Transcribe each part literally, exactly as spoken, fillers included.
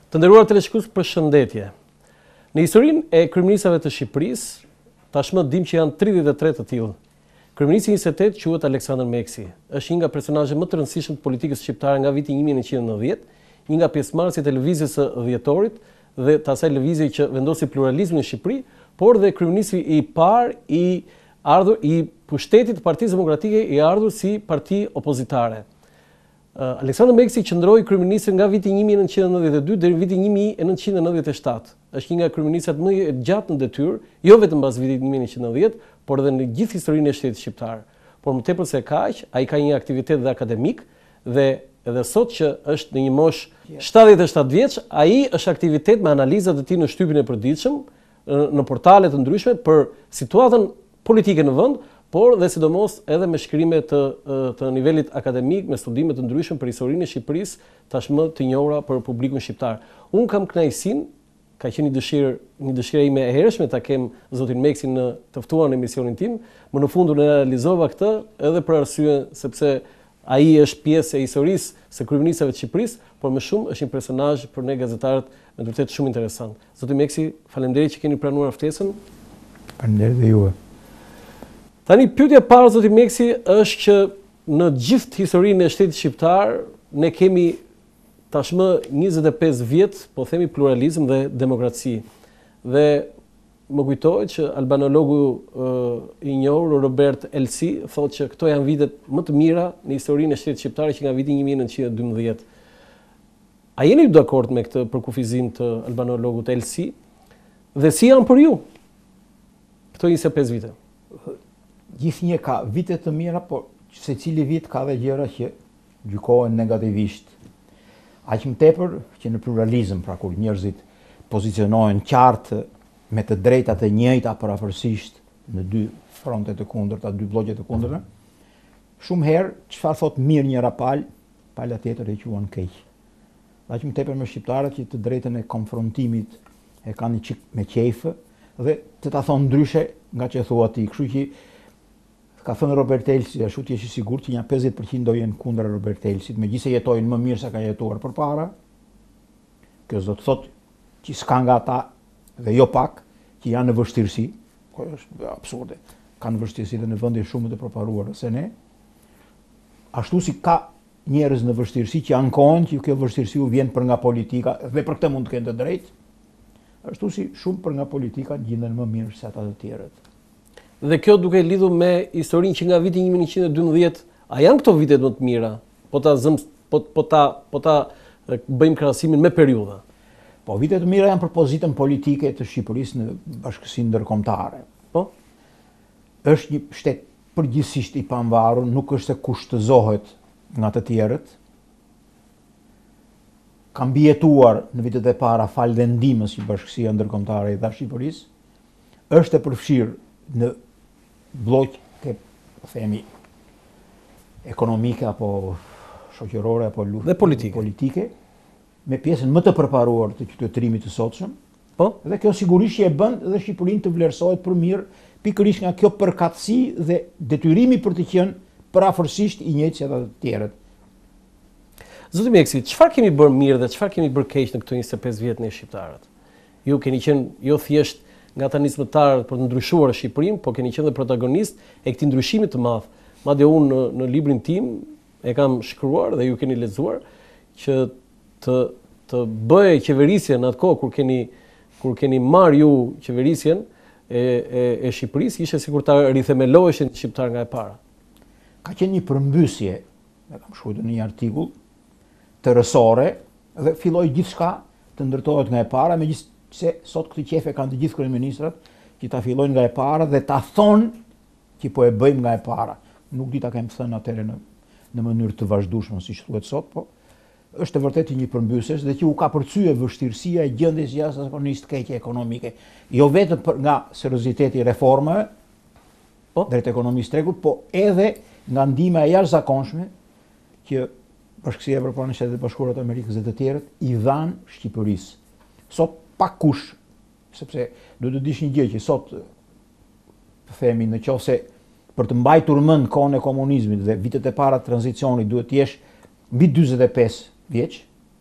Të nderuar teleshikues, përshëndetje. Në historinë e kryeministrave të Shqipërisë, tashmë dim që janë tridhjetë e tre të tillë. Kryeministri njëzet e tetë quhet Aleksandër Meksi. Është një nga personazhet më të rëndësishëm të politikës shqiptare nga viti një mijë nëntëqind e nëntëdhjetë, një nga pjesëmarrësit e televizies së dhjetorit dhe të asaj lëvizje që vendosi pluralizmin në Shqipëri, por dhe kryeministri i parë i ardhur i pushtetit të Partisë Demokratike i ardhur si parti opozitare. Uh, Aleksandër Meksi qëndroi kryeministër nga viti një mijë nëntëqind e nëntëdhjetë e dy deri në vitin një mijë nëntëqind e nëntëdhjetë e shtatë. Është një nga kryeministrat më të gjatë në detyrë, jo vetëm mbas vitit një mijë nëntëqind e nëntëdhjetë, por edhe në gjithë historinë e shtetit shqiptar. Por më tepër se kaq, ai ka një aktivitet dhe akademik dhe edhe sot që është në një moshë shtatëdhjetë e shtatë vjeç, ai është aktivitet me analizat e tij në shtypin e përditshëm, në portale të ndryshme për situatën politike në vend, por dhe sidomos edhe me shkrime të, të nivelit akademik, me studime të ndryshme për historinë e Shqipërisë, tashmë të njohura për publikun shqiptar. Unë kam kënaqësinë, ka qenë një dëshirë, një dëshirë ime e hershme ta kem zotin Meksin në të ftuar në emisionin tim, më në fund unë realizova këtë edhe për arsye sepse ai është pjesë e historisë së kryeministrave të Shqipërisë, por më shumë është një personazh për ne gazetarët me të vërtetë shumë interesant. Zoti Meksi, faleminderit që keni pranuar ftesën. Faleminderit dhe juve. Tani, pyetja e parë, zoti Meksi, është që në gjithë historinë e shtetit shqiptar ne kemi tashmë njëzet e pesë vjet, po themi pluralizëm dhe demokraci. Dhe më kujtohet që albanologu uh, i njohur Robert Elsi thotë që këto janë vitet më të mira në historinë e shtetit shqiptar që nga viti një mijë nëntëqind e dymbëdhjetë. A jeni dakord me këtë përkufizim të albanologut Elsi? Dhe si janë për ju këto njëzet e pesë vite? Gjithnjë ka vite të mira, por secili vit ka dhe gjëra që gjykohen negativisht. Aq më tepër që në pluralizëm, pra kur njerëzit pozicionohen qartë me të drejtat e njëjta parafërsisht në dy fronte të kundërta, dy blloqe të kundërta, shumë herë çfarë thot mirë njëra palë, pala tjetër e quan keq. Aq më tepër me shqiptarët që të drejtën e konfrontimit e kanë një çik me qejfë dhe të ta thonë ndryshe nga që thua ti. Kështu që ka thënë Robert Elsi, ashtu ti je i sigurt që një pesëdhjetë përqind do jenë kundër Robert Elsit, megjithëse jetojnë më mirë se ka jetuar përpara. Kjo do të thotë që s'ka nga ata dhe jo pak që janë në vështirësi, kjo është absurde. Kanë vështirësi dhe në vende shumë të përparuara se ne. Ashtu si ka njerëz në vështirësi që ankohen që kjo vështirësi u vjen për nga politika dhe për këtë mund të kenë të drejtë. Ashtu si shumë për nga politika gjenden më mirë se ata të tjerët. Dhe kjo duke lidhur me historinë që nga viti një mijë nëntëqind e dymbëdhjetë, a janë këto vitet më të mira? Po ta zëm po po ta po ta bëjmë krahasimin me periudha. Po vitet të mira janë për pozitën politike të Shqipërisë në bashkësinë ndërkombëtare. Po. Është një shtet përgjithsisht i pavarur, nuk është se kushtëzohet nga të tjerët. Ka mbijetuar në vitet e para fal vendimës që bashkësia ndërkombëtare i dha Shqipërisë. Është e përfshirë në blloqe, po themi, ekonomike apo shoqërore apo dhe politike. politike, me pjesën më të përparuar të qytetërimit të sotshëm. Po? Dhe kjo sigurisht që e bën dhe Shqipërinë të vlerësohet për mirë, pikërisht nga kjo përkatësi dhe detyrimi për të qenë parafërsisht i njëjtë si ata të tjerët. Zoti Meksi, çfarë kemi bërë mirë dhe çfarë kemi bërë keq në këto njëzet e pesë vjet ne shqiptarët? Ju keni qenë jo thjesht nga ata nismëtarët për të ndryshuar Shqipërinë, po keni qenë dhe protagonist e këtij ndryshimi të madh. Madje unë në, në librin tim e kam shkruar dhe ju keni lexuar që të të bëhej qeverisja në atë kohë kur keni kur keni marrë ju qeverisjen e e, e Shqipërisë, ishte sikur ta rithemeloheshin shqiptar nga e para. Ka qenë një përmbysje, e kam shkruar në një artikull të rësore dhe filloi gjithçka të ndërtohet nga e para, megjithëse se sot këtë qefe kanë të gjithë kryeministrat që ta fillojnë nga e para dhe ta thonë që po e bëjmë nga e para. Nuk di ta kem thënë atëherë në, në mënyrë të vazhdueshme siç thuhet sot, po është e vërtetë një përmbysjes dhe që u ka përcyer vështirësia e gjendjes jashtëzakonisht keqe ekonomike, jo vetëm për nga serioziteti i reformave, po drejt ekonomisë tregut, po edhe nga ndihma e jashtëzakonshme që Bashkësia Evropiane e Shtetit Bashkuar të Amerikës dhe të tjerët i dhanë Shqipërisë. Sot pa kush, sepse do të dish një gjë që sot të themi në qoftë se për të mbajtur mend kohën e komunizmit dhe vitet e para të tranzicionit duhet të jesh mbi dyzet e pesë vjeç,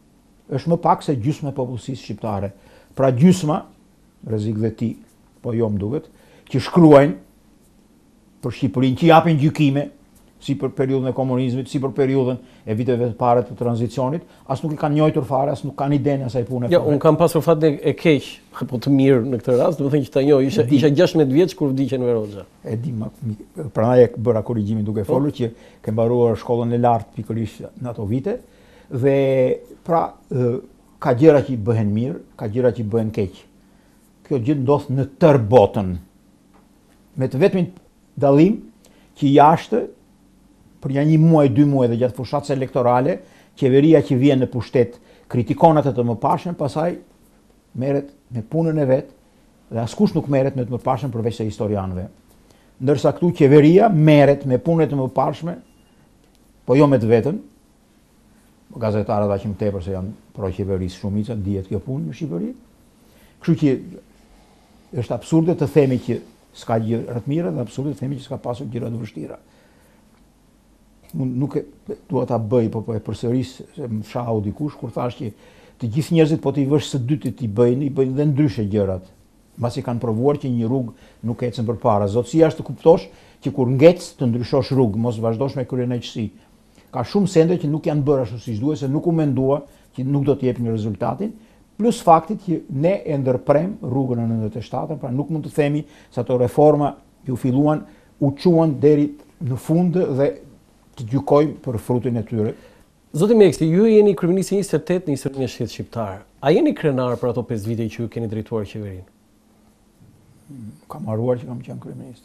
është më pak se gjysma e popullsisë shqiptare. Pra gjysma, rrezik dhe ti, po jo më duket, që shkruajnë për Shqipërinë, që japin gjykime, si për periudhën e komunizmit, si për periudhën e viteve të parë të tranzicionit, as nuk i kanë njohur fare, as nuk kanë idenë asaj pune. Ja, unë kam pasur fatin e keq, po të mirë në këtë rast, do të thënë që ta njoh, isha isha gjashtëdhjetë vjeç kur vdiqën Enver Hoxha. E di, prandaj e bëra korrigjimin duke folur që ke mbaruar shkollën e lartë pikërisht në ato vite dhe pra ka gjëra që i bëhen mirë, ka gjëra që i bëhen keq. Kjo gjë ndodh në tërë botën. Me të vetmin dallim që jashtë për një muaj, dy muaj dhe gjatë fushatës elektorale, qeveria që vjen në pushtet kritikon atë të mëparshëm, pastaj merret me punën e vet dhe askush nuk merret me të mëparshëm përveç se historianëve. Ndërsa këtu qeveria merret me punën e të mëparshme, po jo me të vetën. Gazetarët aq më tepër se janë pro qeverisë shumica, dihet kjo punë në Shqipëri. Kështu që është absurde të themi që s'ka gjëra të mira dhe absurde të themi që s'ka pasur gjëra të vështira. Unë nuk e dua ta bëj, po po e përsëris se më fshahu dikush kur thash që të gjithë njerëzit po t'i vësh së dytit i bëjnë, i bëjnë dhe ndryshe gjërat. Mbasi kanë provuar që një rrugë nuk ecën përpara. Zotësia është të kuptosh që kur ngec të ndryshosh rrugë, mos vazhdosh me kryenaqësi. Ka shumë sende që nuk janë bërë ashtu siç duhet, se nuk u mendua që nuk do të jepin rezultatin, plus faktit që ne e ndërprem rrugën e nëntëdhjetë e shtatën, pra nuk mund të themi se ato reforma që u filluan u çuan deri në fund dhe të gjykojmë për frutin e tyre. Zoti Meksi, ju jeni kryeminist njëzet e tetë në historinë e shtetit shqiptar. A jeni krenar për ato pesë vite që ju keni drejtuar qeverinë? Kam haruar që kam qenë kryeminist.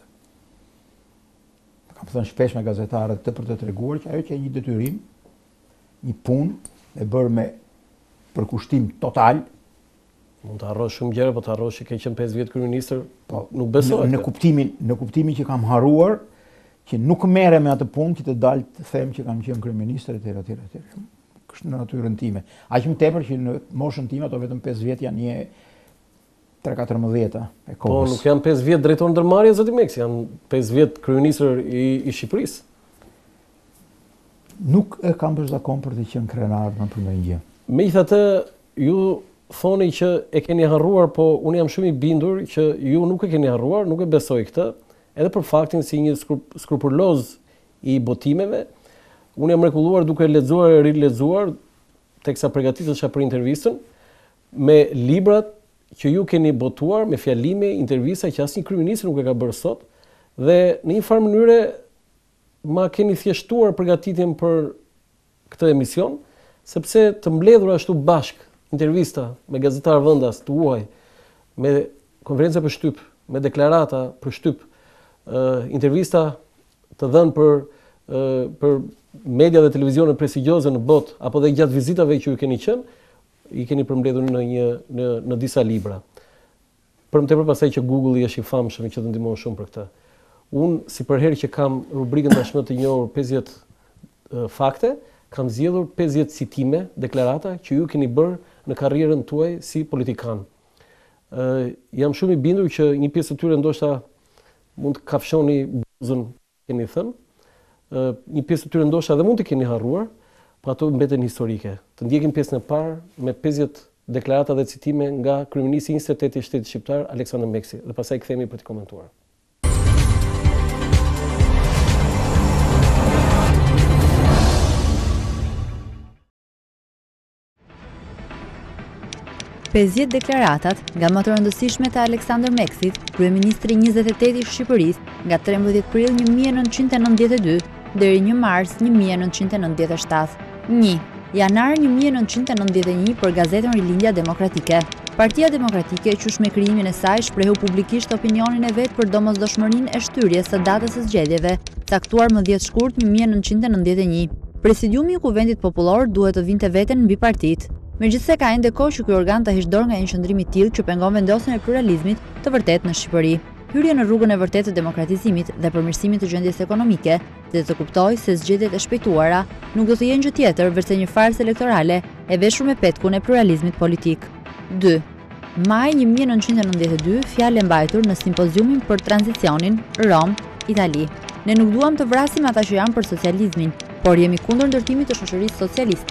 Kam thënë shpesh me gazetarët të për të treguar që ajo që një detyrim, një punë e bërë me përkushtim total. Mund të harrosh shumë gjëra, po të harrosh që ke qenë pesë vjet kryeminist, po nuk besohet. Në, në kuptimin, në kuptimin që kam haruar, që nuk merre me atë punë që të dalë të them që kam qenë kryeminist etj etj etj. Kështu në natyrën time. Aq më tepër që në moshën time ato vetëm pesë vjet janë një tre katërmbëdhjetë e kohës. Po nuk janë pesë vjet drejtor ndërmarrje zoti Meksi, janë pesë vjet kryeminist i, i Shqipërisë. Nuk e kam bashkëzakon për të qenë krenar në për ndonjë gjë. Megjithatë, ju thoni që e keni harruar, po unë jam shumë i bindur që ju nuk e keni harruar, nuk e besoj këtë. Edhe për faktin si një skrup, skrupuloz i botimeve, unë jam mrekulluar duke lexuar e rilexuar teksa përgatitesha për intervistën me librat që ju keni botuar, me fjalime, intervista që asnjë kryeminist nuk e ka bërë sot, dhe në një farë mënyre ma keni thjeshtuar përgatitjen për këtë emision, sepse të mbledhur ashtu bashk intervista me gazetar vendas të huaj, me konferenca për shtyp, me deklarata për shtyp, Uh, intervista të dhënë për, uh, për media dhe televizionet prestigjioze në botë, apo dhe gjatë vizitave që ju keni qenë, i keni përmbledhur në, një, në, në disa libra. Për më tepër pasaj që Google-i është i famshëm që të ndihmon shumë për këtë. Unë, si për herë që kam rubrikën tashmë të njohur pesëdhjetë uh, fakte, kam zgjedhur pesëdhjetë citime, deklarata që ju keni bërë në karrierën tuaj si politikan. Uh, jam shumë i bindur që një pjesë të tyre ndoshta mund të kafshoni buzën, keni thënë, një pjesë të tyre ndoshta dhe mund të keni harruar, por ato mbeten historike. Të ndjekim pjesën e parë me pesëdhjetë deklarata dhe citime nga kryeministri i njëzet e tetë i shtetit shqiptar Aleksandër Meksi, dhe pastaj kthehemi për të komentuar. pesëdhjetë deklaratat nga më të rëndësishme të Aleksandër Meksit, kryeministri i njëzet e tetë i Shqipërisë, nga trembëdhjetë prill një mijë e nëntëqind e nëntëdhjetë e dy deri një mars një mijë e nëntëqind e nëntëdhjetë e shtatë. një. Janar një mijë e nëntëqind e nëntëdhjetë e një për gazetën Rilindja Demokratike. Partia Demokratike, qysh me krijimin e saj, shprehu publikisht opinionin e vet për domosdoshmërinë e shtyrjes së datës së zgjedhjeve, caktuar më dhjetë shkurt një mijë e nëntëqind e nëntëdhjetë e një. Presidiumi i Kuvendit Popullor duhet të vinte veten mbi partitë. Megjithse ka ende kohë që ky organ të heqë dorë nga një qëndrim i tillë që pengon vendosjen e pluralizmit të vërtetë në Shqipëri. Hyrja në rrugën e vërtetë të demokratizimit dhe përmirësimit të gjendjes ekonomike, dhe të kuptojë se zgjedhjet e shpejtuara nuk do të jenë gjë tjetër veçse një farsë elektorale e veshur me petkun e pluralizmit politik. dy. Maj një mijë e nëntëqind e nëntëdhjetë e dy, fjalë e mbajtur në simpoziumin për tranzicionin Rom, Itali. Ne nuk duam të vrasim ata që janë për socializmin, por jemi kundër ndërtimit të shoqërisë socialiste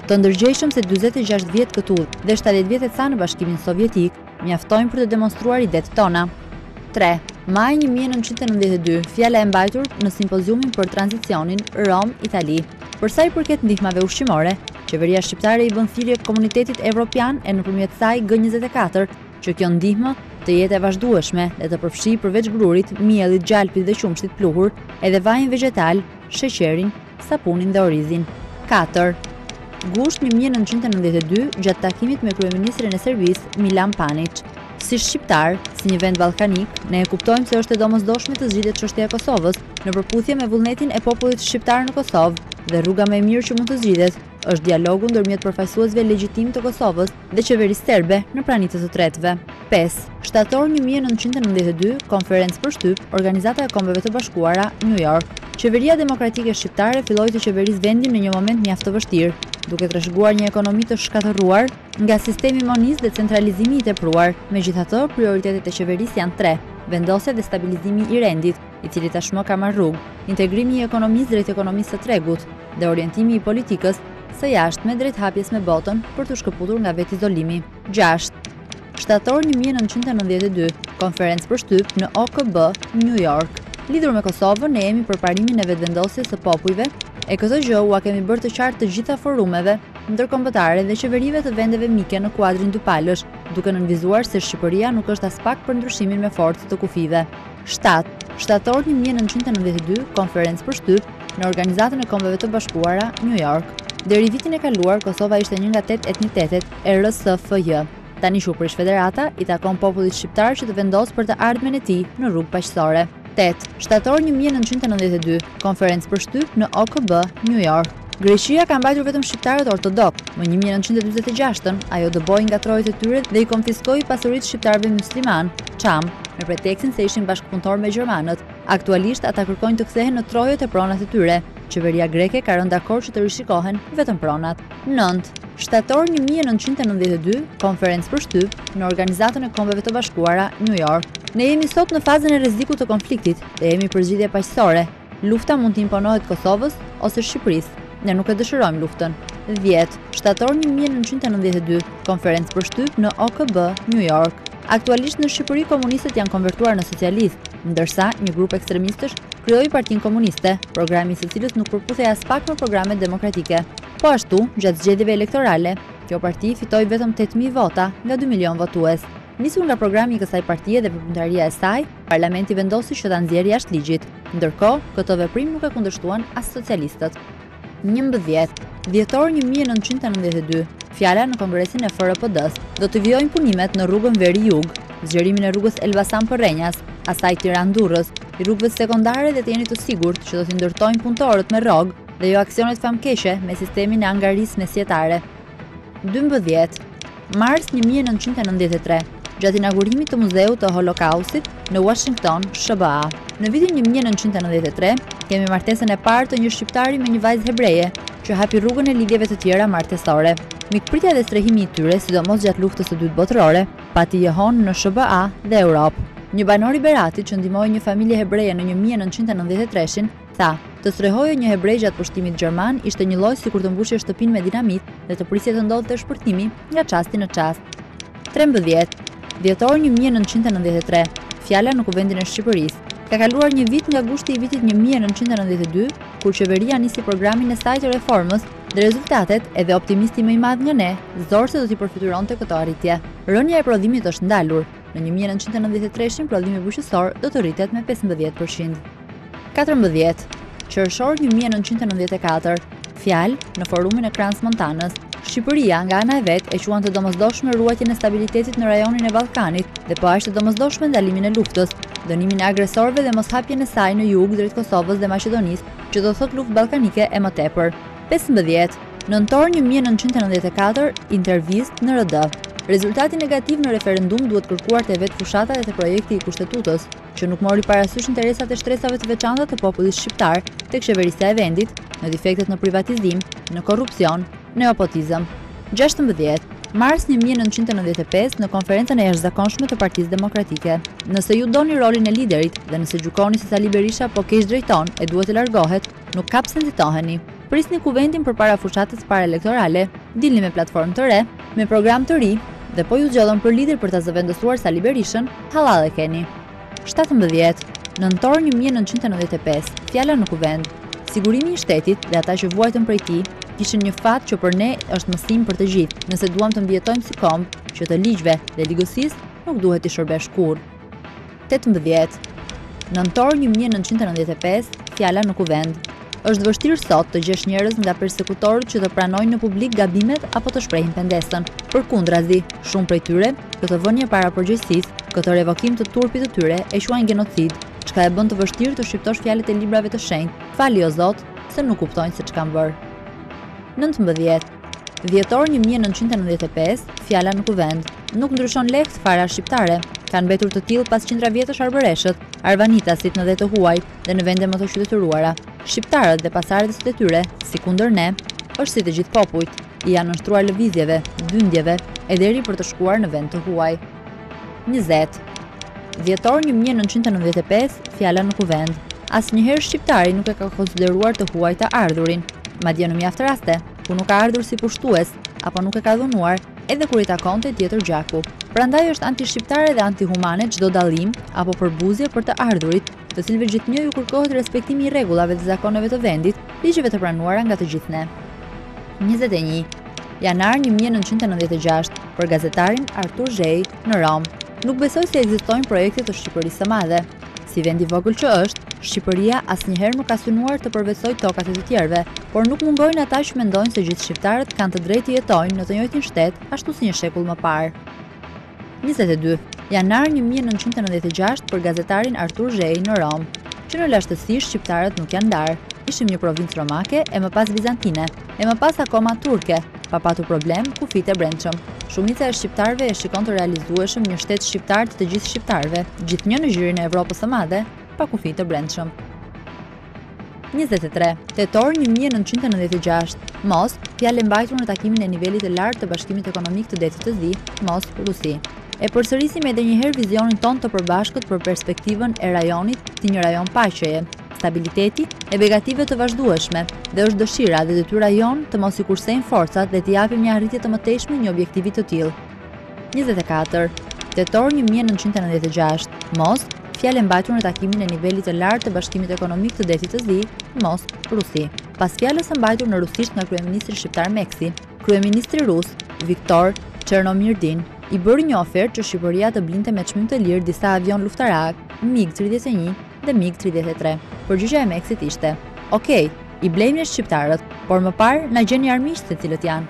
Të ndërgjegjshëm se dyzet e gjashtë vjet këtu dhe shtatëdhjetë vjet e ca në Bashkimin Sovjetik mjaftojnë për të demonstruar idetë tona. tre. Maj një mijë e nëntëqind e nëntëdhjetë e dy, fjala e mbajtur në simpoziumin për tranzicionin Rom, Itali. Për sa i përket ndihmave ushqimore, qeveria shqiptare i bën thirrje komunitetit evropian e nëpërmjet saj G njëzet e katër që kjo ndihmë të jetë e vazhdueshme dhe të përfshijë përveç brurit, miellit, gjalpit dhe qumshtit pluhur, edhe vajin vegetal, sheqerin, sapunin dhe orizin. katër. Gusht një mijë e nëntëqind e nëntëdhjetë e dy, gjatë takimit me kryeministrin e Serbisë, Milan Panic. Si shqiptar, si një vend ballkanik, ne e kuptojmë se është e domosdoshme të zgjidhet çështja e Kosovës në përputhje me vullnetin e popullit shqiptar në Kosovë dhe rruga më e mirë që mund të zgjidhet është dialogu ndërmjet përfaqësuesve legjitim të Kosovës dhe qeverisë serbe në pranitë të tretëve. pesë. Shtator një mijë e nëntëqind e nëntëdhjetë e dy, konferencë për shtyp, Organizata e Kombeve të Bashkuara, New York. Qeveria demokratike shqiptare filloi të qeverisë vendin në një moment mjaft të vështirë, duke trashëguar një ekonomi të shkatërruar nga sistemi monist dhe centralizimi i tepruar. Megjithatë, prioritetet e qeverisë janë tre: vendosja dhe stabilizimi i rendit, i cili tashmë ka marrë rrugë, integrimi i ekonomisë drejt ekonomisë së tregut dhe orientimi i politikës së jashtme drejt hapjes me botën për të shkëputur nga vetë izolimi. gjashtë. Shtator një mijë e nëntëqind e nëntëdhjetë e dy, konferencë për shtyp në O K B, New York. Lidhur me Kosovën, ne jemi për parimin e vetëvendosjes së popujve, e këtë gjë ua kemi bërë të qartë të gjitha forumeve ndërkombëtare dhe qeverive të vendeve mike në kuadrin dypalësh, duke nënvizuar se Shqipëria nuk është as pak për ndryshimin me forcë të kufive. shtatë. Shtator një mijë e nëntëqind e nëntëdhjetë e dy, konferencë për shtyp në Organizatën e Kombeve të Bashkuara, New York. Deri vitin e kaluar, Kosova ishte një nga tetë etnitetet e R S F J. Tani Shqipërisht Federata i takon popullit shqiptar që të vendosë për të ardhmen e tij në rrugë paqësore. tetë. Shtator një mijë e nëntëqind e nëntëdhjetë e dy, konferencë për shtyp në O K B, New York. Greqia ka mbajtur vetëm shqiptarët ortodok. Më një mijë e nëntëqind e dyzet e gjashtën, ajo dëboi nga trojët e tyre dhe i konfiskoi pasuritë shqiptarëve musliman, çam, me pretekstin se ishin bashkëpunëtor me gjermanët. Aktualisht ata kërkojnë të kthehen në trojët e pronat e tyre. Qeveria greke ka rënë dakord që të rishikohen vetëm pronat. nëntë. Shtator një mijë e nëntëqind e nëntëdhjetë e dy, konferencë për shtyp në Organizatën e Kombeve të Bashkuara, New York. Ne jemi sot në fazën e rrezikut të konfliktit dhe jemi për zgjidhje paqësore. Lufta mund të imponohet Kosovës ose Shqipërisë. Ne nuk e dëshirojmë luftën. dhjetë. Shtator një mijë e nëntëqind e nëntëdhjetë e dy, konferencë për shtyp në O K B, New York. Aktualisht në Shqipëri komunistët janë konvertuar në socialistë, ndërsa një grup ekstremistësh krijoi Partinë Komuniste, programi i së cilës nuk përputhej as pak me programet demokratike. Po ashtu, gjatë zgjedhjeve elektorale, kjo parti fitoi vetëm tetë mijë vota nga dy milion votues. Nisur nga programi i kësaj partie dhe përpundaria e saj, parlamenti vendosi që ta nxjerrë jashtë ligjit. Ndërkohë, këtë veprim nuk e kundërshtuan as socialistët. njëmbëdhjetë. Dhjetor një mijë e nëntëqind e nëntëdhjetë e dy, fjala në Kongresin e F R P D-s, do të vijojnë punimet në rrugën Veri-Jug, zgjerimin e rrugës Elbasan-Porrenjas, asaj Tiranë-Durrës, i rrugëve sekondare dhe të jeni të sigurt që do t'i ndërtojnë punëtorët me rrogë dhe jo aksionet famkeqe me sistemin e angarisë mesjetare. dymbëdhjetë. Mars një mijë e nëntëqind e nëntëdhjetë e tre, gjatë inaugurimit të Muzeut të Holokaustit në Washington, S B A. Në vitin një mijë e nëntëqind e nëntëdhjetë e tre, kemi martesën e parë të një shqiptari me një vajzë hebreje, që hapi rrugën e lidhjeve të tjera martesore. Mikpritja dhe strehimi i tyre, sidomos gjatë luftës së dytë botërore, pati jehon në S B A dhe Europë. Një banor i Beratit që ndihmoi një familje hebreje në një mijë e nëntëqind e nëntëdhjetë e tre-shin, tha: "Të strehojë një hebrej gjatë pushtimit gjerman ishte një lloj sikur të mbushje shtëpinë me dinamit dhe të prisje të ndodhte shpërthimi nga çasti në çast." trembëdhjetë. Dhjetor një mijë e nëntëqind e nëntëdhjetë e tre, fjala në kuvendin e Shqipërisë. Ka kaluar një vit nga gushti i vitit një mijë e nëntëqind e nëntëdhjetë e dy, kur qeveria nisi programin e saj të reformës dhe rezultatet, edhe optimisti më i madh nga ne, zorse do t'i përfituronte këto arritje. Rënja e prodhimit është ndalur. Në një mijë e nëntëqind e nëntëdhjetë e tre-shin prodhimi bujqësor do të rritet me pesëmbëdhjetë përqind. katërmbëdhjetë. Qershor një mijë e nëntëqind e nëntëdhjetë e katër, fjalë në forumin e Crans Montanës. Shqipëria nga ana e vet e quan të domosdoshme ruajtjen e stabilitetit në rajonin e Ballkanit dhe po ashtu të domosdoshme ndalimin e luftës, dënimin e agresorëve dhe moshapjen e saj në jug drejt Kosovës dhe Maqedonisë, që do thot luftë ballkanike e më tepër. pesëmbëdhjetë. Nëntor një mijë e nëntëqind e nëntëdhjetë e katër, intervistë në R D. Rezultati negativ në referendum duhet kërkuar te vetë fushata dhe te projekti i kushtetutës, që nuk mori parasysh interesat e shtresave të veçanta të popullit shqiptar tek qeverisja e vendit, në defektet në privatizim, në korrupsion, neopotizëm. gjashtëmbëdhjetë. Mars një mijë e nëntëqind e nëntëdhjetë e pesë në konferencën e jashtëzakonshme të Partisë Demokratike. Nëse ju doni rolin e liderit dhe nëse gjykoni se Sali Berisha po keq drejton e duhet të largohet, nuk kap se nxitoheni. prisni kuvendin përpara fushatës paraelektorale, dilni me platformë të re, me program të ri dhe po ju zgjodhën për lider për ta zëvendësuar Sali Berishën, hallall e keni. shtatëmbëdhjetë nëntor një mijë e nëntëqind e nëntëdhjetë e pesë, fjala në kuvend. Sigurimi i shtetit dhe ata që vuajtën prej tij kishin një fat që për ne është mësim për të gjithë, nëse duam të mbijetojmë si kombë, që të ligjve dhe ligësisë nuk duhet i shërbesh kurrë. tetëmbëdhjetë nëntor një mijë e nëntëqind e nëntëdhjetë e pesë, fjala në kuvend. Është vështirë sot të gjesh njerëz nga persekutorët që të pranojnë në publik gabimet apo të shprehin pendesën. Përkundrazi, shumë prej tyre, këtë vënie para përgjegjësisë, këtë revokim të turpit të tyre e quajnë genocid, çka e bën të vështirë të shqiptosh fjalët e librave të shenjtë. Fali o Zot, se nuk kuptojnë se ç'kan bërë. nëntëmbëdhjetë dhjetor një mijë e nëntëqind e nëntëdhjetë e pesë, fjala në kuvend. Nuk ndryshon lehtë fara shqiptare. Kanë mbetur të tillë pas qindra vjetësh arbëreshët, arvanitasit në dhe të huaj dhe në vende më të qytetëruara. Shqiptarët dhe pasardhësit e tyre, si kundër ne, është si të gjithë popujt, i janë nështruar lëvizjeve, dyndjeve e deri për të shkuar në vend të huaj. njëzet dhjetor një mijë e nëntëqind e nëntëdhjetë e pesë, fjala në kuvend. Asnjëherë shqiptari nuk e ka konsideruar të huaj të ardhurin, madje në mjaft raste, ku nuk ka ardhur si pushtues apo nuk e ka dhunuar, edhe kur i takonte tjetër gjaku. Prandaj është anti-shqiptare dhe antihumane çdo dallim apo përbuzje për të ardhurit, të cilëve gjithnjë ju kërkohet respektimi i rregullave dhe zakoneve të vendit, ligjeve të pranuara nga të gjithë ne. njëzet e një janar një mijë e nëntëqind e nëntëdhjetë e gjashtë, për gazetarin Artur Zhej në Rom. Nuk besoj se ekzistojnë projekte të Shqipërisë së Madhe. Si vend i vogël që është, Shqipëria asnjëherë nuk ka synuar të përvetsojë tokat e të tjerëve, por nuk mungojnë ata që mendojnë se gjithë shqiptarët kanë të drejtë të jetojnë në të njëjtin shtet, ashtu si një shekull më parë. njëzet e dy janar një mijë e nëntëqind e nëntëdhjetë e gjashtë, për gazetarin Artur Zhej në Rom. Që në lashtësi shqiptarët nuk janë ndarë. Ishim një provincë romake, e më pas bizantine, e më pas akoma turke, pa patur problem kufit e brendshëm. Shumica e shqiptarëve e shikon të realizueshëm një shtet shqiptar të të gjithë shqiptarëve, gjithnjë në gjirin e Evropës së Madhe, pa kufi të brendshëm. njëzet e tre tetor një mijë e nëntëqind e nëntëdhjetë e gjashtë, Moskë, fjalë mbajtur në takimin e nivelit të lartë të Bashkimit Ekonomik të Detit të Zi, Moskë, Rusi. E përsërisim edhe një herë vizionin ton të përbashkët për perspektivën e rajonit si një rajon paqeje, stabiliteti e begative të vazhdueshme, dhe është dëshira dhe detyra jon të mos i kursejnë forcat dhe të japim një arritje të mëtejshme një objektivi të tillë. njëzet e katër tetor një mijë e nëntëqind e nëntëdhjetë e gjashtë, Moskë, fjalë mbajtur në takimin e nivelit të lartë të Bashkimit Ekonomik të Detit të Zi, Moskë, Rusi. Pas fjalës së mbajtur në rusisht nga kryeministri shqiptar Meksi, kryeministri rus Viktor Chernomyrdin i bëri një ofertë që Shqipëria të blinte me çmim të lirë disa avion luftarak, MiG tridhjetë e një dhe MiG tridhjetë e tre. Përgjigja e Meksit ishte: "Okej, i blejmë ne shqiptarët, por më parë na gjeni armiqtë se cilët janë."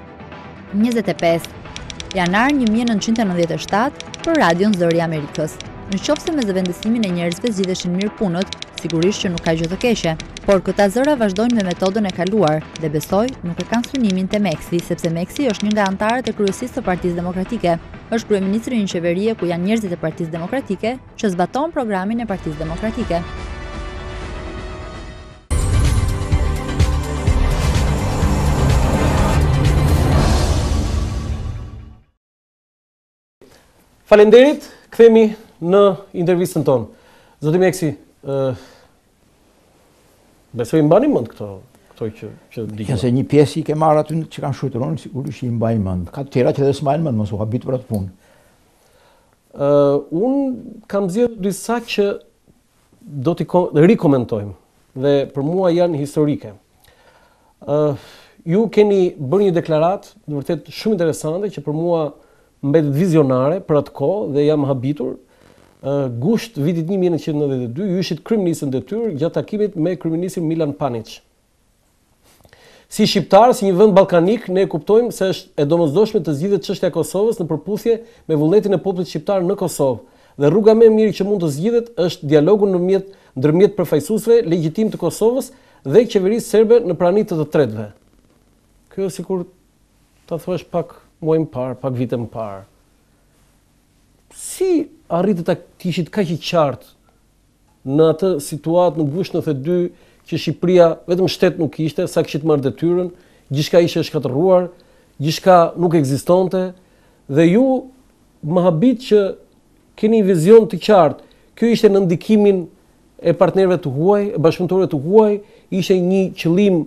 njëzet e pesë janar një mijë e nëntëqind e nëntëdhjetë e shtatë, për Radion Zëri i Amerikës. Në qoftë se me zëvendësimin e njerëzve zgjidheshin mirë punët, sigurisht që nuk ka gjë të keqe, por këta zëra vazhdojnë me metodën e kaluar dhe besoj nuk e kanë synimin te Meksi, sepse Meksi është një nga antarët e kryesisë së Partisë Demokratike. Është kryeministri i një qeverie ku janë njerëzit e Partisë Demokratike që zbaton programin e Partisë Demokratike. Faleminderit, kthehemi në intervistën tonë. Zoti Meksi, ë besoj mbani mend këto, këto që që dëgjoj. Se një pjesë i ke marrë aty që kanë shkruar, sigurisht i mbaj mend. Ka të tjera që dhe s'mbajnë mend, mos u habit për atë punë. Uh, unë kam zgjedhur disa që do t'i rikomentojmë dhe për mua janë historike. Uh, ju keni bërë një deklaratë vërtet shumë interesante që për mua mbetet vizionare për atë kohë dhe jam habitur. Uh, gusht vitit një mijë e nëntëqind e nëntëdhjetë e dy ju ishit kryeministër në detyrë gjatë takimit me kryeministrin Milan Panic. Si shqiptar, si një vend ballkanik, ne kuptojmë se është e domosdoshme të zgjidhet çështja e Kosovës në përputhje me vullnetin e popullit shqiptar në Kosovë. Dhe rruga më e mirë që mund të zgjidhet është dialogu ndërmjet ndërmjet përfaqësuesve legjitim të Kosovës dhe qeverisë serbe në praninë të të tretëve. Kjo sikur ta thuash pak muaj më parë, pak vite më parë. Si arritët ta kishit kaq i qartë në atë situatë në gusht nëntëdhjetë e dy që Shqipëria vetëm shtet nuk ishte, sa kishit marrë detyrën, gjithçka ishte shkatërruar, gjithçka nuk ekzistonte dhe ju më habit që keni një vizion të qartë. Ky ishte në ndikimin e partnerëve të huaj, e bashkëpunëtorëve të huaj, ishte një qëllim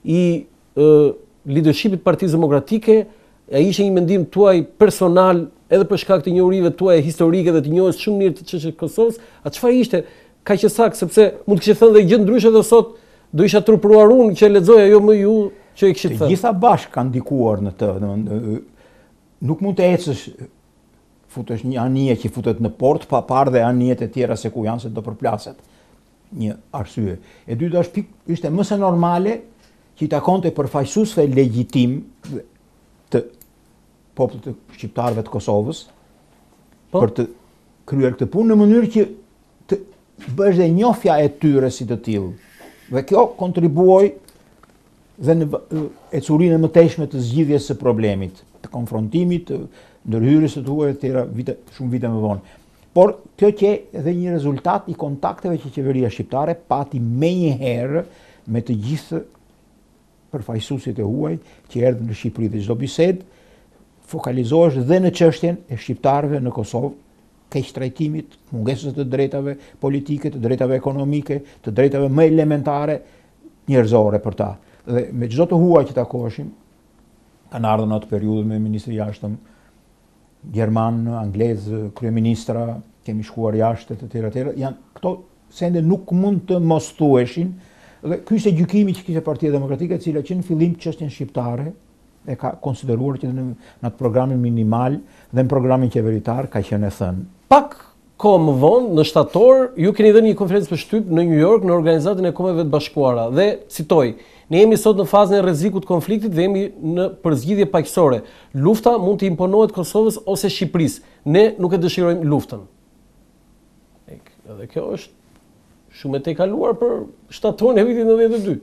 i uh, leadershipit Partisë Demokratike, ai ishte një mendim tuaj personal edhe për shkak të njohurive tuaja historike dhe të njohjes shumë mirë të çështjes së Kosovës, a çfarë ishte kaq e saktë, sepse mund të kishte thënë dhe gjë ndryshe dhe sot do isha turpruar unë që e lexoja jo më ju që e kishit thënë. Të gjitha bashkë kanë ndikuar në të, domethënë nuk mund të ecësh futesh një anije që futet në port pa parë dhe anijet e tjera se ku janë se do përplaset. Një arsye. E dyta është pik, ishte më se normale që i takonte përfaqësuesve legjitim të popullit të shqiptarëve të Kosovës po? Për të kryer këtë punë në mënyrë që të bësh dhe njohja e tyre si të tillë. Dhe kjo kontribuoi dhe në ecurinë e mëtejshme të zgjidhjes së problemit, të konfrontimit, të ndërhyrjes së tuaj të tjera vite, shumë vite më vonë. Por kjo që edhe një rezultat i kontakteve që qeveria shqiptare pati menjëherë me të gjithë përfaqësuesit e huaj që erdhën në Shqipëri dhe çdo bisedë fokalizohesh dhe në çështjen e shqiptarëve në Kosovë, keq trajtimit, mungesës të drejtave politike, të drejtave ekonomike, të drejtave më elementare njerëzore për ta. Dhe me çdo të huaj që takoheshim, kanë ardhur në atë periudhë me ministri jashtëm gjerman, anglez, kryeministra, kemi shkuar jashtë të tjera të tjera, janë këto sende nuk mund të mos thuheshin. Dhe ky ishte gjykimi që kishte Partia Demokratike, e cila që në fillim çështjen shqiptare e ka konsideruar që në, në atë programin minimal dhe në programin qeveritar ka qenë e thënë. Pak kohë më vonë, në shtator, ju keni dhënë një konferencë për shtyp në New York në Organizatën e Kombeve të Bashkuara dhe citoj: "Ne jemi sot në fazën e rrezikut të konfliktit dhe jemi në përzgjidhje paqësore. Lufta mund të imponohet Kosovës ose Shqipërisë. Ne nuk e dëshirojmë luftën." Edhe kjo është shumë e tejkaluar për shtatorin e vitit nëntëdhjetë e dy.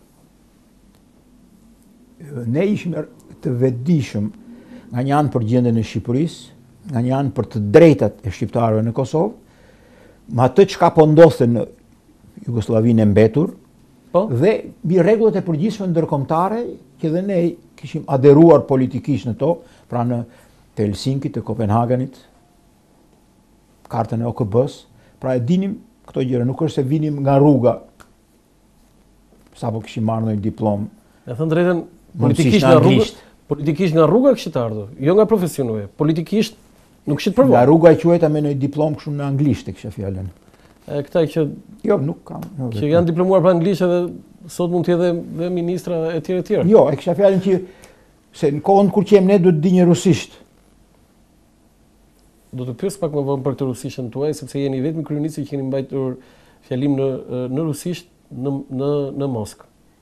Ne ishim të vetëdijshëm nga një anë për gjendjen e Shqipërisë, nga një anë për të drejtat e shqiptarëve në Kosovë, me atë çka po ndodhte në Jugosllavinë e mbetur, po? Dhe mbi rregullat e përgjithshme ndërkombëtare që dhe ne kishim aderuar politikisht në to, pra në të Helsinki, të Kopenhagenit, kartën e O K B-s, pra e dinim këto gjëra, nuk është se vinim nga rruga, sapo kishim marrë një diplomë. E thënë drejtën, politikisht nga rruga, politikisht nga rruga kishit ardhur, jo nga profesionuve. Politikisht nuk kishit provuar. Nga rruga e quajta me një diplomë kështu në anglisht e kisha fjalën. E këta që jo, nuk kam. Jo, që janë diplomuar për anglisht edhe sot mund të jetë dhe ministra e tjerë e tjerë. Jo, e kisha fjalën që se në kohën kur qem ne do të di një rusisht. Do të pyes pak më vonë për këtë rusishtën tuaj, sepse jeni vetëm kryeministri që keni mbajtur fjalim në në rusisht në në në Moskë.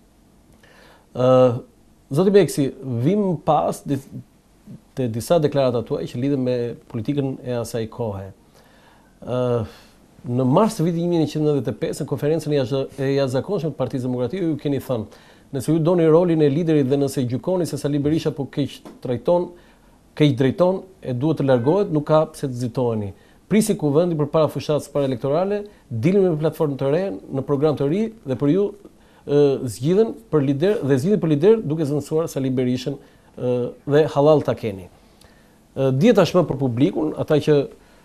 Ë uh, Zoti Meksi, vim pas të disa deklarata tuaj që lidhen me politikën e asaj kohe. Uh, në mars të vitit një mijë njëntëqind e nëntëdhjetë e pesë, në konferencën e jashtëzakonshme të Partisë Demokratike, ju keni thënë: "Nëse ju doni rolin e liderit dhe nëse gjykoni se Sali Berisha po keq trajton, keq drejton, e duhet të largohet, nuk ka pse të nxitoheni. Prisi kuvendi përpara fushatës paraelektorale, dilni me platformë të re, në program të ri dhe për ju zgjidhen për lider dhe zgjidhen për lider duke zënësuar Sali Berishën dhe halal ta keni." Dihet tashmë për publikun, ata që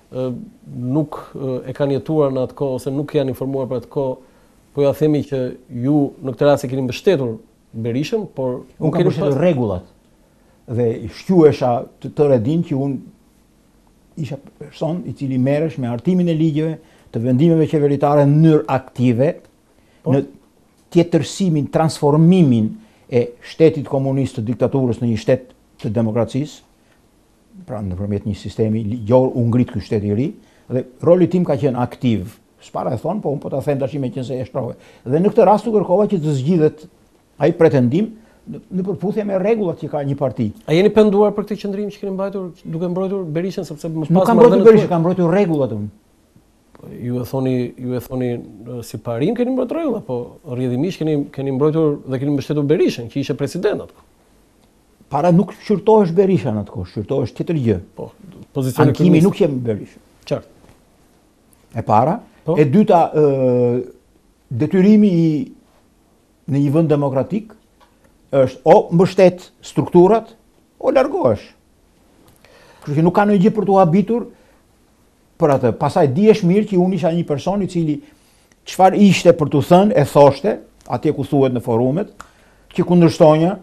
nuk e kanë jetuar në atë kohë ose nuk janë informuar për atë kohë, po ja themi që ju në këtë rast e keni mbështetur Berishën, por unë kam mbështetur rregullat dhe shquesha të tërë din që unë isha person i cili merresh me hartimin e ligjeve, të vendimeve qeveritare në mënyrë aktive, po? Në tjetërsimin, transformimin e shtetit komunist të diktaturës në një shtet të demokracisë, pra nëpërmjet një sistemi ligjor u ngrit ky shtet i ri, dhe roli tim ka qenë aktiv. S'para e thon, po unë po ta them tash me qenë se e shtrove. Dhe në këtë rast u kërkova që të zgjidhet ai pretendim në përputhje me rregullat që ka një parti. A jeni penduar për këtë qendrim që keni mbajtur duke mbrojtur Berishën, sepse më pas nuk kam mbrojtur Berishën, kam mbrojtur rregullat unë. Ju e thoni, ju e thoni si parim keni mbrojtur rregullat, po rrjedhimisht keni keni mbrojtur dhe keni mbështetur Berishën, që ishte president atë. Para nuk shqyrtohesh Berishën atë kohë, shqyrtohesh tjetër gjë. Po, pozicioni ankimi nuk qem Berishën. Qartë. E para, po? E dyta, ë detyrimi i në një vend demokratik është o mbështet strukturat o largohesh. Kështu që nuk ka ndonjë gjë për t'u habitur për atë. Pastaj dihesh mirë që unë isha një person i cili çfarë ishte për t'u thënë e thoshte, atje ku thuhet në forumet, që kundërshtonja.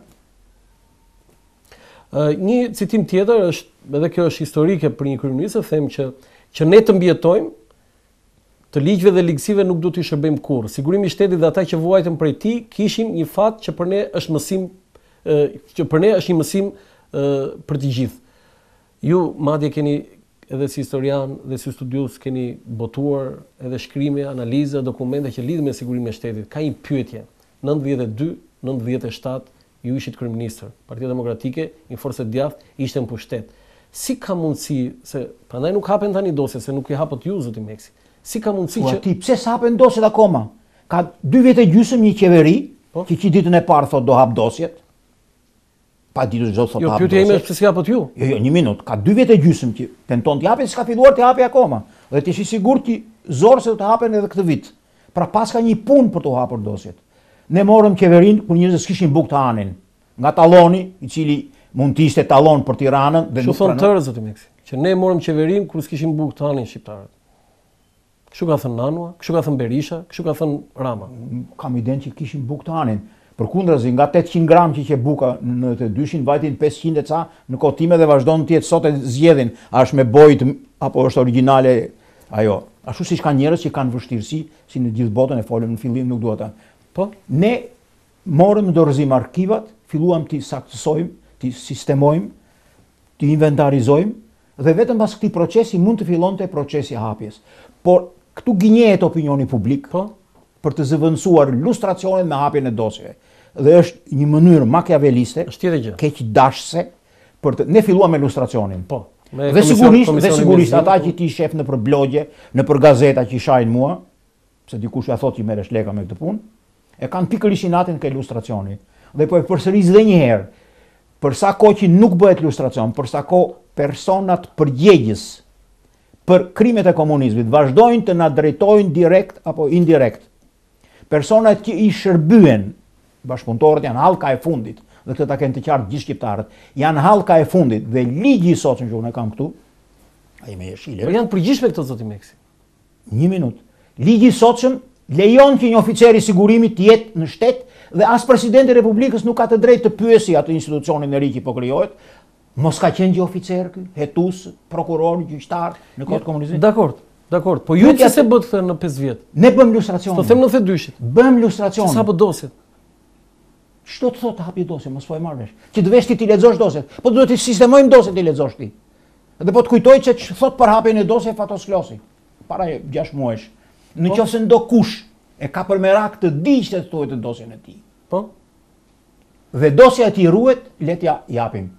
Uh, një citim tjetër është, edhe kjo është historike për një kryeminist, them që që ne të mbjetojmë, të ligjve dhe ligësive nuk do t'i shërbejmë kurrë. Sigurimi i shtetit dhe ata që vuajtën prej tij kishin një fat që për ne është mësim, uh, që për ne është një mësim uh, për të gjithë. Ju madje keni edhe si historian dhe si studius keni botuar edhe shkrime, analiza, dokumente që lidhen me sigurimin e shtetit. Ka një pyetje. nëntëdhjetë e dy, nëntëdhjetë e shtatë ju ishit kryeministër. Partia Demokratike, një forcë e djathtë, ishte në pushtet. Si ka mundësi, se prandaj nuk hapen tani dosjet, se nuk i hapët ju, zoti Meksi. Si ka mundësi Po që ti pse s'hapen dosjet akoma? Ka dy vjet e gjysmë një qeveri, Po? që që ditën e parë thot do hap dosjet. Pa ditur çdo thot jo, hap pyetja ime dosjet. është pse si hapët ju? Jo, jo, një minut. Ka dy vjet e gjysmë që tenton të japet, s'ka filluar të hapi akoma. Dhe ti je i sigurt që zorë se do të hapen edhe këtë vit. Pra pas ka një punë për të hapur dosjet. Ne morëm qeverinë kur njerëzit s'kishin bukë të hanin. Nga talloni, i cili mund të ishte tallon për Tiranën dhe Kështu nuk thon pranon- tërë zoti Meksi, që ne morëm qeverinë kur s'kishin bukë të hanin shqiptarët. Kështu ka thënë Nanua, kështu ka thënë Berisha, kështu ka thënë Rama. Kam idenë që kishin bukë të hanin. Përkundrazi, nga tetëqind gram që që buka në të dyshin, vajtin pesëqind e ca në kohë time dhe vazhdon të jetë sot e zgjedhin, a është me bojë apo është origjinale ajo. Ashtu siç kanë njerëz që kanë vështirësi, si në gjithë botën e folëm në fillim, nuk dua ta. Po? Ne morëm në dorëzim arkivat, filluam të saktësojmë, të sistemojmë, të inventarizojmë dhe vetëm pas këtij procesi mund të fillonte procesi i hapjes. Por këtu gënjehet opinioni publik Po? për të zëvendësuar lustracionet me hapjen e dosjeve. Dhe është një mënyrë makiaveliste, Është tjetër gjë. keq dashse për të ne filluam me lustracionin. Po. Me Dhe komision- sigurisht, dhe komisionin sigurisht Mezim, ata po. që ti shef në për blogje, në për gazeta që i shajnë mua, se dikush ja thot që merresh leka me këtë punë, e kanë pikërisht inatin ke lustracioni. Dhe po e përsëris edhe një herë, për sa kohë që nuk bëhet lustracion, për sa kohë personat përgjegjës për krimet e komunizmit vazhdojnë të na drejtojnë direkt apo indirekt. Personat që i shërbyen, bashkëpunëtorët janë hallka e fundit, dhe këtë ta kenë të qartë gjithë shqiptarët, janë hallka e fundit dhe ligji i sotshëm që unë e kam këtu, ai me Po jeshile. janë përgjithshme këto zoti Meksi. Një minutë. Ligji i sotshëm lejon që një oficer i sigurimit të jetë në shtet dhe as presidenti i Republikës nuk ka të drejtë të pyesë atë institucionin e ri që po krijohet. Mos ka qenë gjë oficer ky, hetus, prokuror, gjyqtar në kohë të komunizmit. Dakor, dakor. Po ju Nuk ja- pse bët këtë në pesë vjet? Ne bëm lustracion. Po them në nëntëdhjetë e dyshit. Bëm lustracion. Sa po dosjet? Ç'do të thotë hapi dosje, mos po e marr vesh. Që të vesh ti ti lexosh dosjet. Po duhet të sistemojmë dosjet ti lexosh ti. Dhe po të kujtoj që që thot për hapjen e dosje Fatos Klosi. Para gjashtë muajsh. Në qoftë se ndo kush e ka për merak të di që të thuhet të dosjen e tij. Po? Dhe dosja e tij ruhet, le t'ja japim.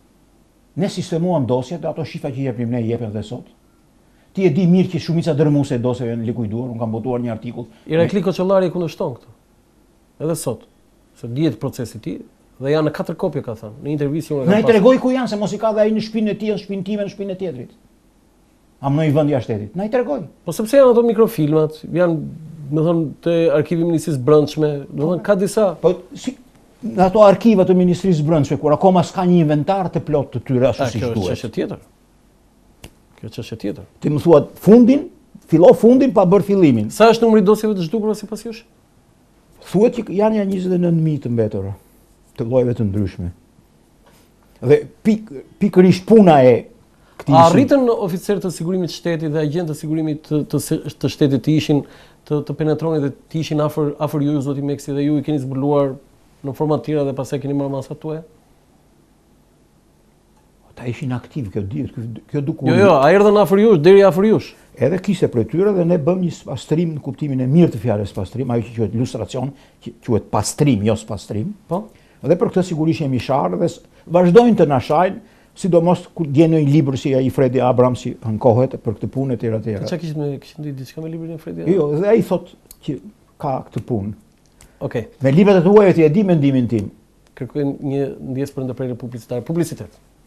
Ne sistemuam dosjet, dhe ato shifra që jepim ne jepim edhe sot. Ti e di mirë që shumica dërmuese e dosjeve janë likuiduar, unë kam botuar një artikull. Irakli Koçollari e kundërshton këto. Edhe sot. Se dihet procesi i tij dhe janë në katër kopje ka thënë. Në intervistë unë e Na i kam pasur. tregoj ku janë, se mos i ka dhe ai në shtëpinë e tij, në shtëpinë time, në shtëpinë e tjetrit. Am në një vend jashtë shtetit. Na i tregoj. Po sepse janë ato mikrofilmat, janë, më thënë, te arkivi i Ministrisë së Brendshme, do të thënë ka disa. Po si në ato arkiva të Ministrisë së Brendshme, kur akoma s'ka një inventar të plot të tyre ashtu A, siç kjo është duhet. çështje tjetër. Kjo është çështje tjetër. Ti më thua fundin, fillo fundin pa bërë fillimin. Sa është numri i dosjeve të zhdukur sipas jush? Thuhet që janë ja njëzet e nëntë mijë të mbetura, të llojeve të ndryshme. Dhe pik, pikërisht puna e këtij A arritën oficerët të sigurimit të shtetit dhe agjentë të sigurimit të, të, të shtetit të ishin të, të penetronin dhe të ishin afër afër ju zoti Meksi dhe ju i keni zbuluar në forma të tjera dhe pastaj keni marrë masat tuaja? Ata ishin aktiv, kjo dihet, kjo, kjo dukur. Jo, jo, a erdhën afër jush, deri afër jush. Edhe kishte prej tyre dhe ne bëm një pastrim në kuptimin e mirë të fjalës pastrim, ajo që quhet lustracion, që quhet pastrim, jo pastrim. Po? Dhe për këtë sigurisht jemi sharë dhe s- vazhdojnë të na shajnë, sidomos kur djen një libër si ai Fredi Abramsi ankohet për këtë punë e tjera të tjera. Çka kishit me kishit ndih diçka me librin e Fredi? Jo, dhe ai thot që ka këtë punë. Okej. Me librat e tuaja ti e di mendimin tim. Kërkoj një ndjesë për ndërprerje publicitare. Publicitet.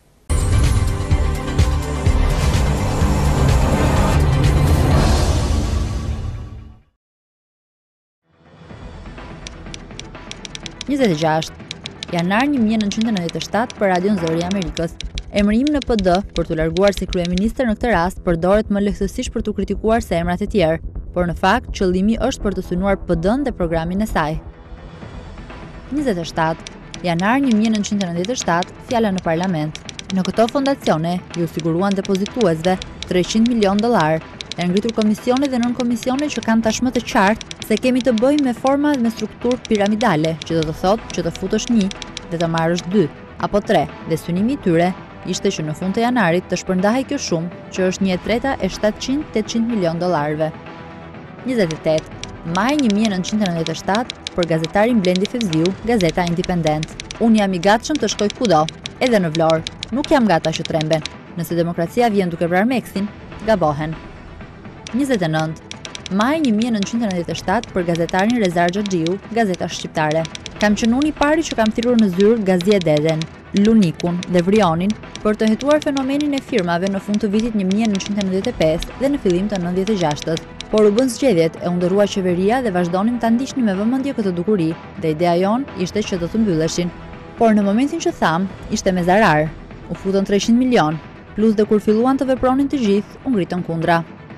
njëzet e gjashtë janar një mijë e nëntëqind e nëntëdhjetë e shtatë për Radion Zëri i Amerikës. Emërimi në P D për t'u larguar si kryeministër në këtë rast përdoret më lehtësisht për t'u kritikuar se emrat e tjerë, por në fakt qëllimi është për të synuar P D-n dhe programin e saj. njëzet e shtatë, janar një mijë e nëntëqind e nëntëdhjetë e shtatë, fjala në parlament. Në këto fondacione ju siguruan depozituesve treqind milion dollar. Janë ngritur komisione dhe nën-komisione që kanë tashmë të qartë se kemi të bëjmë me forma dhe me strukturë piramidale, që do të thotë që të futësh një dhe të marrësh dy apo tre, dhe synimi i tyre ishte që në fund të janarit të shpërndahej kjo shumë, që është një e treta e shtatëqind e tetëqind milion dollarëve. njëzet e tetë maj një mijë e nëntëqind e nëntëdhjetë e shtatë, për gazetarin Blendi Fevziu, Gazeta Independent. Unë jam i gatshëm të shkoj kudo, edhe në Vlorë. Nuk jam gata që tremben. Nëse demokracia vjen duke vrarë Meksin, gabohen. njëzet e nëntë maj një mijë e nëntëqind e nëntëdhjetë e shtatë, për gazetarin Rezar Xhaxhiu, Gazeta Shqiptare. Kam qenë unë i pari që kam thirrur në zyrë Gazie Deden, Lunikun dhe Vrionin për të hetuar fenomenin e firmave në fund të vitit një mijë e nëntëqind e nëntëdhjetë e pesë dhe në fillim të nëntëdhjetë e gjashtët. Por u bën zgjedhjet e u ndërrua qeveria dhe vazhdonim ta ndiqnim me vëmendje këtë dukuri, dhe ideja jon ishte që do të mbylleshin. Por në momentin që tham, ishte me zarar. U futën treqind milion, plus dhe kur filluan të vepronin të gjithë, u ngritën kundra.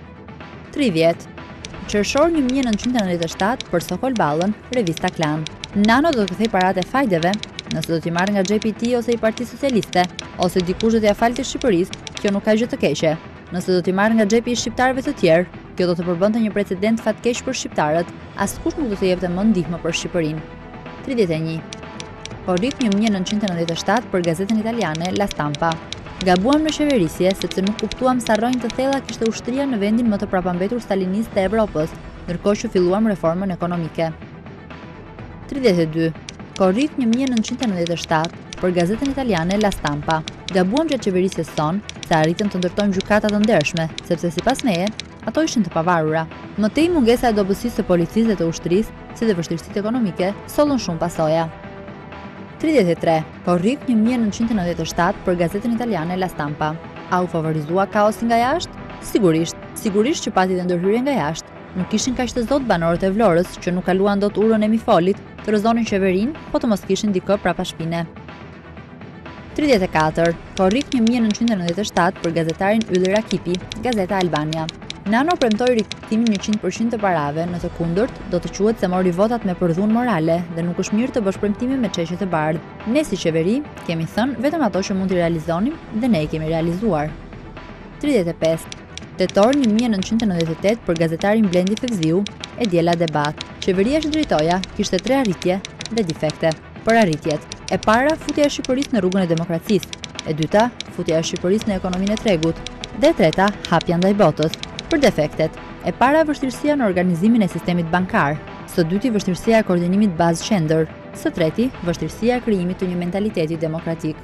tridhjetë Qershor një mijë e nëntëqind e nëntëdhjetë e shtatë, për Sokol Ballën, Revista Klan. Nano do të kthej paratë e fajdeve, nëse do t'i marrë nga xhepi i tij ose i Partisë Socialiste, ose dikush do t'ia falte Shqipërisë, kjo nuk ka gjë të keqe. Nëse do t'i marrë nga xhepi i shqiptarëve të tjerë, kjo do të përbënte një precedent fatkeq për shqiptarët, askush nuk do të jepte më ndihmë për Shqipërinë. tridhjetë e një Korrik një mijë e nëntëqind e nëntëdhjetë e shtatë, për gazetën italiane La Stampa. Gabuam në qeverisje sepse nuk kuptuam sa rrojnë të thella kishte ushtria në vendin më të prapambetur stalinist të Evropës, ndërkohë që filluam reformën ekonomike. tridhjetë e dy Korrik një mijë e nëntëqind e nëntëdhjetë e shtatë, për gazetën italiane La Stampa. Gabuam gjatë qeverisjes son se arritëm të ndërtojmë gjykata të ndershme, sepse sipas meje, ato ishin të pavarura. Mëtej mungesa e dobësisë së policisë dhe të ushtrisë, si dhe vështirësitë ekonomike, sollën shumë pasoja. tridhjetë e tre Korrik një mijë e nëntëqind e nëntëdhjetë e shtatë, për gazetën italiane La Stampa. A u favorizua kaosi nga jashtë? Sigurisht, sigurisht që pati dhe ndërhyrje nga jashtë. Nuk ishin kaq të zot banorët e Vlorës që nuk kaluan dot urën e Mifolit, të rrëzonin qeverinë, po të mos kishin dikë prapa shpine. tridhjetë e katër Korrik një mijë e nëntëqind e nëntëdhjetë e shtatë, për gazetarin Ylli Rakipi, Gazeta Albania. Nano premtoi rikthyimin njëqind përqind të parave, në të kundërt do të quhet se mori votat me përdhunë morale dhe nuk është mirë të bësh premtime me çështje të bardhë. Ne si qeveri kemi thënë vetëm ato që mund t'i realizonim dhe ne i kemi realizuar. tridhjetë e pesë Tetor një mijë e nëntëqind e nëntëdhjetë e tetë, për gazetarin Blendi Fevziu, e diela debat. Qeveria që drejtoja kishte tre arritje dhe defekte. Për arritjet, e para futja e Shqipërisë në rrugën e demokracisë, e dyta futja e Shqipërisë në ekonominë e tregut, dhe e treta hapja ndaj botës. Për defektet, e para vështirësia në organizimin e sistemit bankar, së dyti vështirësia e koordinimit bazë qendër, së treti vështirësia e krijimit të një mentaliteti demokratik.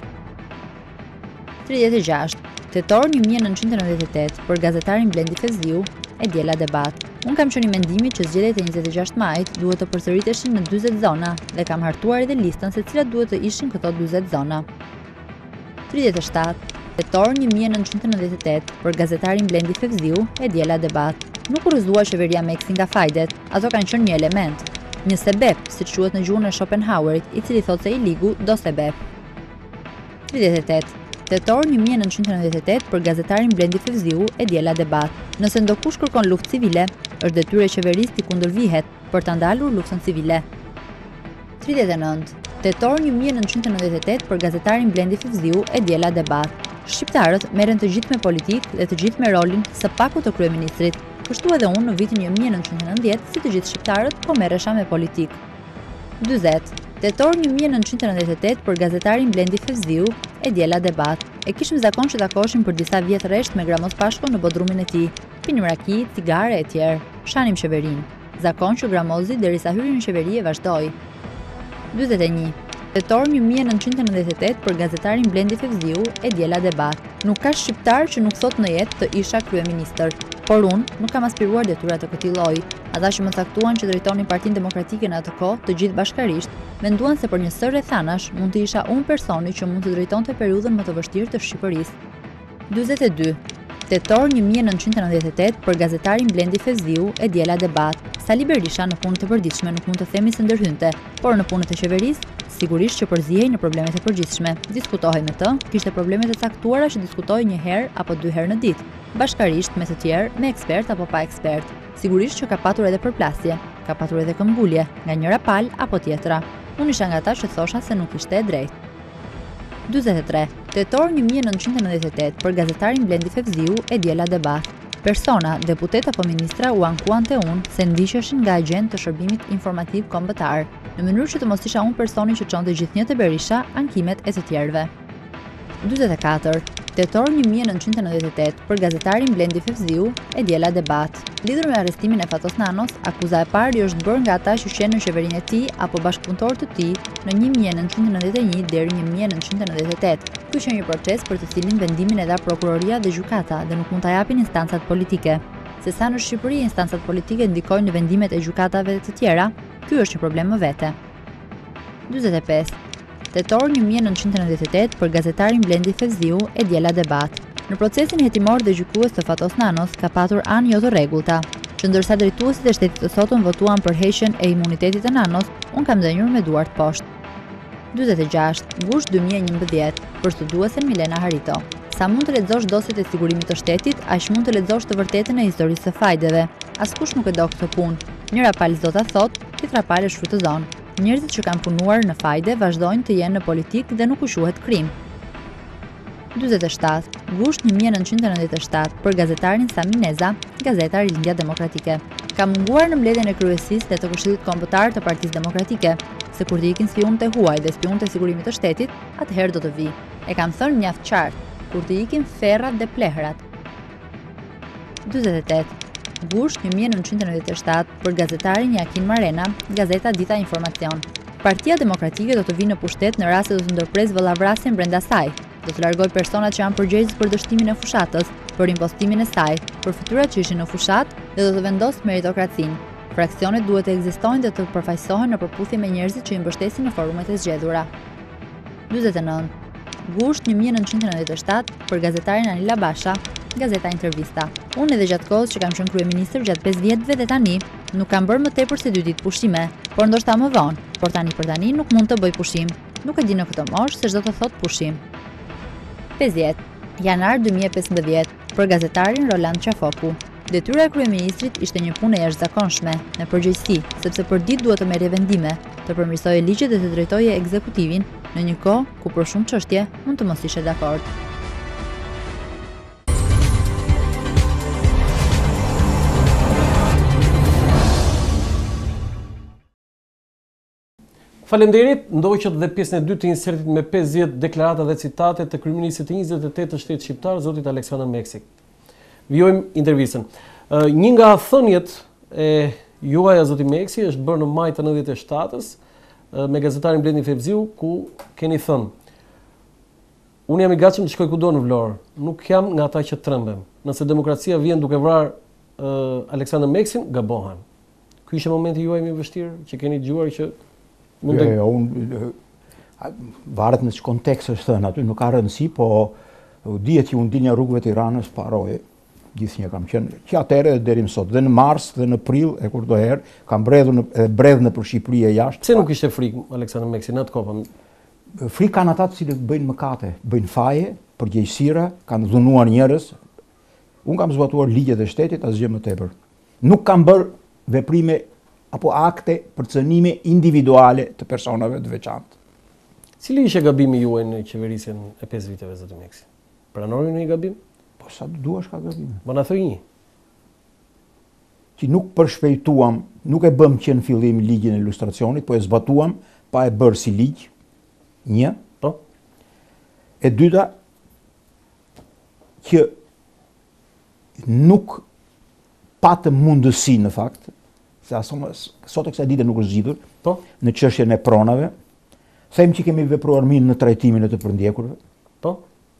tridhjetë e gjashtë Tetor një mijë e nëntëqind e nëntëdhjetë e tetë, për gazetarin Blendi Fevziu, e diela debat. Unë kam qenë i mendimit që zgjedhjet e njëzet e gjashtë majit duhet të përsëriteshin në dyzet zona dhe kam hartuar edhe listën se cilat duhet të ishin këto dyzet zona. tridhjetë e shtatë Tetor një mijë e nëntëqind e nëntëdhjetë e tetë, për gazetarin Blendi Fevziu, e diela debat. Nuk u rrëzua qeveria Meksi nga fajdet, ato kanë qenë një element, një sebeb, siç quhet në gjuhën e Schopenhauerit, i cili thotë se i ligu do sebeb. tridhjetë e tetë Tetor një mijë e nëntëqind e nëntëdhjetë e tetë, për gazetarin Blendi Fevziu, e diela debat. Nëse ndokush kërkon luftë civile, është detyrë e qeverisë t'i kundërvihet për ta ndalur luftën civile. tridhjetë e nëntë Tetor një mijë e nëntëqind e nëntëdhjetë e tetë, për gazetarin Blendi Fevziu, e diela debat. Shqiptarët merren të gjithë me politikë dhe të gjithë me rolin së paku të kryeministrit. Kështu edhe unë në vitin një mijë e nëntëqind e nëntëdhjetë, si të gjithë shqiptarët, po merresha me politikë. dyzet Tetor një mijë e nëntëqind e nëntëdhjetë e tetë, për gazetarin Blendi Fevziu, e diela debat. E kishim zakon që takoheshim për disa vjet rresht me Gramos Pashko në bodrumin e tij. Pinim raki, cigare e tjerë. Shanim qeverinë. Zakon që Gramozi derisa hyri në qeveri e vazhdoi. dyzet e një Tetor një mijë e nëntëqind e nëntëdhjetë e tetë, për gazetarin Blendi Fevziu, e diela debat. Nuk ka shqiptar që nuk thot në jetë të isha kryeministër, por unë nuk kam aspiruar detyra të këtij lloji. Ata që më caktuan që drejtonin Partinë Demokratike në atë kohë, të gjithë bashkarisht, menduan se për një sër rrethanash mund të isha unë personi që mund të drejtonte periudhën më të vështirë të Shqipërisë. dyzet e dy Tetor një mijë e nëntëqind e nëntëdhjetë e tetë, për gazetarin Blendi Fevziu, e diela debat. Sali Berisha në punët e përditshme nuk mund të themi se ndërhynte, por në punët e qeverisë sigurisht që përzihej në problemet e përgjithshme. Diskutohej me të, kishte problemet e caktuara që diskutohej një herë apo dy herë në ditë, bashkarisht me të tjerë, me ekspert apo pa ekspert. Sigurisht që ka patur edhe përplasje, ka patur edhe këmbgulje, nga njëra palë apo tjetra. Unë isha nga ata që thosha se nuk ishte e drejtë. dyzet e tre. Tetor një mijë e nëntëqind e nëntëdhjetë e tetë për gazetarin Blendi Fevziu e diela debat. Persona, deputet apo ministra u ankuan te unë se ndiqeshin nga agent të shërbimit informativ kombëtar, në mënyrë që të mos isha unë personi që çonte gjithnjë te Berisha ankimet e të tjerëve. dyzet e katër. Tetor një mijë e nëntëqind e nëntëdhjetë e tetë për gazetarin Blendi Fevziu e diela debat. Lidhur me arrestimin e Fatos Nanos, akuza e parë i është bërë nga ata që qenë në qeverinë e tij apo bashkëpunëtor të tij në një mijë e nëntëqind e nëntëdhjetë e një deri një mijë e nëntëqind e nëntëdhjetë e tetë. Ky është një proces për të cilin vendimin e dha prokuroria dhe gjykata dhe nuk mund ta japin instancat politike. Se sa në Shqipëri instancat politike ndikojnë në vendimet e gjykatave të tjera, ky është një problem më vete. dyzet e pesë. Tetor një mijë e nëntëqind e nëntëdhjetë e tetë për gazetarin Blendi Fevziu e diela debat. Në procesin hetimor dhe gjykues të Fatos Nanos ka patur anë jo të rregullta, që ndërsa drejtuesit e shtetit të sotëm votuan për heqjen e imunitetit të Nanos, unë kam ndenjur me duart poshtë. dyzet e gjashtë. Gusht dy mijë e njëmbëdhjetë për studuesen Milena Harito. Sa mund të lexosh dosjet e sigurimit të shtetit, aq mund të lexosh të vërtetën e historisë së fajdeve. Askush nuk e do këtë punë. Njëra palë do ta thotë, tjetra palë e shfrytëzon. Njerëzit që kanë punuar në fajde vazhdojnë të jenë në politikë dhe nuk u quhet krim. dyzet e shtatë. Gusht një mijë e nëntëqind e nëntëdhjetë e shtatë për gazetarin Sami Neza, gazeta Rilindja Demokratike. Ka munguar në mbledhjen e kryesisë dhe të Këshillit Kombëtar të Partisë Demokratike, se kur të ikin spionët e huaj dhe spionët e sigurimit të shtetit, atëherë do të vi. E kam thënë mjaft qartë, kur të ikin ferrat dhe plehrat. dyzet e tetë. Gusht një mijë e nëntëqind e nëntëdhjetë e shtatë për gazetarin Jakin Marena, gazeta Dita Informacion. Partia Demokratike do të vinë në pushtet në rast se do të ndërpres vëllavrasjen brenda saj. Do të largoj personat që janë përgjegjës për dështimin e fushatës, për impostimin e saj, për fytyrat që ishin në fushat dhe do të vendosë meritokracinë. Fraksionet duhet të ekzistojnë dhe të përfaqësohen në përputhje me njerëzit që i mbështesin në forumet e zgjedhura. dyzet e nëntë. Gusht një mijë e nëntëqind e nëntëdhjetë e shtatë për gazetarin Anila Basha, gazeta Intervista. Unë edhe gjatë kohës që kam qenë kryeministër gjatë pesë vjetëve dhe tani, nuk kam bërë më tepër se dy ditë pushime, por ndoshta më vonë, por tani për tani nuk mund të bëj pushim. Nuk e di në këtë moshë se ç'do të thotë pushim. pesëdhjetë. Janar dy mijë e pesëmbëdhjetë për gazetarin Roland Qafoku. Detyra e kryeministrit ishte një punë e jashtëzakonshme, në përgjegjësi, sepse për ditë duhet të merrje vendime, të përmirësojë ligjet dhe të drejtoje ekzekutivin në një kohë ku për shumë çështje mund të mos ishe dakord. Faleminderit, ndoqët dhe pjesën e dytë të insertit me pesëdhjetë deklarata dhe citate të kryeministit të njëzet e tetë të shtetit shqiptar, zotit Aleksandër Meksi. Vijojmë intervistën. Uh, një nga thënjet e juaja zoti Meksi është bërë në maj të nëntëdhjetë e shtatës uh, me gazetarin Blendi Fevziu, ku keni thënë: unë jam i gatshëm të shkoj kudo në Vlorë, nuk jam nga ata që trembem. Nëse demokracia vjen duke vrarë uh, Aleksandër Meksin, gabohen. Ky ishte momenti juaj më i vështirë që keni dëgjuar që mund të... Jo, jo, unë varet në ç'kontekst kontekst është thënë aty, nuk ka rëndësi, po dihet që unë dilja rrugëve të Tiranës paroj. Gjithnjë kam qenë që atëherë deri më sot, dhe në mars dhe në prill e kurdoherë kam bredhur në bredh në për Shqipëri e jashtë. Pse nuk ishte frikë Aleksandër Meksi në atë kohë? Frikë kanë ata të cilët bëjnë mëkate, bëjnë faje, përgjegjësira, kanë dhunuar njerëz. Unë kam zbatuar ligjet e shtetit, asgjë më tepër. Nuk kam bërë veprime apo akte për cënime individuale të personave të veçantë. Cili ishte gabimi juaj në qeverisjen e pesë viteve, zoti Meksi? Pranori në një gabim? Po sa të duash ka gabime. Po na thoj një. Që nuk përshpejtuam, nuk e bëm që në fillim ligjin e ilustracionit, po e zbatuam pa e bërë si ligj. Një. Po. E dyta, që nuk patëm mundësi në fakt, se sot e kësaj dite nuk është zgjidhur, po, në çështjen e pronave, them që kemi vepruar mirë në trajtimin e të përndjekurve. Po.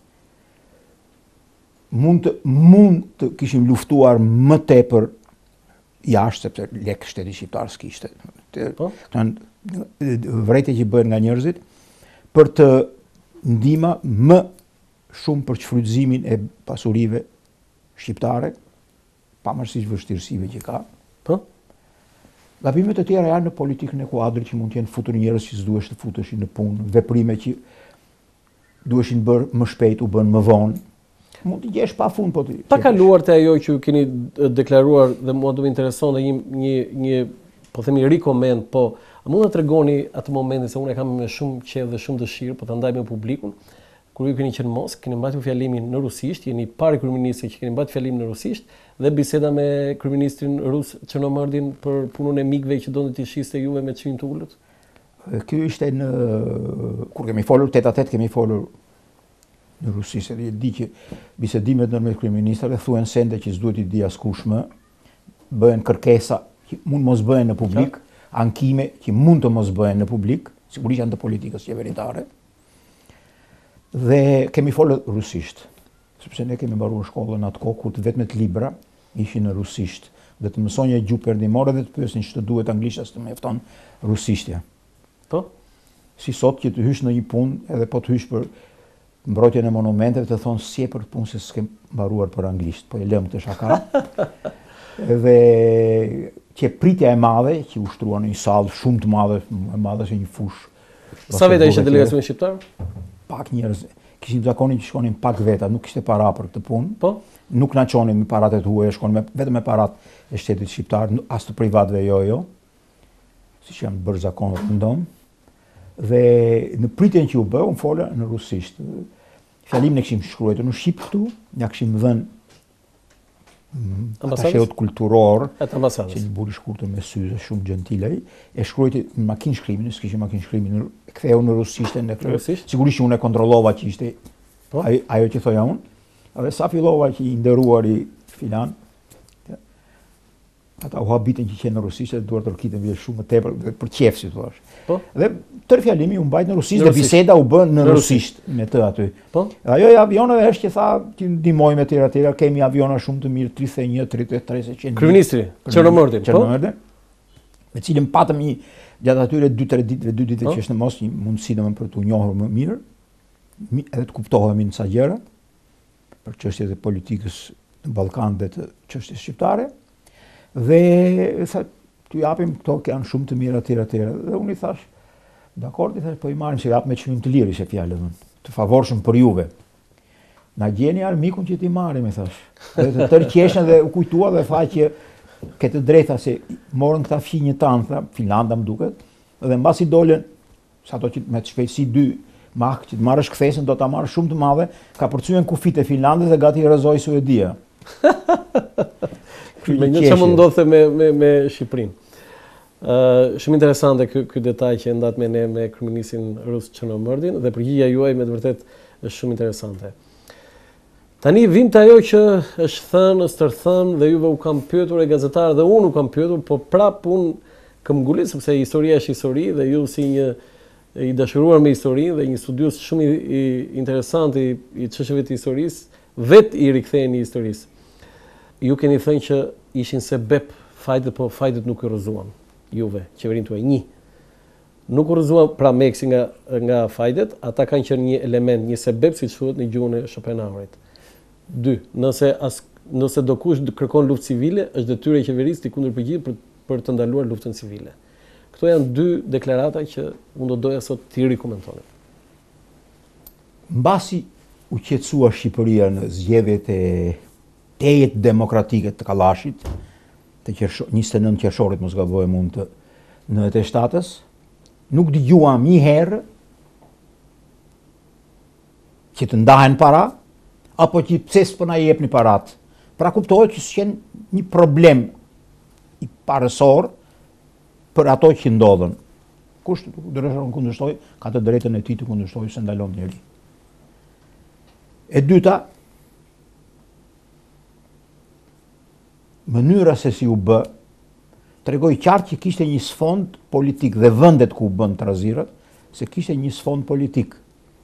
Mund të, mund të kishim luftuar më tepër jashtë, sepse lek shteti shqiptar s'kishte. Po. Këto janë vrejtje që bëhen nga njerëzit për të ndihma më shumë për shfrytëzimin e pasurive shqiptare, pavarësisht vështirësive që ka. Po. Gabimet e tjera janë në politikën e kuadrit që mund të jenë futur njerëz që s'duhesh të futeshin në punë, veprime që duheshin bërë më shpejt u bën më vonë. Mund të gjesh pa fund, po të... Pa kaluar të ajo që keni deklaruar dhe mua do më intereson dhe një, një, një po themi rikoment, po a mund të tregoni atë momentin se unë e kam me shumë qejf dhe shumë dëshirë, po ta ndaj me publikun. Kur ju keni qenë në Moskë, keni mbajtur fjalimin në rusisht, jeni pari kryeministri që keni mbajtur fjalimin në rusisht dhe biseda me kryeministrin rus Chernomyrdin për punën e mikëve që donte t'i shiste juve me çmim të ulët. Ky ishte në kur kemi folur tet a tet kemi folur në rusisht, edhe di që bisedimet ndërmjet kryeministrave thuhen sende që s'duhet i di askush më, bëhen kërkesa që mund mos bëhen në publik, ankime që mund të mos bëhen në publik, sigurisht janë të politikës qeveritare. Dhe kemi folur rusisht, sepse ne kemi mbaruar shkollën atë kohë kur vetëm libra ishin në rusisht, dhe të mësonje gjuhë perëndimore dhe të pyesin ç'të duhet anglisht as të mjafton rusishtja. Po? Si sot që të hysh në një punë, edhe po të hysh për mbrojtjen e monumenteve të thonë si e për punë se s'kem mbaruar për anglisht, po e lëm këtë shaka. Dhe që pritja e madhe, që ushtruan në një sallë shumë të madhe, e madhe se një fush. Sa veta ishte delegacioni shqiptar? Pak njerëz, kishim zakonin që shkonin pak veta, nuk kishte para për këtë punë. Po? Nuk na çonin me paratë e huaja, shkonin me, vetëm me paratë e shtetit shqiptar, as të privatëve jo jo. Siç janë bërë zakonet në dom. Dhe në pritjen që u bë, unë fola në rusisht. Fjalimin e kishim shkruar në shqip këtu, ja kishim dhënë atasheut kulturor, që një buri shkurtër me syze, shumë gjentilej, e shkruajti në makinë shkrimin, s'kishte makinë shkrimin, e ktheu në rusisht në rusisht. Sigurisht që unë e kontrollova që ishte ajo që thoja unë. Dhe sa fillova që i nderuari filan, ata u habitën që qenë në rusisht dhe duart rokitën vjen shumë më tepër dhe për qejf si thua. Po? Dhe tërë fjalimi u mbajt në rusisht dhe biseda u bën në rusisht me të aty. Po? Ajo e avioneve është që tha që ndihmojmë etj etj, kemi aviona shumë të mirë tridhjetë e një, tridhjetë e tre se qenë. Kryeministri Chernomyrdin, po? Chernomyrdin. Me cilën patëm një gjatë atyre dy tre ditëve, dy ditë që është në Moskë, një mundësi domosdoshmë për t'u njohur më mirë, edhe të kuptohemi në ca gjëra për çështjet e politikës në Ballkan dhe të çështjes shqiptare. Dhe tha, t'ju japim këto që janë shumë të mirë atjera atjera. Dhe unë i thash, dakord, i thash, po i marrim se jap me çmim të lirë, ishte fjalë domun, të favorshëm për juve. Na gjeni armikun që t'i marrim, i thash. Dhe të tërë qeshen dhe u kujtua dhe tha që këtë drejta se morën këta fqinjë tanë, tha, Finlanda më duket, dhe mbasi dolen, sa to që me të shpejtësi dy mach që të marrësh kthesën do ta marrësh shumë të madhe, ka përcyen kufit e Finlandës dhe gati i rrezoi Suedia. Me një që më ndodhte me, me, me Shqipërinë. Uh, shumë interesante ky, ky detaj që ndat me ne me kryeministin rus Chernomyrdin dhe përgjigjja juaj me të vërtet është shumë interesante. Tani vim të ajo që është thënë, është tërthënë dhe juve u kam pyetur e gazetarë dhe unë u kam pyetur, po prap unë kam ngulit sepse historia është histori dhe ju si një i dashuruar me historinë dhe një studius shumë i, i interesant i, i çështjeve të historisë, vet i riktheheni historisë. Ju keni thënë që ishin sebeb fajtet, po fajtet nuk i rrëzuan juve, qeverinë tuaj. Një, nuk u rrëzuan pra Meksi nga, nga fajtet, ata kanë qenë një element, një sebeb si thuhet në gjuhën e Schopenhauerit. Dy, nëse, as, nëse do kush kërkon luftë civile, është detyra e qeverisë të kundërpërgjigjet për, për të ndaluar luftën civile. Këto janë dy deklarata që unë do doja sot t'i rikomentoni. Mbasi u qetësua Shqipëria në zgjedhjet e tejet demokratike të Kallashit, të njëzet e nëntë qershorit mos gabohem unë të nëntëdhjetë e shtatës, nuk dëgjuam një herë që të ndahen para, apo që pse s'po na jepni parat. Pra kuptohet që s'ken një problem i parësor për ato që ndodhen. Kush dëreshon kundërshtoj, ka të drejtën e tij të kundërshtojë se ndalon njëri. E dyta, mënyra se si u bë, tregoi qartë që kishte një sfond politik dhe vendet ku u bën trazirat, se kishte një sfond politik.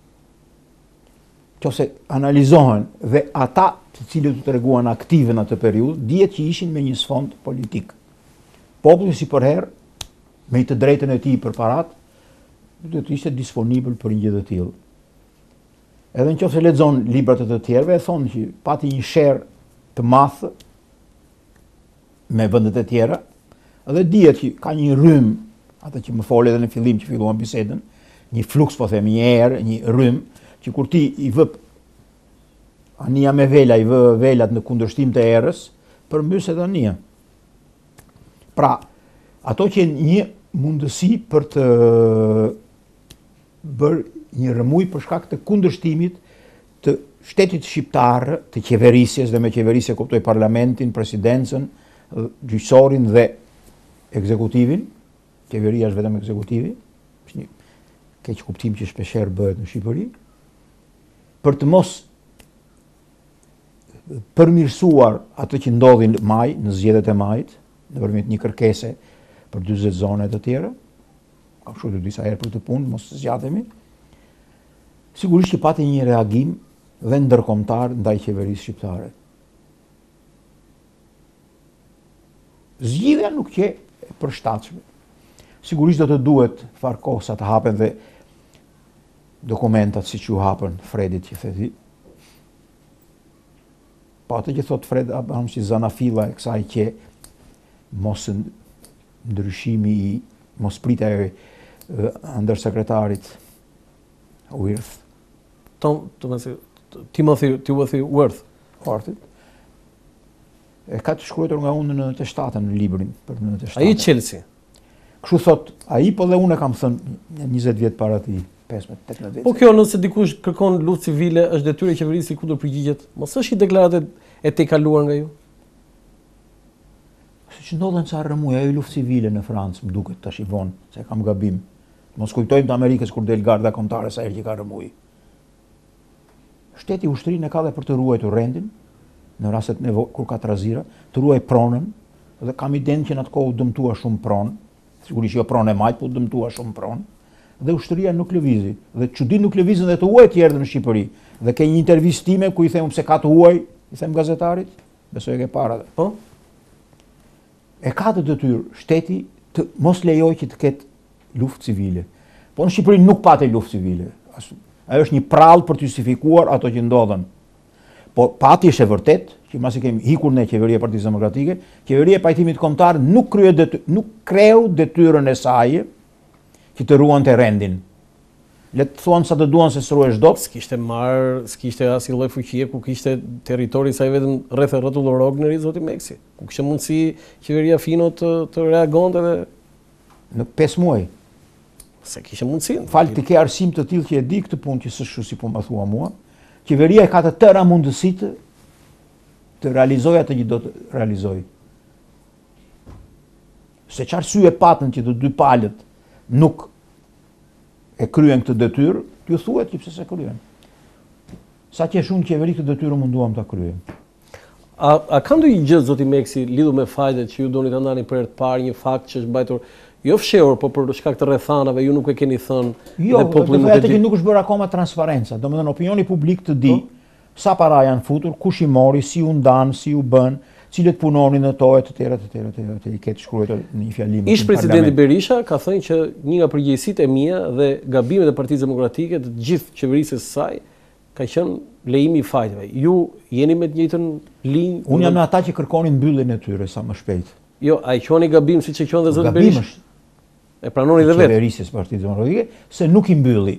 Qose analizohen dhe ata të cilët u treguan aktive në atë periudhë, dihet që ishin me një sfond politik. Populli si përherë, me të drejtën e tij për parat, do të ishte disponibël për një gjë të tillë. Edhe nëse lexon librat e të tjerëve, e thonë që pati një sherr të madh me vendet e tjera, edhe dihet që ka një rrym, ata që më folë edhe në fillim që filluam bisedën, një fluks, po them, një erë, një rrym, që kur ti i vë anija me vela, i vë velat në kundërshtim të erës, përmbys edhe anija. Pra, ato që një mundësi për të bërë një rëmuj për shkak të kundërshtimit të shtetit shqiptar, të qeverisjes, dhe me qeverisje kuptoj parlamentin, presidencën, gjyqësorin dhe ekzekutivin. Qeveria është vetëm ekzekutivi, është një keq kuptim që shpeshherë bëhet në Shqipëri, për të mos përmirësuar atë që ndodhi në maj, në zgjedhjet e majit, nëpërmjet një kërkese për dyzet zone të tjera, ka shkuar disa herë për të punë, mos zgjatemi. Sigurisht që pati një reagim dhe ndërkombëtar ndaj qeverisë shqiptare. Zgjidhja nuk që e përshtatshme. Sigurisht do të duhet farë kohë sa të hapen dhe dokumentat siç u hapën Fredit që theti. Po atë që thot Fred Abraham si zanafilla e kësaj që mos ndryshimi i mos pritja e ndërsekretarit Wirth. Tom, Timothy, Timothy Wirth. Wirth. E ka të shkruar nga unë në testatën në librin për në testatën. Ai Chelsea. Kështu thot, ai po dhe unë kam thënë njëzet vjet para ti, pesëmbëdhjetë tetëmbëdhjetë vjet. Po kjo nëse dikush kërkon luftë civile, është detyrë e qeverisë kundër përgjigjet. Mos është i deklaratë e tejkaluar nga ju? Siç ndodhen ca rrëmuj, ajo luftë civile në Francë, më duket tash i vonë, se kam gabim. Mos kujtojmë të Amerikës kur del garda kombëtare sa herë që ka rrëmuj. Shteti ushtrinë e ka dhe për të ruajtur rendin, në rastet nevojë kur ka trazira, të ruaj pronën, dhe kam idenë që në atë kohë u dëmtua shumë pronë, sigurisht jo pronë e majt, po dëmtua shumë pronë, dhe ushtria nuk lëvizi. Dhe çudi nuk lëvizën dhe të huaj të tjerë në Shqipëri. Dhe ke një intervistë time ku i them pse ka të huaj, i them gazetarit, besoj e ke para. Po? E ka të detyrë shteti të mos lejoj që të ketë luftë civile. Po në Shqipëri nuk patej luftë civile. Ajo është një prallë për të justifikuar ato që ndodhen. Po pati është e vërtet, që masi kemi hikur në qeveria e Partisë Demokratike, qeveria e pajtimit kombëtar nuk krye dety, nuk kreu detyrën e saj që të ruante rendin. Le të thuan sa të duan se s'ruhesh dot. S'kishte marr, s'kishte asnjë lloj fuqie ku kishte territori sa i vetëm rreth e rrotull Rognerit zoti Meksi. Ku kishte mundësi qeveria Fino të të reagonte dhe në pesë muaj. Se kishte mundësi. Fal ti ke arsim të tillë që e di këtë punë që s'është si po më thua mua. Qeveria e ka të tëra mundësitë të realizojë atë që do të realizojë. Se çfarë arsye patën që të dy palët nuk e kryen këtë detyrë, t'ju thuhet që pse se kryen. Sa që shumë qeveri këtë detyrë munduam ta kryejm. A, a ka ndonjë gjë zoti Meksi lidhur me fajtet që ju doni ta ndani për herë të parë, një fakt që është mbajtur jo fshehur, po për shkak të rrethanave ju nuk e keni thënë. Jo, do të thotë që nuk është bërë akoma transparenca. Domethënë opinioni publik të di sa para janë futur, kush i mori, si u ndan, si u bën, cilët punonin në to e të tjera të tjera të tjera, të i ketë shkruar në një fjalim. Ish presidenti Berisha ka thënë që një nga përgjegjësitë e mia dhe gabimet e Partisë Demokratike të gjithë qeverisë së saj ka qenë lejimi i fajteve. Ju jeni me të njëjtën linjë? Unë jam në ata që kërkonin mbylljen e tyre sa më shpejt. Jo, ai quani gabim siç e quan dhe zoti Berisha. E pranoni dhe vetë. Qeverisës Partisë Demokratike se nuk i mbylli.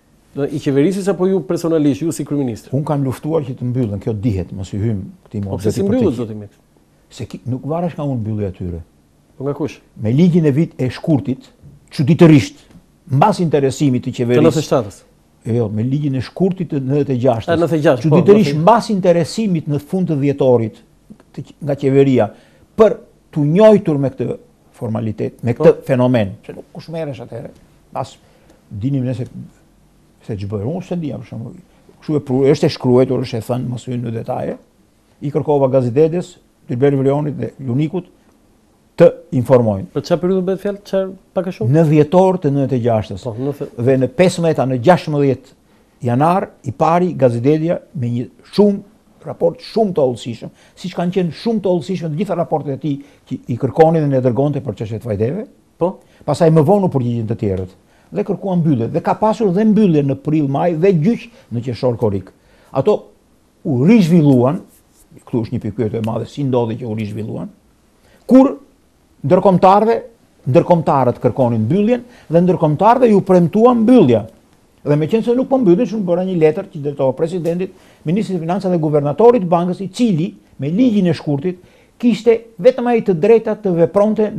I qeverisës apo ju personalisht, ju si kryeminist? Unë kam luftuar që të mbyllen, kjo dihet, mos i hym këtij mohabeti. Po pse si mbyllet zoti Meksi? Se ki, nuk varesh nga unë mbyllja e tyre. Po nga kush? Me ligjin e vit e shkurtit, çuditërisht, mbas interesimit të qeverisë. Të nëntëdhjetë e shtatës. Jo, me ligjin e shkurtit të nëntëdhjetë e gjashtës. nëntëdhjetë e gjashtë. Çuditërisht mbas interesimit në fund të dhjetorit të, nga qeveria për të njojtur me këtë formalitet, me këtë fenomen, që nuk kush merresh atëherë. Pas dinim nëse se ç'bëj. Unë s'e di për shembull. Kështu e pru, është e shkruar, është e thënë, mos hyn në detaje. I kërkova gazetetes, Dilber Vlionit dhe Lunikut të informojnë. Për çfarë periudhë bëhet fjalë? Çfarë pak a shumë? Në dhjetor të nëntëdhjetë e gjashtës. Po, në dhe në pesëmbëdhjetë në gjashtëmbëdhjetë janar i pari gazetedia me një shumë raport shumë të hollësishëm, siç kanë qenë shumë të hollësishme të gjitha raportet e tij që i kërkonin dhe ne dërgonte për çështjet e fajdeve. Po. Pastaj më vonë u përgjigjen të tjerët dhe kërkuan mbyllje dhe ka pasur dhe mbyllje në prill maj dhe gjyq në qershor korrik. Ato u rizhvilluan, këtu është një pikë e madhe si ndodhi që u rizhvilluan, kur ndërkombëtarëve, ndërkombëtarët kërkonin mbylljen dhe ndërkombëtarëve ju premtuan mbyllja. Dhe meqense nuk po mbyllin, shumë bëra një letër që drejtova presidentit, ministrit të financave dhe guvernatorit të bankës, i cili me ligjin e shkurtit kishte vetëm ai të drejtat të vepronte në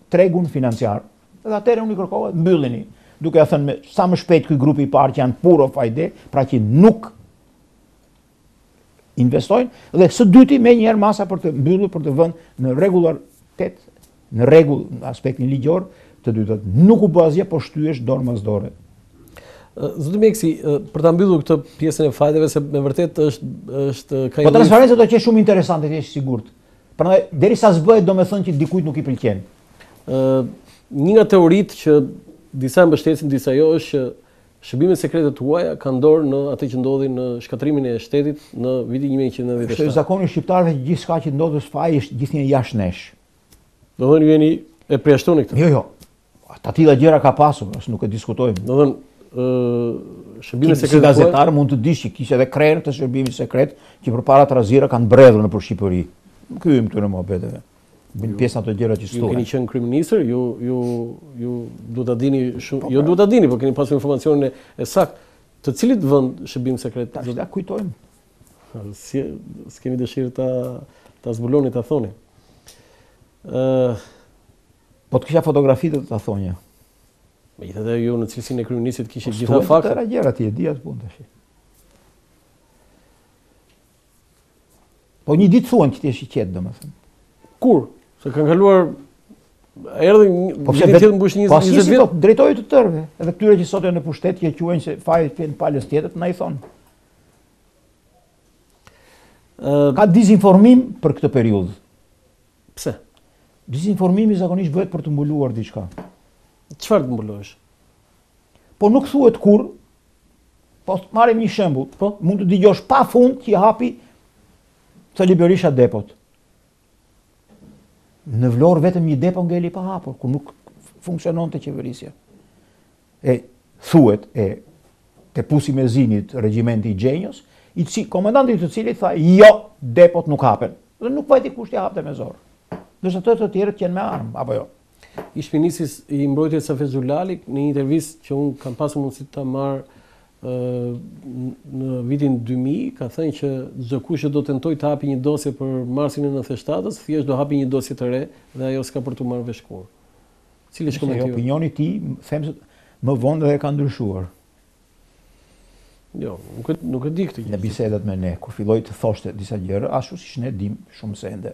tregun financiar. Dhe atëherë unë i kërkova mbyllini, duke ja thënë me sa më shpejt ky grupi i parë që janë puro fajde, pra që nuk investojnë, dhe së dyti me njëherë masa për të mbyllur, për të vënë në rregullaritet, në rregull në aspektin ligjor, të dytë. Nuk u bë asgjë, po shtyesh dorë mas dore. Zoti Meksi, për ta mbyllur këtë pjesën e fajdeve, se me vërtet është është ka Po transparenca do të qenë shumë interesante, të jesh sigurt. Prandaj derisa s'bëhet, domethënë që dikujt nuk i pëlqen. Ë një nga teoritë që disa mbështesin, disa jo, është që shërbimet sekrete tuaja kanë dorë në atë që ndodhi në shkatrimin e shtetit në vitin një mijë e njëqind e nëntëdhjetë e shtatë. Është zakoni shqiptarëve që gjithçka që ndodh së faji është gjithnjë jashtë nesh. Do thënë ju jeni e përjashtoni këtë. Jo, jo. Të tilla gjëra ka pasur, as nuk e diskutojmë. Do thënë ë shërbimet sekrete si gazetar mund të dish që kishte edhe krerë të shërbimit sekret që përpara trazira kanë bredhur nëpër Shqipëri. Nuk hyjmë këtu në mohabeteve. Bëjmë pjesë ato gjëra që Ju stuhen. keni qenë kryeministër, ju ju ju duhet ta dini shumë, jo duhet ta dini, por keni pasur informacionin e saktë të cilit vend shërbim sekret. Tash ta kujtojmë. Si s'keni dëshirë ta ta zbuloni, ta thoni. Ë Po të kisha fotografi të ta thonja. Megjithatë ju në cilësinë e kryeministit kishit gjitha faktet. Tëra gjëra ti e di atë punë tash. Po një ditë thuan që ti je i qetë, domethënë. Kur? Se kanë kaluar erdhi Po vitin tjetër mbush njëzet njëzet vjet. Po drejtori të tërëve, edhe këtyre që sot janë në pushtet që quajnë se fajet vjen palës tjetër, na i thon. Ë Ka dezinformim për këtë periudhë. pse? Dezinformimi zakonisht bëhet për të mbuluar diçka. Çfarë të mbulohesh? Po nuk thuhet kur. Po marrim një shembull. Po. Mund të dëgjosh pa fund që hapi Thali Berisha depot. Në Vlorë vetëm një depo ngeli pa hapur, ku nuk funksiononte qeverisja. E thuhet e te Pusi Mezinit, regjimenti i Gjenjos, i ci, komandanti i të cilit tha, jo, depot nuk hapen. Dhe nuk vajti kush t'i hapte me zorë. Ndërsa të të tjerët janë me armë, apo jo. Ish ministri i mbrojtjes Safet Xhulali në një intervistë që un kam pasur mundësi ta marr në vitin dy mijë, ka thënë që çdo kush që do tentojë të hapi një dosje për marsin e nëntëdhjetë e shtatës, thjesht do hapi një dosje të re dhe ajo s'ka për të marrë vesh kurrë. Cili është komentimi? Opinioni ti, them se më vonë dhe ka ndryshuar. Jo, nuk e, nuk e di këtë gjë. Në bisedat me ne, kur filloi të thoshte disa gjëra, ashtu siç ne dim shumë sende.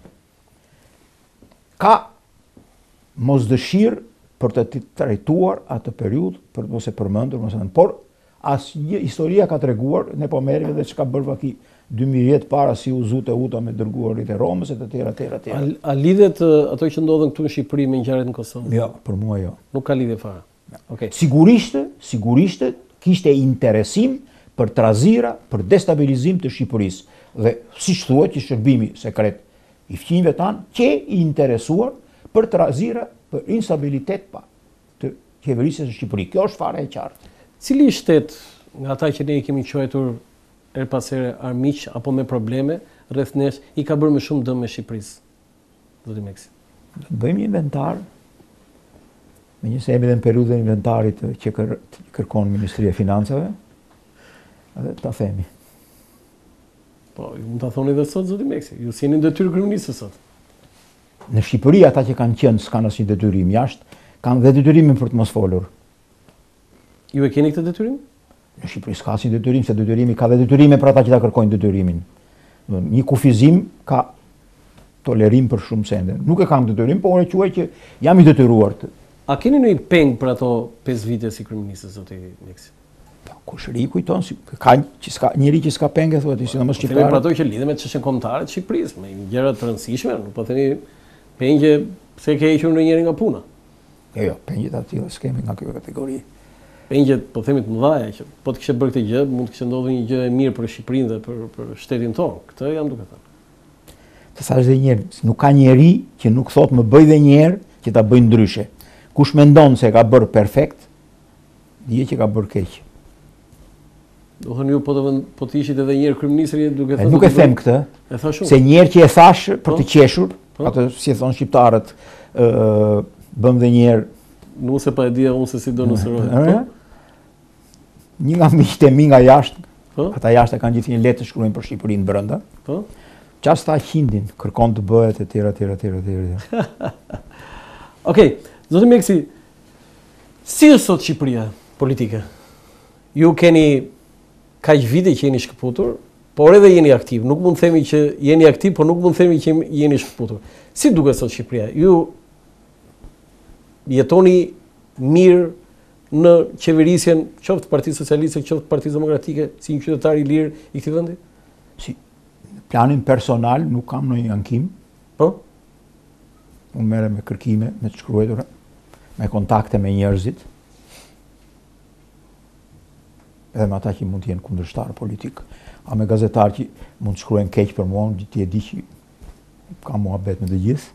Ka mosdëshirë për të trajtuar atë periudhë, për mos e përmendur, mos e thënë, por asnjë historia ka treguar, ne po merrem edhe çka bërva ki dy mijë vjet para si u zute uta me dërguarit e Romës e të tjera të tjera të tjera. A, a lidhet uh, ato që ndodhen këtu në Shqipëri me ngjarjet në Kosovë? Jo, për mua jo. Nuk ka lidhje fare. Okej. Sigurisht, sigurisht kishte interesim për trazira, për destabilizim të Shqipërisë. Dhe siç thuhet që shërbimi sekret i fqinjve tanë që i interesuar për trazira, për instabilitet pa të qeverisjes së Shqipërisë. Kjo është fare e qartë. Cili shtet nga ata që ne i kemi quajtur er pas here armiq apo me probleme rreth nesh i ka bërë më shumë dëm me Shqipërisë? Zoti Meksi. Do të bëjmë një inventar. Megjithëse jemi edhe në periudhën e inventarit që kër, kërkon Ministria e Financave, edhe ta themi. Po, ju mund ta thoni edhe sot, zoti Meksi. Ju jeni në detyrë kryeministë sot. Në Shqipëri ata që kanë qenë s'kanë asnjë detyrim jashtë, kanë dhe detyrimin për të mos folur. Ju e keni këtë detyrim? Në Shqipëri s'ka asnjë detyrim, se detyrimi ka dhe detyrime për ata që ta kërkojnë detyrimin. Një kufizim ka tolerim për shumë sende. Nuk e kam detyrim, por e quaj që jam i detyruar të. A keni një peng për ato pesë vite si kryeministë, zoti Meksi? Po kush ri kujton si ka që s'ka njëri që s'ka penge thuhet, sidomos Shqiptarët. shqiptarët. Për ato që lidhen me çështjen kombëtare të Shqipërisë, me gjëra të rëndësishme, nuk po theni pengje pse ke hequr ndonjëri nga puna. Jo, jo, pengjet aty s'kemi nga kjo kategori. Pengjet, po themi të mëdha që po të kishe bërë këtë gjë, mund të kishte ndodhur një gjë e mirë për Shqipërinë dhe për për shtetin tonë. Këtë jam duke thënë. Të thash edhe një herë, nuk ka njeri që nuk thot më bëj dhe një herë që ta bëj ndryshe. Kush mendon se ka bërë perfekt, dije që ka bërë keq. Do thënë ju po të po të ishit edhe një herë kryeministri duke thënë. Nuk e them këtë. E thash shumë. Se një herë që e thash për të qeshur, Po. atë si e thon shqiptarët, ë bëm dhe një herë. Nuk se pa e dija unë se si do nësërohet. Ëh? Një nga miqtë e mi nga jashtë, Po? ata jashtë kanë gjithë një letë të shkruajnë për Shqipërinë brenda. Po? Qas ta qindin, kërkon të bëhet e tjera, tjera, tjera, tjera. Okej, zoti Meksi, si është sot Shqipëria politike? Ju keni kaq vite që jeni shkëputur, por edhe jeni aktiv. Nuk mund të themi që jeni aktiv, por nuk mund të themi që jeni shkëputur. Si duket sot Shqipëria? Ju jetoni mirë në qeverisjen, qoftë Partisë Socialiste, qoftë Partisë Demokratike, si një qytetar i lirë i këtij vendi? Si planin personal nuk kam ndonjë ankim. Po? Unë merrem me kërkime, me të shkruara, me kontakte me njerëzit. Edhe me ata që mund të jenë kundërshtar politik, a me gazetar që mund të shkruajnë keq për mua, ti e di që kam muhabet me të gjithë.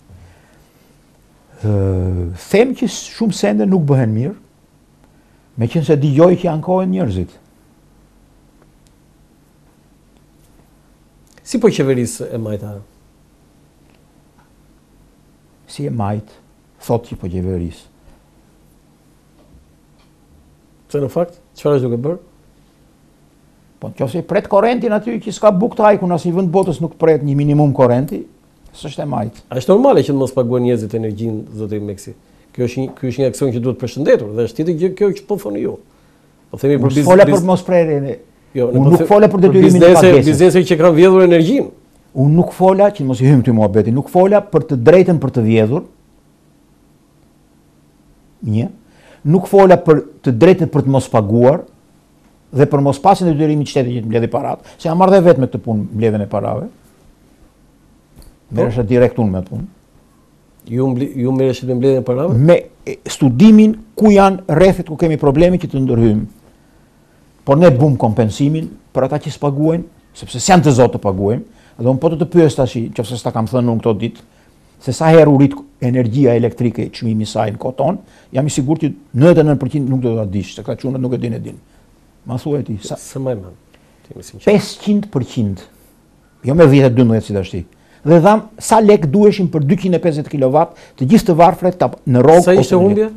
Ë, them që shumë sende nuk bëhen mirë, meqense dëgjoj që ankohen njerëzit. Si po qeverisë e majta? Si e majt, thot që po qeverisë. Se në fakt, çfarë është duke bërë? Po nëse pret korrentin aty që s'ka buk të hajkun, as i vend botës nuk pret një minimum korrenti, s'është e majt. A është normale që të mos paguajnë njerëzit energjinë, zoti Meksi? Kjo është një, ky është një aksion që duhet përshëndetur dhe është tjetër gjë kjo që po thoni ju. Po themi për biznes. Fola për mos prerjen. Jo, unë nuk fola për detyrimin e pagesës. Biznese që kanë vjedhur energjinë. Unë nuk fola, që mos i hym ty muhabetin, nuk fola për të drejtën për të vjedhur. Një. Nuk fola për të drejtën për të mos paguar dhe për mos pasën detyrimin e shtetit që të mbledhë paratë, se jam marrë vetë me këtë punë mbledhjen e parave. Merresha direkt unë me atë punë. Ju ju merreshit me mbledhjen e parave? Me studimin ku janë rrethet ku kemi probleme që të ndërhyjmë. Por ne bëm kompensimin për ata që s'paguajnë, sepse s'janë të zotë të paguajmë. Dhe unë po të të pyes tash, nëse s'ta kam thënë unë këto ditë, se sa herë u rit energjia elektrike çmimi i saj në koton, jam i sigurt që nëntëdhjetë e nëntë përqind nuk do ta dish, se këta çunat nuk e dinë e dinë. Ma thuaj ti, sa se më mend. Ti më sinqert. pesëqind përqind. Jo me dhjetë e dymbëdhjetë si tash ti. Dhe dham sa lek duheshin për dyqind e pesëdhjetë kilowatt të gjithë të varfret në rrogë. Sa ishte humbja?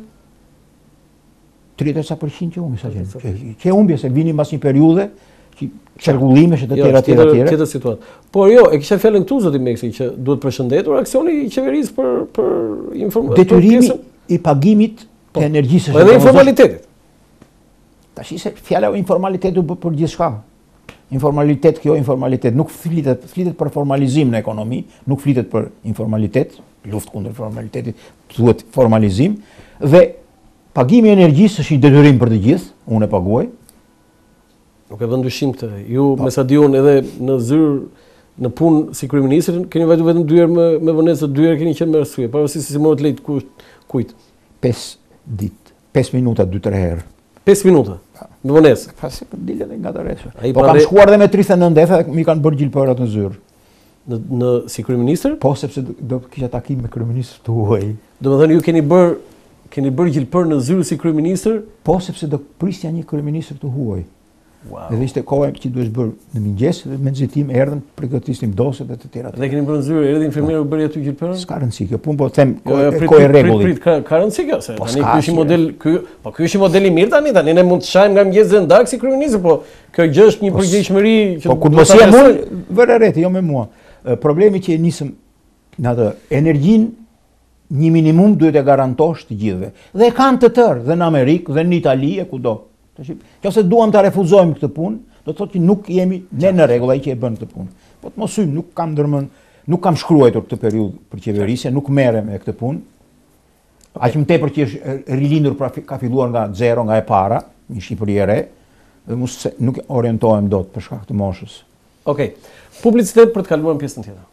tridhjetë përqind që humbi sa që. Që humbje se vini mbas një periudhe që çarkullimesh të tjera tjera tjera. Tjetër situatë. Por jo, e kisha fjalën këtu zoti Meksi që duhet përshëndetur aksioni i qeverisë për për informacion. Detyrimi i pagimit të energjisë. Po edhe informalitetit. Tash se fjala e informalitetit u bë për gjithçka. Informalitet, kjo informalitet, nuk flitet, flitet për formalizim në ekonomi, nuk flitet për informalitet, luftë kundër formalitetit, thuhet formalizim, dhe pagimi i energjisë është një detyrim për të gjithë, unë e paguaj. Nuk e vën dyshim këtë. Ju me sa di unë edhe në zyrë në punë si kryeministër keni vajtur vetëm dy herë me me vonesë, dy herë keni qenë me arsye, pavarësisht se si morët lejt kujt. pesë ditë, pesë minuta dy tre herë. pesë minuta. Me vonesë. Pasi po dilën nga daresa. Ai Po kam shkuar dhe me tridhjetë e nëntë dhe mi kanë bërë gjilpërat në zyrë. Në në si kryeministër? Po sepse do, do kisha takim me kryeministër tuaj. Domethënë ju keni bër keni bërë gjilpër në zyrë si kryeministër? Po sepse do prisja një kryeministër të huaj. Wow. Edhe ishte koha që duhet bërë në mëngjes dhe me nxitim erdhën, përgatisnim dosjet dhe të tjera. Dhe keni bërë në zyrë, erdhi infermieru bëri aty gjilpërën? S'ka rëndësi kjo, punë po them Jo, jo, prit, kohë prit, rregulli. prit, prit, ka, ka rëndësi kjo, se Po tani s'ka ky është një asnjë. model, ky, po ky është një model i mirë tani, tani ne mund të shajmë nga mëngjes dhe ndarkë si kryeministër, po kjo gjë është një përgjegjësi që Po kur duhet mos ta jam besoj. unë, vëre rreth, jo me mua. E, Problemi që e nisëm në atë energjinë një minimum duhet e garantosh të gjithëve. Dhe e kanë të tërë, dhe në Amerikë, dhe në Itali e kudo. Tash, nëse duam ta refuzojmë këtë punë, do të thotë që nuk jemi ne në rregull ai që e bën këtë punë. Po të mos hym, nuk kam ndërmend, nuk kam shkruar këtë periudhë për qeverisje, nuk merrem me këtë punë. Aq më tepër që është rilindur pra ka filluar nga zero, nga e para, një Shqipëri e re, dhe mos se, nuk orientohem dot për shkak të moshës. Okej. Publicitet për të kaluar në pjesën tjetër.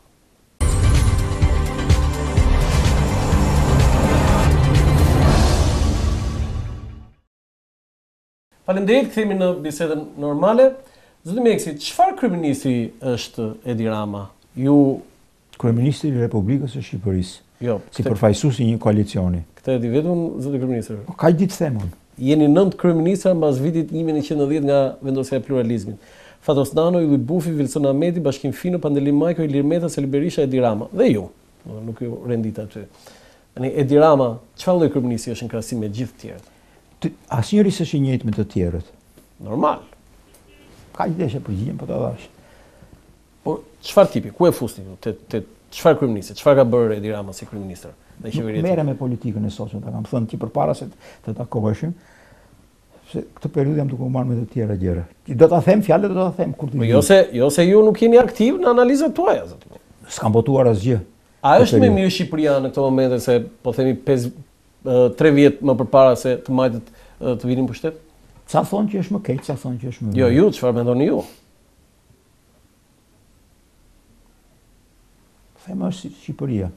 Faleminderit, kthehemi në bisedën normale. Zoti Meksi, çfarë kryeministri është Edi Rama? Ju Kryeministri i Republikës së Shqipërisë, jo, si këtë, përfaqësues i një koalicioni. këtë e di vetëm zoti kryeministër. Po kaq ditë them unë. Jeni nëntë kryeministra mbas vitit një mijë nëntëqind e nëntëdhjetë nga vendosja e pluralizmit. Fatos Nano, Ylli Bufi, Wilson Ahmeti, Bashkim Fino, Pandeli Majko, Ilir Meta, Sali Berisha, Edi Rama. Dhe ju, nuk ju rendit aty. Tani Edi Rama, çfarë lloj kryeministri është në krahasim me gjithë të tjerët? Asnjëri s'është i njëjtë me të tjerët. Normal. Kaq desha përgjigjem po ta dash. Por çfarë tipi? Ku e fusni ju? Te te çfarë kryeministri? Çfarë ka bërë Edi Rama si kryeministër? dhe qeveria. Merre me politikën e sotme, ta kam thënë ti përpara se të takoheshim. Se këtë periudhë jam duke u marrë me të tjera gjëra. Do ta them fjalët, do ta them kur të. Po jo se jo se ju nuk jeni aktiv në analizat tuaja, zot. S'kam votuar asgjë. A është më mirë Shqipëria në këtë moment se po themi pesë tre vjet më përpara se të majtët të vinin në pushtet? Ca thonë që është më keq, ca thonë që është më mirë. Jo, ju çfarë mendoni ju? Thema është Shqipëria.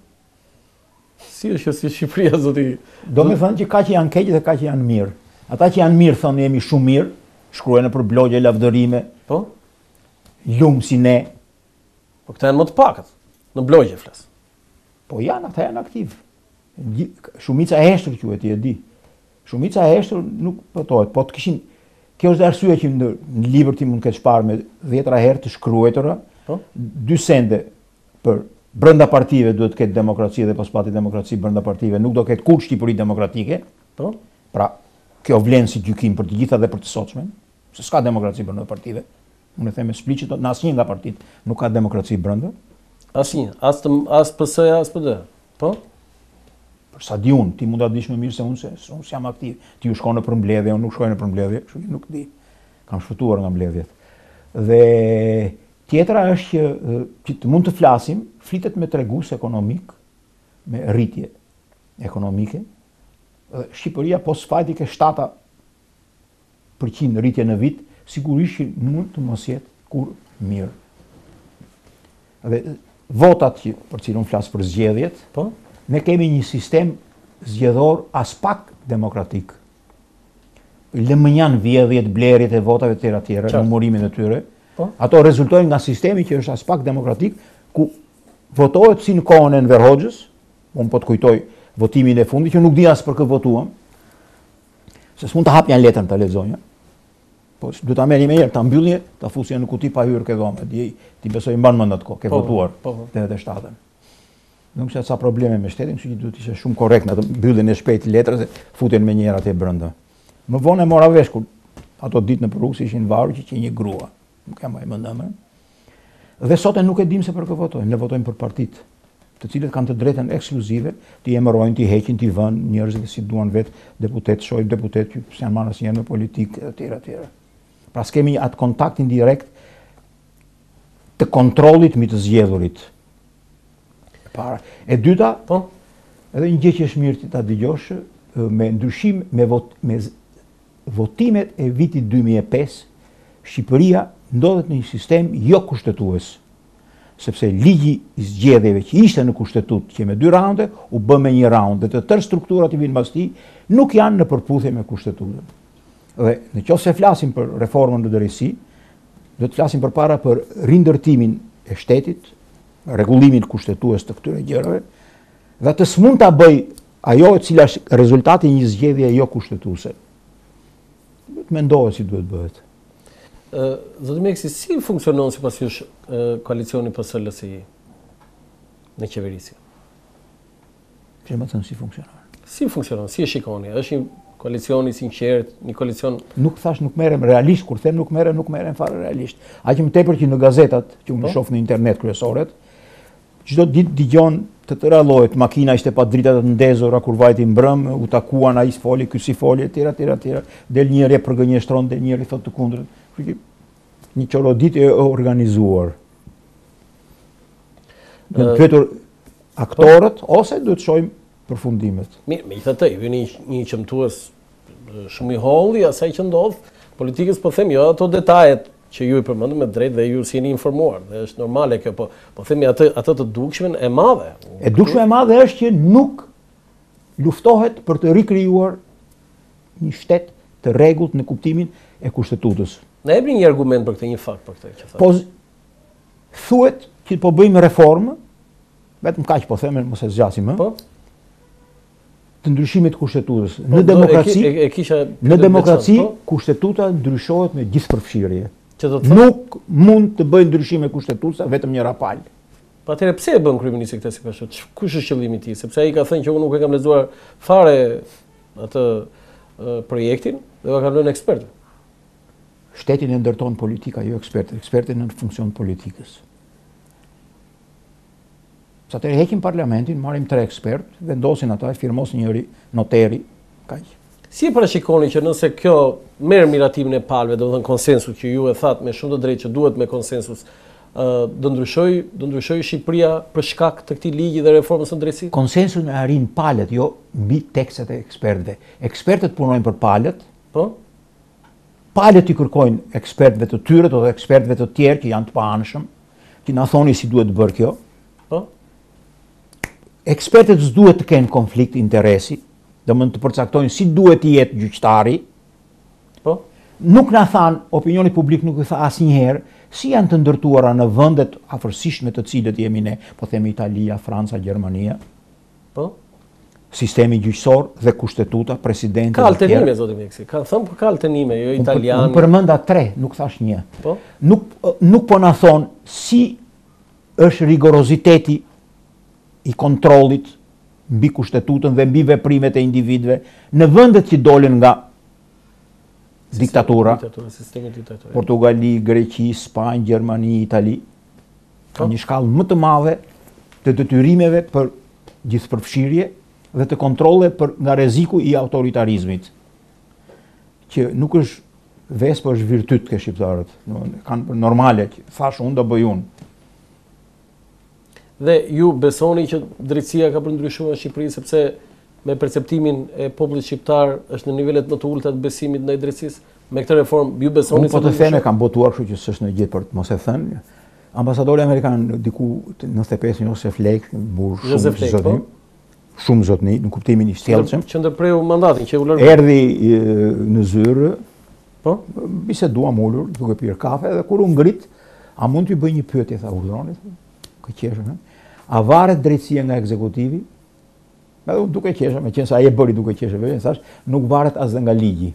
Si është si Shqipëria, zoti? Do me thënë që ka që janë keq dhe ka që janë mirë. Ata që janë mirë thonë jemi shumë mirë, shkruajnë për blogje, lavdërime. Po? Lumë si ne. Po këta janë më të pakët. Në blogje flas. Po janë, ata janë aktiv. Shumica e heshtër quhet, e di. Shumica e heshtër nuk votohet, po të kishin. Kjo është arsye që në, në libër ti mund të ketë shparë me dhjetra herë të shkruajtura, po? Dy sende për brenda partive duhet të ketë demokraci dhe pas pati demokraci brenda partive, nuk do ketë kur Shqipëri demokratike. Po? Pra, kjo vlen si gjykim për të gjitha dhe për të sotshme, se s'ka demokraci brenda partive. Unë e them eksplicit, në asnjë nga partitë nuk ka demokraci brenda. Asnjë, as të, as P S-ja, as P D. Po? Për sa di unë, ti mund ta dish më mirë se unë se unë jam aktiv. Ti u shkon në përmbledhje, unë nuk shkoj në përmbledhje, kështu që nuk di. Kam shfutuar nga mbledhjet. Dhe tjetra është që, që të mund të flasim, flitet me tregus ekonomik, me rritje ekonomike. Dhe Shqipëria po sfajti ke shtatë përqind rritje në vit, sigurisht që mund të mos jetë kur mirë. Dhe votat që për cilën flas për zgjedhjet, po, ne kemi një sistem zgjedhor as pak demokratik. Lëmënjan vjedhjet, blerjet e votave të tjera tjera, numërimin e tyre. Po? Ato rezultojnë nga sistemi që është as pak demokratik, ku votohet si në kohën e Enver Hoxhës, unë po të kujtoj votimin e fundit, që nuk di as për kë votuam, se s'mund të hapja letrën të lexonja. Po do ta merrni më herë, ta mbyllni, ta fusni në kuti pa hyrë ke dhomë. Ti ti besoj mban mend atë kohë, ke votuar devet e shtatën. Nuk ka sa probleme me shtetin, kështu që duhet të ishte shumë korrekt në atë mbylljen e shpejtë letrës, futen me njëra atje brenda. Më vonë e mora vesh kur ato ditë në Prusë ishin varur që një grua. Nuk kam më mendëm. Dhe sot nuk e dim se për kë votojmë, ne votojmë për partitë, të cilët kanë të drejtën ekskluzive të emërojnë, të heqin, të vënë njerëzit si duan vetë, deputet, shojë deputet, që janë marrë asnjëherë në politikë etj etj. Pra s'kemi atë kontaktin direkt të kontrollit mbi të zgjedhurit. E para. E dyta, po, edhe një gjë që është mirë ti ta dëgjosh, me ndryshim me, vot, me votimet e vitit dy mijë e pesë, Shqipëria ndodhet në një sistem jo kushtetues. Sepse ligji i zgjedhjeve që ishte në kushtetut, që me dy raunde, u bë me një raund, dhe të tërë strukturat i vinë pas tij nuk janë në përputhje me kushtetutën. Dhe në qoftë se flasim për reformën në drejtësi, do të flasim përpara për rindërtimin e shtetit, rregullimin kushtetues të këtyre gjërave, dhe të s'mund ta bëj ajo e cila është rezultati i një zgjedhje jo kushtetuese. Duhet mendohet si duhet bëhet. Uh, Zoti Meksi, si funksionon sipas jush uh, koalicioni P S L S I në qeverisje? Që më thënë si funksionon? Si funksionon? Si e shikoni? Është një koalicion i sinqert, një koalicion... Nuk thash nuk merrem realisht, kur them nuk merrem, nuk merrem fare realisht. Aq më tepër që në gazetat që unë shoh në internet kryesoret, çdo ditë dëgjon të tëra llojet, makina ishte pa drita të ndezura kur vajti mbrëm, u takuan ai foli, ky si foli, etj etj etj. Del njëri për gënjeshtron, del njëri thotë të kundërt. Një çorodit e organizuar. Në të pyetur aktorët, ose duhet të shohim përfundimet. Mirë, megjithatë, ju jeni një qëmtues shumë i holli asaj që ndodh politikës, po them jo ato detajet që ju i përmendëm me drejt dhe ju si jeni informuar. Dhe është normale kjo, po po themi atë atë të dukshmen e madhe. E dukshme e madhe është që nuk luftohet për të rikrijuar një shtet të rregullt në kuptimin e kushtetutës. Na jepni një argument për këtë, një fakt për këtë që thotë. Po thuhet që po bëjmë reformë, vetëm kaq po them, mos e zgjasim, ë. Po. Të ndryshimit të kushtetutës. Po, në demokraci, e, e, e kisha, në demokraci po? Kushtetuta ndryshohet me gjithë përfshirje. Që do të thotë? Nuk mund të bëjë ndryshime kushtetutëse vetëm një rapal. Po atëherë pse e bën kryeministri këtë sipas jush? Kush është qëllimi i tij? Sepse ai ka thënë që unë nuk e kam lexuar fare atë uh, projektin dhe ka lënë ekspertë. Shtetin e ndërton politika, jo ekspertë. Ekspertë në funksion politikës. Sa të heqim parlamentin, marrim tre ekspert, vendosin ata, firmos njëri, noteri, kaq. Si e parashikoni që nëse kjo merr miratimin e palëve, domethënë konsensus që ju e thatë me shumë të drejtë që duhet me konsensus, do ndryshoj, do ndryshoj Shqipëria për shkak të këtij ligji dhe reformës së drejtësisë? Konsensusin e arrin palët, jo mbi tekstet e ekspertëve. Ekspertët punojnë për palët. Po? Palët i kërkojnë ekspertëve të tyre ose ekspertëve të tjerë që janë të paanshëm, që na thoni si duhet bërë kjo. Po? Ekspertët s'duhet të kenë konflikt interesi, dhe mund të përcaktojnë si duhet të jetë gjyqtari. Po? Nuk na than, opinioni publik nuk i tha asnjëherë si janë të ndërtuara në vendet afërsisht me të cilët jemi ne, po themi Italia, Franca, Gjermania. Po? Sistemi gjyqësor dhe kushtetuta, presidenti. Ka alternime, zoti Meksi. Ka thënë po ka alternime, jo italian. Unë përmenda tre, nuk thash një. Po? Nuk nuk po na thon si është rigoroziteti i kontrollit mbi kushtetutën dhe mbi veprimet e individëve në vendet që dolën nga diktatura, sistemi diktator. Portugali, Greqi, Spanjë, Gjermani, Itali, ka një shkallë më të madhe të detyrimeve për gjithëpërfshirje dhe të kontrolle për nga rreziku i autoritarizmit, që nuk është vesë, por është virtyt ke shqiptarët. Kanë normale, që thash unë do bëj unë. Dhe ju besoni që drejtësia ka përndryshuar në Shqipëri sepse me perceptimin e popullit shqiptar është në nivelet më të ulta të besimit ndaj drejtësisë? Me këtë reformë ju besoni se po të them e kam botuar, kështu që s'është në gjë për të mos e thënë. Ambasadori amerikan diku nëntëdhjetë e pesë Joseph Lake, burr shumë zotëni, shumë zotëni në kuptimin e sjellshëm. Që ndërpreu mandatin që u largoi. Erdhi në zyrë. Po? Biseduam ulur duke pirë kafe dhe kur u ngrit, a mund t'ju bëj një pyetje, tha urdhroni? Këqeshën, a varet drejtësia nga ekzekutivi? Me unë duke qesha, me qenë se aje bëri duke qesha, veç, thash, nuk varet as dhe nga ligji.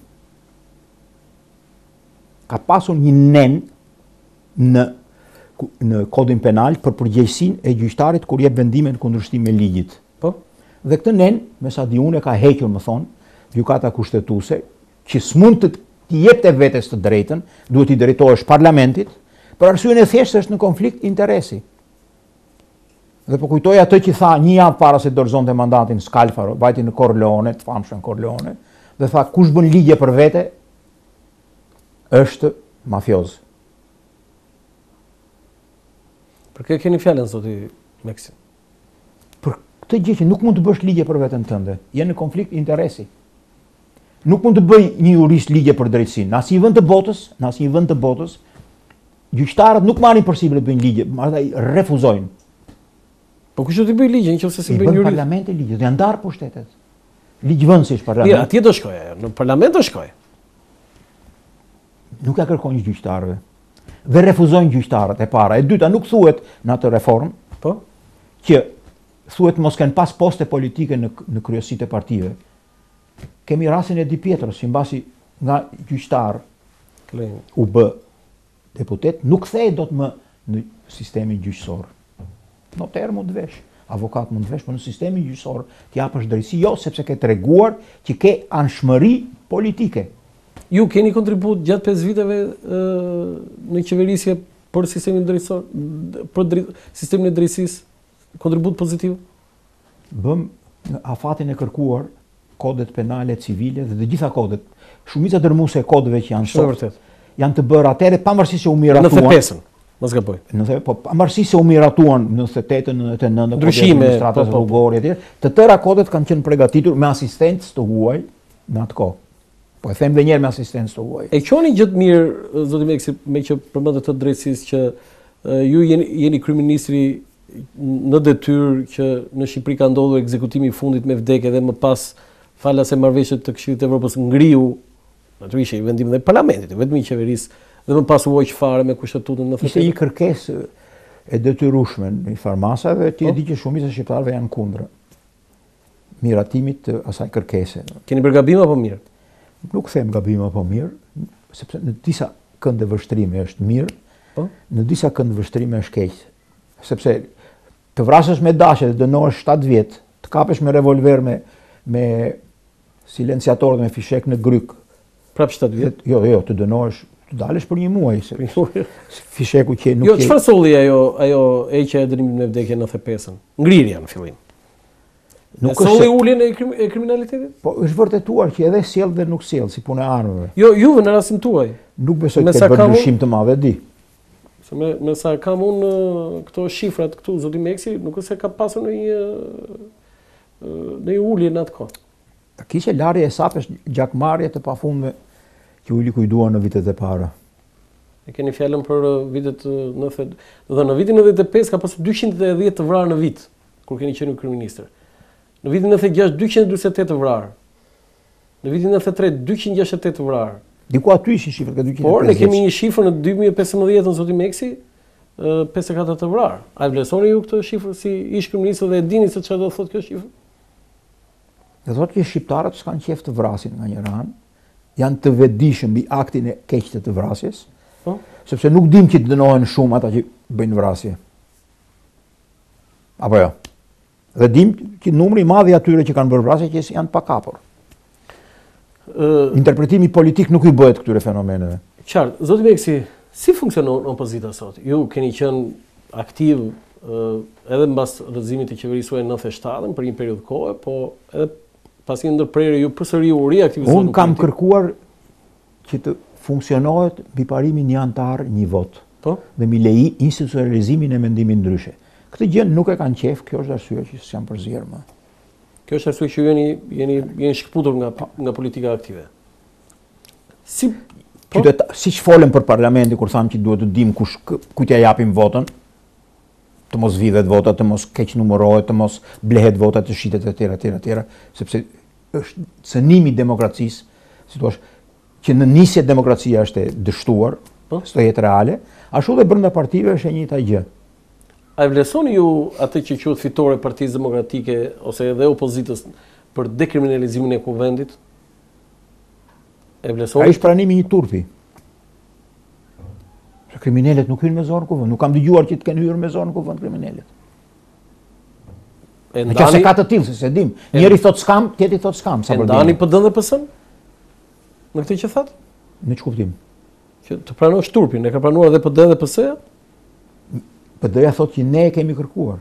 Ka pasur një nen në, në kodin penal për përgjegjësinë e gjyqtarit kur jep vendime në kundërshtim me ligjit. Po? Dhe këtë nen, me sa di unë, ka hequr, më thonë, gjykata kushtetuese, që s'mund të jepte vetes të drejtën, duhet i drejtohesh parlamentit, për arsyeën e thjeshtë është në konflikt interesi. Dhe po kujtoj atë që tha një javë para se dorëzonte mandatin Scalfaro, vajti në Corleone, të famshëm Corleone, dhe tha kush bën ligje për vete është mafioz. Për kë keni fjalën zoti Meksi? Për këtë gjë që nuk mund të bësh ligje për veten tënde, je në konflikt interesi. Nuk mund të bëj një jurist ligje për drejtësinë, në asnjë vend të botës, në asnjë vend të botës, gjyqtarët nuk marrin përsipër të bëjnë ligje, ata refuzojnë. Po kush do të bëj ligje nëse si bën jurist? jurist? Parlamenti ligjet, janë ndarë pushtetet. Ligjvënësi është parlament. Mirë, atje do shkoj ajo, në parlament do shkoj. Nuk ja kërkojnë gjyqtarëve. Dhe refuzojnë gjyqtarët e para. E dyta nuk thuhet në atë reformë, po, që thuhet mos kanë pas poste politike në në kryesitë e partive. Kemi rastin e Di Pietros, që mbasi nga gjyqtar u bë deputet, nuk kthehej dot më në sistemin gjyqësor. Noter mund të vesh, avokat mund të vesh, por në sistemin gjyqësor të japësh drejtësi, jo sepse ke treguar që ke anshmëri politike. Ju keni kontribut gjatë pesë viteve e, në qeverisje për sistemin drejtësor, për drejt, sistemin e drejtësisë, kontribut pozitiv? Bëm afatin e kërkuar kodet penale, civile dhe të gjitha kodet. Shumica dërmuese e kodeve që janë sot janë të bërë atëre pavarësisht se u miratuan. nëntëdhjetë e pesën. Mos gaboj. Nëse po pavarësisht se u miratuan në nëntëdhjetë e tetën, nëntëdhjetë e nëntën, ndryshime, administratës rrugore etj. Të tëra kodet kanë qenë përgatitur me asistencë të huaj në atë kohë. Po e them edhe një herë me asistencë të huaj. E qoni gjë të mirë, zoti Meksi, me që përmendet të drejtësisë që uh, ju jeni, jeni kryeministri në detyrë që në Shqipëri ka ndodhur ekzekutimi i fundit me vdekje dhe më pas falas e marrëveshjet të Këshillit të Evropës ngriu natyrisht i vendim dhe parlamentit, vetëm i qeverisë, dhe më pas u hoq fare me kushtetutën në Ishte një kërkesë e detyrueshme në farmasave, ti e di që shumica e shqiptarëve janë kundër miratimit të asaj kërkese. Keni bërë gabim apo mirë? Nuk them gabim apo mirë, sepse në disa kënde vështrimi është mirë, po? Në disa kënde vështrimi është keq. Sepse të vrasësh me dashje dhe dënohesh shtatë vjet, të kapesh me revolver me me silenciator dhe me fishek në gryk. Prap shtatë vjet? Jo, jo, të dënohesh Të dalësh për një muaj, se fisheku që nuk Jo, çfarë solli ajo ajo heqja e dënimit me vdekje nëntëdhjetë e pesën? Ngrirja në fillim. Nuk solli uljen e, krim, e kriminalitetit? Po është vërtetuar që edhe sjell dhe nuk sjell si punë e armëve. Jo, juve në rastin tuaj. Nuk besoj të ketë bërë ndryshim të madh, e di. Se me, me sa kam unë këto shifrat këtu, zoti Meksi, nuk është se ka pasur në një në një ulje në atë kohë. Ta kishte larje e sapesh gjakmarrje të pafundme që u likuiduan në vitet e para. E keni fjalën për vitet nëntëdhjetë, do në vitin nëntëdhjetë e pesë ka pasur dyqind e dhjetë të vrarë në vit, kur keni qenë kryeministër. Në vitin nëntëdhjetë e gjashtë dyqind e dyqin e tetë të vrarë. Në vitin nëntëdhjetë e tretë dyqind e gjashtëdhjetë e tetë të vrarë. Diku aty ishin shifrat ka dyqind e pesëdhjetë. Por ne kemi një shifër në dy mijë e pesëmbëdhjetë në zoti Meksi, pesëdhjetë e katër të vrarë. A e vlerësoni ju këtë shifër si ish kryeministër dhe e dini se çfarë do thotë kjo shifër? Do thotë që shqiptarët s'kan qef të vrasin nga një ranë, janë të vetëdijshëm mbi aktin e keq të të vrasjes, po? Sepse nuk dim që të dënohen shumë ata që bëjnë vrasje. Apo jo? Dhe dim që numri i madh i atyre që kanë bërë vrasje që janë pa kapur. Uh, Interpretimi politik nuk i bëhet këtyre fenomeneve. Qartë, zoti Meksi, si funksionon opozita sot? Ju keni qenë aktiv uh, edhe mbas rrëzimit të qeverisë suaj në nëntëdhjetë e shtatën për një periudhë kohe, po edhe pasi ndërprerje ju përsëri u riaktivizuat. Unë kam kërkuar që të funksionohet mbi parimin një antar, një vot. Po? Dhe mbi leji institucionalizimin e mendimit ndryshe. Këtë gjë nuk e kanë qef, kjo është arsye që s'jam përzier më. Kjo është arsye që jeni jeni jeni shkëputur nga nga politika aktive. Si po? Qyteta, siç folëm për parlamentin kur thamë që duhet të dim kush kujt ja japim votën, të mos vidhet vota, të mos keq numërohet, të mos blehet vota, të shitet e tjera, tjera, tjera, sepse është cënimi i demokracisë, si thua, që në nisje demokracia është e dështuar, po? S'do jetë reale, ashtu dhe brenda partive është e njëjta gjë. A e vlerësoni ju atë që quhet fitore e Partisë Demokratike ose edhe opozitës për dekriminalizimin e kuvendit? E vlerësoni? Ai është pranimi i një turpi. Se kriminalet nuk hyn me zorë në kuvend, nuk kam dëgjuar që të kenë hyrë me zorë në kuvend kriminalet. Në që se ka të tillë, se se dim. Njëri thot s'kam, tjetri thot s'kam. E ndani P D dhe P S-n? Në këtë që thatë? Në që kuptim? Që të pranosh turpin, e ka pranuar edhe P D dhe P S-ja? P D-ja thot që ne e kemi kërkuar.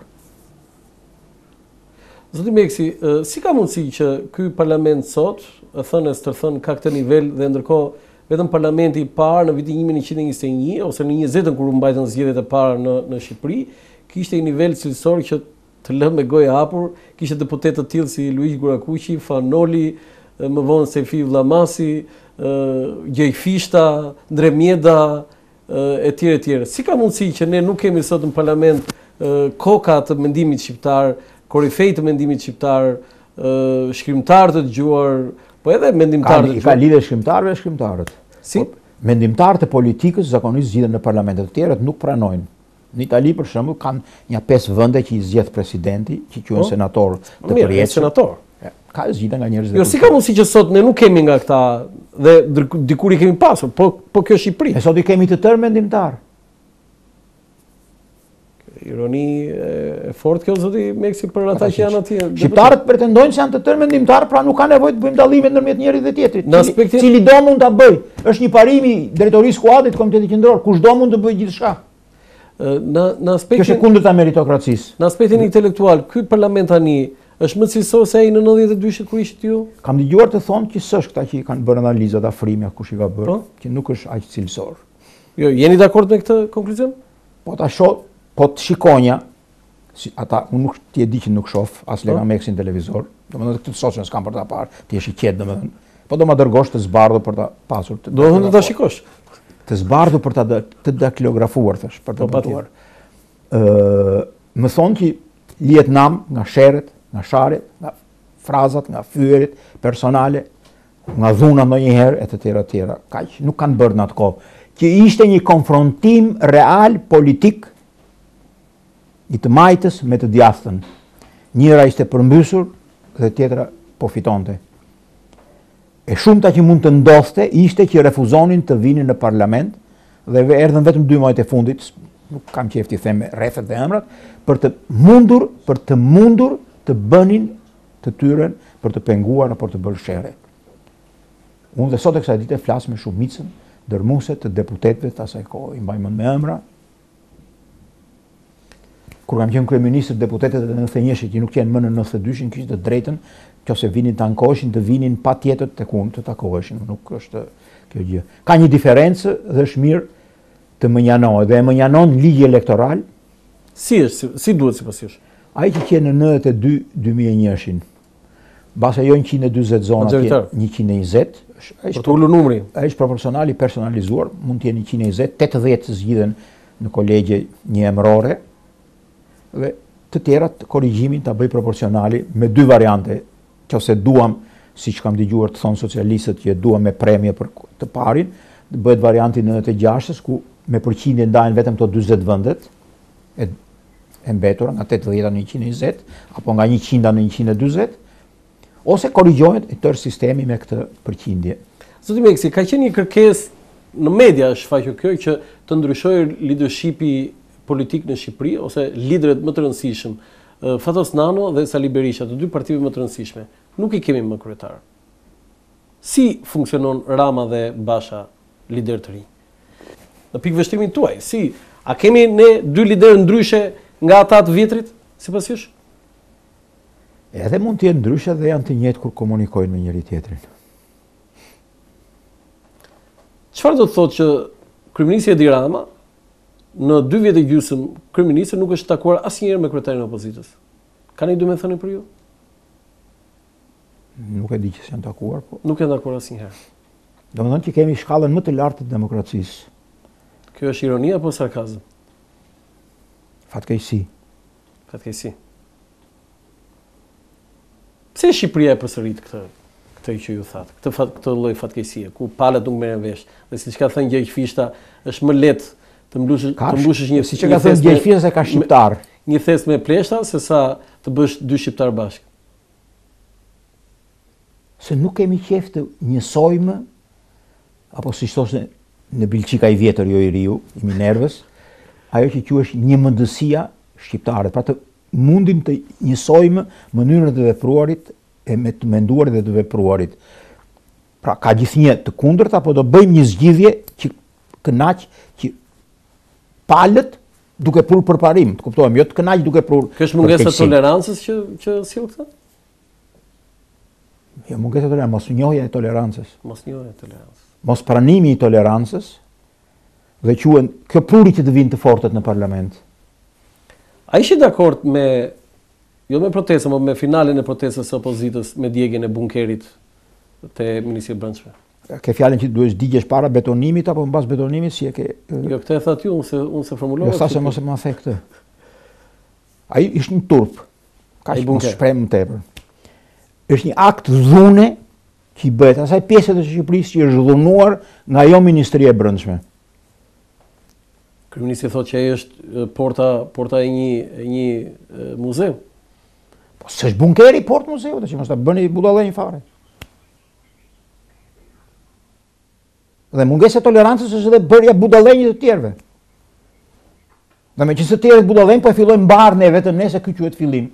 Zoti Meksi, si ka mundësi që ky parlament sot, e thënë e stërthën, ka këtë nivel dhe ndërkohë vetëm parlamenti i parë në vitin një mijë njëqind e njëzet e një ose në njëzetën kur u mbajtën zgjedhjet e para në në Shqipëri, kishte një nivel cilësor që të lë me gojë hapur, kishte deputetë të tillë si Luigi Gurakuqi, Fanoli, më vonë Sejfi Vllamasi, Gjej Fishta, Ndremjeda, e tjerë e tjerë. Si ka mundësi që ne nuk kemi sot në parlament koka të mendimit shqiptar, korifej të mendimit shqiptar, shkrimtar të dëgjuar, po edhe mendimtar të dëgjuar? Ka lidhje shkrimtarëve e shkrimtarët. Si? Mendimtarët e politikës zakonisht zgjidhen në parlamentet të tjera, nuk pranojnë. Në Itali, për shembull, kanë një pesë vende që i zgjedh presidenti, që quhen oh? senator të përjetshëm. Senator. Ka zgjidhje nga njerëz. Jo, si ka mundësi që sot ne nuk kemi nga këta dhe dikur i kemi pasur, po po kjo Shqipëri. E sot i kemi të tërë mendimtar. Ironi e fortë kjo zoti Meksi për ata që janë atje. Shqiptarët pretendojnë se janë të tërë mendimtar, pra nuk ka nevojë të bëjmë dallime ndërmjet njërit dhe tjetrit. Në aspektin cili do mund ta bëj. Është një parim i drejtorisë skuadrit, Komitetit Qendror, kushdo mund të bëjë gjithçka. Në në aspektin Kjo është kundërta meritokracisë. Në aspektin intelektual, ky parlament tani është më cilësor se ai në nëntëdhjetë e dy kur ishit ju? Kam dëgjuar të thonë që s'është këta që i kanë bërë analizat Afrimi kush i ka bërë, që nuk është aq cilësor. Jo, jeni dakord me këtë konkluzion? Po ta shoh, po të shikonja, si ata unë nuk ti e di që nuk shoh as Lega Meksin televizor, domethënë këtë shoqën s'kam për ta parë, ti je i qetë domethënë. Po do ma dërgosh të zbardhur për ta pasur. Do të ta shikosh. Të zbardhur për ta të daktilografuar thash, për të botuar. Ë, më thonë që lihet nam nga sherret, nga sharjet, nga frazat, nga fyërit personale, nga dhuna ndonjëherë e të tjera të tjera. Kaq nuk kanë bërë në atë kohë. Që ishte një konfrontim real politik i të majtës me të djathtën. Njëra ishte përmbysur dhe tjetra po fitonte. E shumëta që mund të ndodhte ishte që refuzonin të vinin në parlament dhe erdhën vetëm dy muajt e fundit, nuk kam qejf t'i them rrethet dhe emrat, për të mundur, për të mundur të bënin të tyren për të penguar apo të bërë shere. Unë dhe sot e kësaj dite flas me shumicën dërmuese të deputetëve të asaj kohë, i mbaj mend me emra. Kur kam qenë kryeministër, deputetët e nëntëdhjetë e një që nuk janë më në nëntëdhjetë e dy kishte të drejtën, nëse vinin të ankoheshin, të vinin patjetër tek unë të takoheshin, nuk është kjo gjë. Ka një diferencë dhe është mirë të më njanohet, dhe e më njanon ligji elektoral. Si është, si, si duhet sipas jush? Ai që qenë në nëntëdhjetë e dy dy mijë e një, basa jo njëqind e dyzet zona, njëqind e njëzet, për të ulur numri. Ai është proporcional i personalizuar, mund të jenë njëqind e njëzet, tetëdhjetë zgjidhen në kolegje një emërore, dhe të tjerat korrigjimin ta bëj proporcionali me dy variante, nëse duam, siç kam dëgjuar të thonë socialistët që duam me premje për të parin, bëhet varianti nëntëdhjetë e gjashtë ku me përqindje ndahen vetëm to dyzet vendet e, e mbetura nga tetëdhjetë në njëqind e njëzet apo nga njëqind në njëqind e dyzet, ose korrigjohet i tërë sistemi me këtë përqindje. Zoti Meksi, ka qenë një kërkesë në media është faqur kjo që të ndryshojë leadershipi politik në Shqipëri ose liderët më të rëndësishëm, Fatos Nano dhe Sali Berisha, të dy partive më të rëndësishme, nuk i kemi më kryetar. Si funksionon Rama dhe Basha, lider të rinj? Në pikë vështrimin tuaj, si a kemi ne dy liderë ndryshe nga ata të vjetrit, sipas jush? Edhe mund të jenë ndryshe dhe janë të njëjtë kur komunikojnë me njëri tjetrin. Çfarë do të thotë që kryeministri Edi Rama në dy vjet e gjysmë kryeministri nuk është takuar asnjëherë me kryetarin e opozitës? Ka një dy me thënë për ju? Nuk e di që s'janë takuar, po. Nuk janë takuar asnjëherë. Domethënë që kemi shkallën më të lartë të demokracisë. Kjo është ironi apo sarkazëm? Fatkeqësi. Fatkeqësi. Pse Shqipëria e përsërit këtë këtë që ju thatë, këtë fat, këtë lloj fatkeqësie, ku palët nuk merren vesh, dhe siç ka thënë Gjergj Fishta, është më lehtë të mbushësh të mbushësh një, siç e ka thënë Gjergj Fishta se ka shqiptar, një thes me pleshta se sa të bësh dy shqiptar bashkë. Se nuk kemi qef të njësojmë, apo siç thoshte në Bilçika i vjetër, jo i riu, i Minervës, ajo që quhesh një mendësia shqiptare, pra të mundim të njësojmë mënyrën e të vepruarit e me të menduarit dhe të vepruarit. Pra ka gjithnjë të kundërt, apo do bëjmë një zgjidhje që kënaq që palët duke prur përparim, të kuptojmë, jo të kënaq duke prur. Kjo është mungesa e tolerancës që që sill këtë? Jo, mungesa e tolerancës, mos njohja e tolerancës. Mos njohja e tolerancës. Mos pranimi i tolerancës dhe quhen kjo pruri që të vinë të fortët në parlament. A ishi dakord me, jo me protestën, por me finalen e protestës së opozitës me djegjen e bunkerit te Ministria e Brendshme? Ke fjalën që duhesh digjesh para betonimit apo mbas betonimit, si e ke? Jo, këtë e thatë ju, unë se unë se formulova. Jo, thashë mos e më the këtë. Ai ishte një turp. Ka një shpreh më tepër. Është një akt dhune që i bëhet asaj pjesë të Shqipërisë që është dhunuar nga jo Ministria e Brendshme. Kryeministri thotë që ai është porta porta e një e një muzeu. Po s'është bunkeri port muzeu, tash mos ta bëni budallënj fare. Dhe mungesa e tolerancës është edhe bërja budallënjit të tjerëve. Dhe me që së tjerët budallënj, po e fillojnë mbarë ne vetëm ne se ky quhet fillim.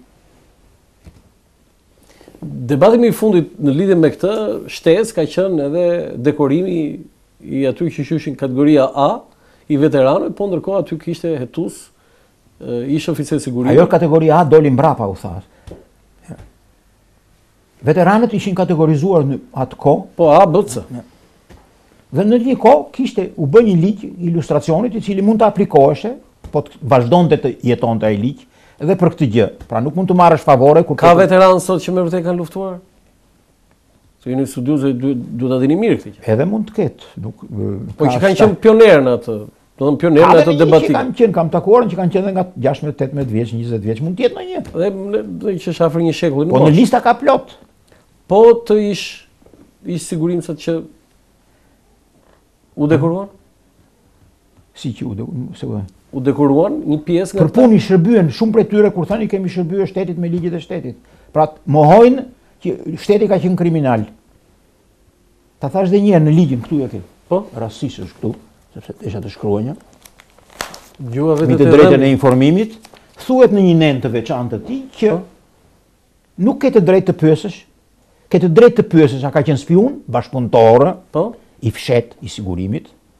Debati më i fundit në lidhje me këtë shtesë ka qenë edhe dekorimi i aty që qyshin kategoria A, i veteranëve, po ndërkohë aty kishte hetus, ishte oficer sigurie. Ajo kategoria A doli mbrapa, u thash. Veteranët ishin kategorizuar në atë kohë. Po A, B, C. Dhe në një kohë kishte u bë një ligj ilustracionit i cili mund të aplikoheshe, po të vazhdonte të jetonte ai ligj edhe për këtë gjë. Pra nuk mund të marrësh favore kur ka veteranë sot që me vërtet kanë luftuar. Se jeni studiozë duhet ta dini mirë këtë gjë. Edhe mund të ketë, nuk po që kanë qenë pionerë në atë, do të thonë pionerë në atë debatik. Kanë qenë, kam takuar që kanë qenë nga gjashtëdhjetë tetëmbëdhjetë vjeç, njëzet vjeç, mund të jetë ndonjë. Dhe do që është afër një shekulli. Po në lista ka plot. Po të ish ish sigurim se që u dekoruan? Si që u dekoruan? Se u u dekoruan një pjesë nga për punë i shërbyen, shumë prej tyre kur thani kemi shërbyer shtetit me ligjet e shtetit. Pra mohojnë që shteti ka qenë kriminal. Ta thash dhe një herë në ligjin këtu e ke. Po, rastësisht është këtu, sepse isha të shkruajë. Gjua vetë të drejtën e informimit, thuhet në një nen të veçantë të tij që po? Nuk ke të drejtë të pyesësh, ke të drejtë të pyesësh a ka qenë spiun, bashkëpunëtor, po? I fshet, i sigurimit,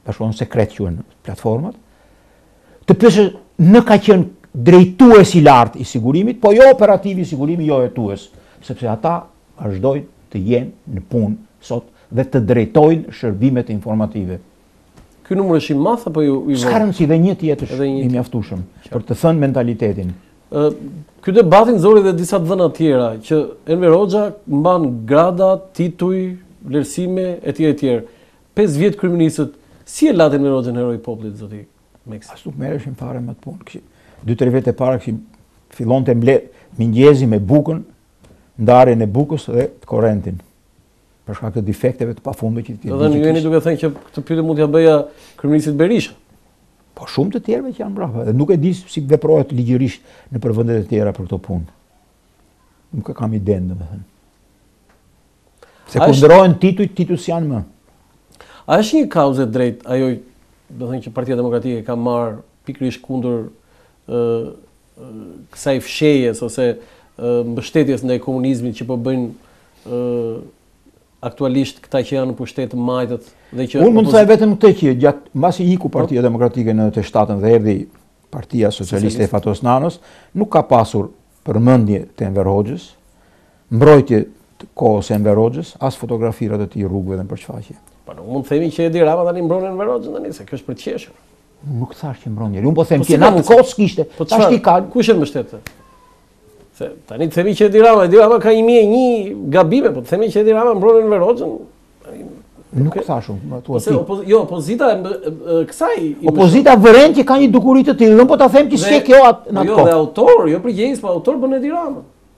bashkëpunon sekret quhen platformat, të pyesë në ka qenë drejtues i lartë i sigurimit, po jo operativ i sigurimit, jo hetues, sepse ata vazhdojnë të jenë në punë sot dhe të drejtojnë shërbimet informative. Ky numër është i madh apo ju i S'ka rëndësi dhe një tjetër i mjaftueshëm për të thënë mentalitetin. Ë ky debatin zori dhe disa dhëna tjera që Enver Hoxha mban grada, tituj, vlerësime etj etj. pesë vjet kryeministët, si e latin Enver Hoxhën heroi i popullit zoti Meksi? As nuk merreshin fare me të punë. dy tre vjet e para kishim fillonte mble mëngjesi me bukën, ndarjen e bukës dhe të korrentin. Për shkak të defekteve të pafundme që ti. Edhe ju jeni duke thënë që këtë pyetje mund t'ja bëja kryeministit Berisha. Po shumë të tjerëve që janë brava dhe nuk e di si veprohet ligjërisht në për vendet e tjera për këto punë. Nuk e kam idenë, domethënë. Se kur ndrohen titujt, titujt janë më. A është një kauzë drejt ajo, do thënë që Partia Demokratike ka marrë pikërisht kundër ë kësaj fshehjes ose mbështetjes ndaj komunizmit që po bëjnë ë aktualisht këta që janë në pushtet majtët dhe që unë mund të thaj vetëm këtë që gjatë mbasi iku Partia Demokratike në nëntëdhjetë e shtatën dhe erdhi Partia Socialiste e Fatos Nanos, nuk ka pasur përmendje të Enver Hoxhës, mbrojtje të kohës së Enver Hoxhës, as fotografirat e tij rrugëve dhe në përçfaqje. Po nuk mund të themi që Edi Rama tani mbron Enver Hoxhën tani se kjo është për të qeshur. Nuk thash që mbron njëri. Unë po them që në atë kohë s'kishte. Tash ti ka kush e mbështet? Se tani të themi që Edi Rama, Edi Rama ka një mijë e një gabime, po të themi që Edi Rama mbron Enver Hoxhën. Nuk thashë unë, thua ti. Opoz, jo, opozita kësaj... Opozita vëren që ka një dukuri të tillë, po ta them që s'ke kjo atë në atë Jo, kohë. dhe autor, jo përgjegjës, po autor bën Edi Rama.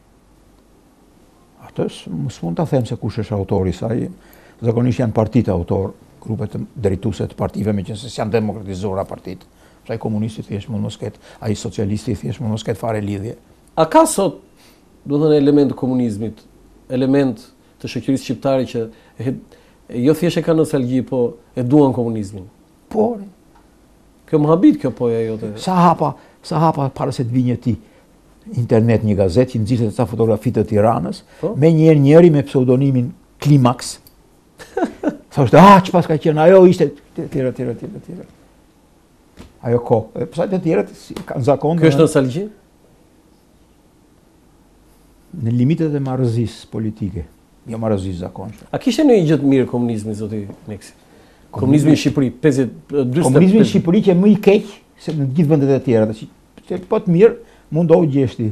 Atë s'mund ta them se kush është autori, saj zakonisht janë partitë autor, grupet drejtuese të partive, meqense janë demokratizuara partitë. Ai komunisti thjesht mund mos ketë, ai socialisti thjesht mund mos ketë fare lidhje. A ka sot, do të thënë, element të komunizmit, element të shoqërisë shqiptare që e, jo thjesht e ka nostalgji, po e duan komunizmin? Po. Kjo më habit kjo poja jote. Sa hapa, sa hapa para se të vinjë ti internet një gazetë që nxjitet ca fotografi të Tiranës, po? Me njëherë njëri me pseudonimin Klimax. Thoshte, ah, çfarë ka qenë, ajo ishte tjera, tjera, tjera, tjera. Ajo kohë. Pse të tjerët kanë zakon. Kjo është nostalgji? Në limitet e marrëzisë politike, jo marrëzisë zakonshme. A kishte ndonjë gjë të mirë komunizmi zoti Meksi? Komunizmi në Shqipëri, pesëdhjetë dyzet. Komunizmi në Shqipëri që më i keq se në të gjithë vendet e tjera, që po të mirë mundohu gjeshti.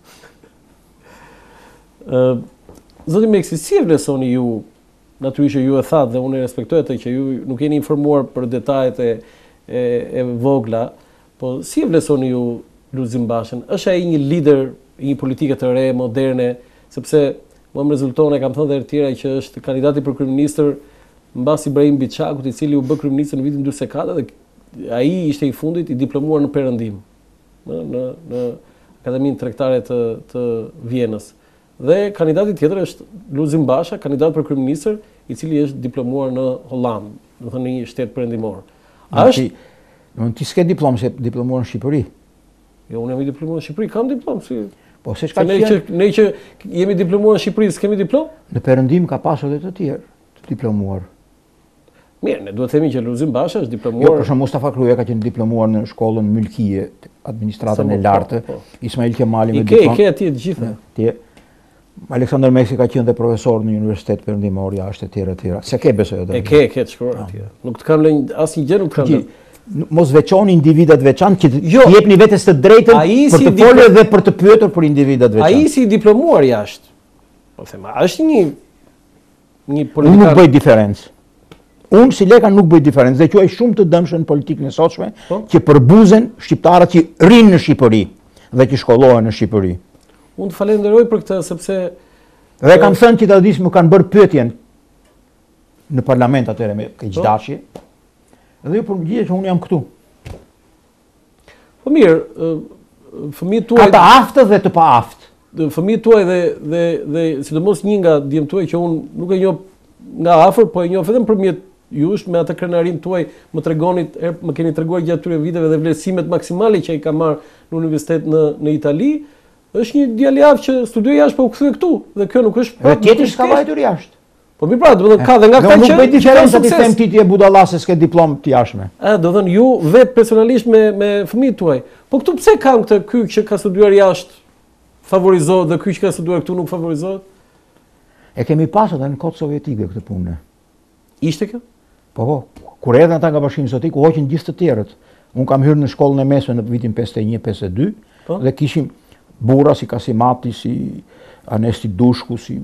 Ë Zoti Meksi, si e vlerësoni ju, natyrisht ju e thatë dhe unë e respektoj atë që ju nuk jeni informuar për detajet e e, e vogla, po si e vlerësoni ju Lulzim Bashën? Është ai një lider i një politike të re, moderne, sepse mua më rezulton, e kam thënë dhe herë tjera që është kandidati për kryeministër mbas Ibrahim Biçakut, i cili u bë kryeministër në vitin dy mijë e katër dhe ai ishte i fundit i diplomuar në perëndim në në, në Akademinë Tregtare të të Vienës. Dhe kandidati tjetër është Lulzim Basha, kandidat për kryeministër, i cili është diplomuar në Holland, do të thënë një shtet perëndimor. A është Unë ti s'ke diplomë, se diplomuar në Shqipëri. Jo, unë jam i diplomuar në Shqipëri, kam diplomë, si. Po se çka ne që ne që jemi diplomuar në Shqipëri, s'kemi diplomë? Në perëndim ka pasur edhe të tjerë të diplomuar. Mirë, ne duhet të themi që Lulzim Basha është diplomuar. Jo, për shembull Mustafa Kruja ka qenë diplomuar në shkollën Mylkie, administratën e lartë, po, po. Ismail Kemali me diplomë. I ke, diplomë. i ke atje të gjitha. Ti Aleksandr Meksi ka qenë dhe profesor në Universitet Perëndimor jashtë e tjera e tjera. Se ke besoj atë. E ke, e ke të shkruar atje. Nuk të kanë lënë asnjë gjë, nuk të kanë lënë. Mos veçoni individat veçantë që Jo, t'i jepni vetes të drejtën ai për si të folur dhe për të pyetur për individat veçantë. Ai si i diplomuar jashtë. Po them, a është një një Unë nuk politikan. bëj diferencë. Unë si leka nuk bëj diferencë dhe quaj shumë të dëmshëm në politikën e sotshme Po? që përbuzen shqiptarët që rrinë në Shqipëri dhe që shkollohen në Shqipëri. Unë të falenderoj për këtë sepse Dhe kam thënë që të disë më kanë bërë pyetjen në parlament atëre me keqdashje. Dhe ju përgjigje që unë jam këtu. po mirë, ë, fëmijët tuaj, Ka të aftë dhe të pa aftë. fëmijët tuaj dhe dhe dhe sidomos një nga djemt tuaj që unë nuk e njoh nga afër, po e njoh vetëm përmjet jush me atë krenarin tuaj, më tregonit, er, më keni treguar gjatë këtyre viteve dhe vlerësimet maksimale që ai ka marrë në universitet në në Itali. Është një djalë javë që studioi jashtë, po u kthye këtu dhe kjo nuk është. Dhe tjetër s'ka vajtur jashtë. Po mi pra, do të thënë ka dhe nga këta që... Nuk bëj diferencë ti them ti ti e budalla se s'ke diplomë të jashtme. A, do thënë ju vetë personalisht me, me fëmijët tuaj. Po këtu pse kanë këtë ky që ka studiuar jashtë favorizohet dhe ky që ka studiuar këtu nuk favorizohet? E kemi pasur edhe në kohë sovjetike këtë punë. Ishte kjo? Po, po, kur erdhën ata nga Bashkimi Sovjetik, u hoqën gjithë të tjerët. Unë kam hyrë në shkollën e mesme në vitin pesëdhjetë e një pesëdhjetë e dy po? Dhe kishim burra si Kasimati, si Anesti Dushku, si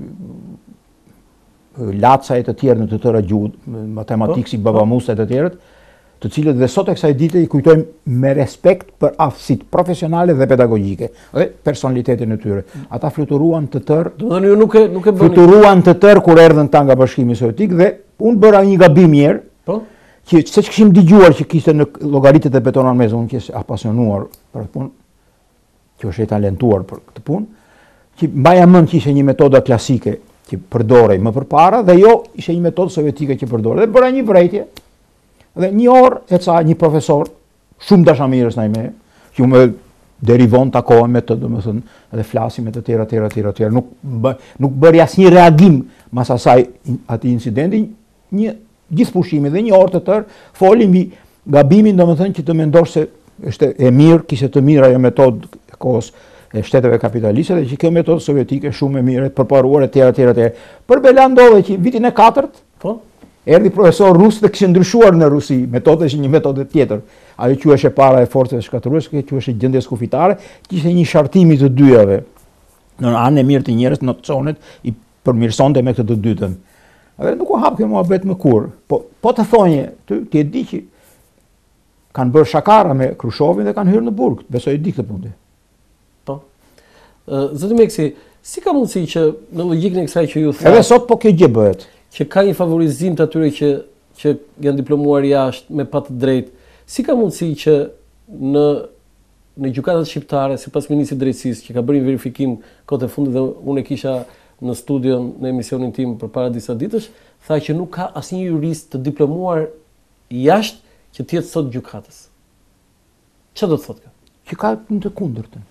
Laca e të tjerë në të tëra gjuhë, matematikë si Baba Musa e të tjerët, të cilët dhe sot e kësaj dite i kujtojmë me respekt për aftësitë profesionale dhe pedagogjike dhe personalitetin e tyre. Ata fluturuan të tërë, do thënë ju nuk e nuk e bëni. Fluturuan të tërë kur erdhën ta nga Bashkimi Sovjetik dhe unë bëra një gabim mirë. Po? Që se që kishim digjuar që kishte në llogaritet e Beton Armez, unë që është apasionuar për këtë punë, që është e talentuar për këtë punë, që mbaja mend që ishte një metodë klasike që përdorej më përpara dhe jo ishte një metodë sovjetike që përdorej. Dhe bëra një vërejtje. Dhe një orë e ca një profesor shumë dashamirës ndaj meje, që më derivon takohem me të, domethënë, edhe flasim me të tjera, tjera, tjera, tjera. Nuk bë, nuk bëri asnjë reagim mas asaj atij incidenti, një gjithë pushimi dhe një orë të tërë foli mbi gabimin, domethënë që të mendosh se është e mirë, kishte të mirë ajo metodë e kohës e shteteve kapitaliste dhe që kjo metodë sovjetike shumë e mirë, e përparuar e tjera, tjera, tjera. Për bela ndodhe që vitin e katërt, po, erdhi profesor rus dhe kishte ndryshuar në Rusi, metoda ishte një metodë tjetër. Ajo quhej e para e forcave shkatërruese, kjo quhej gjendjes kufitare, kishte një shartimi të dyjave. Në anën e mirë të njerëz në çonet i përmirësonte me këtë të dytën. Edhe nuk u hap kjo muhabet më kur. Po po të thonje, ti ti e di që kanë bërë shakara me Krushovin dhe kanë hyrë në burg. Besoj e di këtë punë. Po. Ë Zoti Meksi, si ka mundësi që në logjikën e kësaj që ju thoni? Edhe sot po kjo gjë bëhet. Që ka një favorizim të atyre që që janë diplomuar jashtë me pa të drejtë. Si ka mundësi që në në gjykatat shqiptare, sipas ministrit të drejtësisë që ka bërë një verifikim kohët e fundit dhe unë e kisha në studion në emisionin tim përpara disa ditësh, tha që nuk ka asnjë jurist të diplomuar jashtë që të jetë sot gjykatës. Çfarë do të thotë kjo? Që ka në të kundërtën.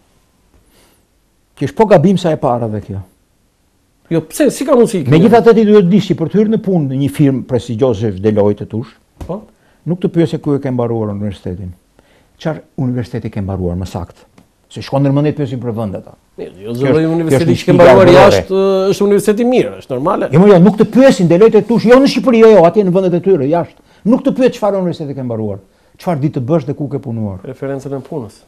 Që është po gabim sa e para dhe kjo. Jo, pse si ka mundësi? Megjithatë ti duhet të dish që për të hyrë në punë në një firmë prestigjioze Deloitte tush, po, nuk të pyesë ku e ke mbaruar universitetin. Çfarë universiteti ke mbaruar më saktë? Se shkon ndërmendje të pyesin për vend ata. Jo, zëroj universiteti që ke mbaruar jashtë është universitet i mirë, është normale. Jo, jo, nuk të pyesin Deloitte tush, jo në Shqipëri, jo, jo, atje në vendet e tyre jashtë. Nuk të pyet çfarë universiteti ke mbaruar, çfarë ditë të bësh dhe ku ke punuar. Referencën e punës.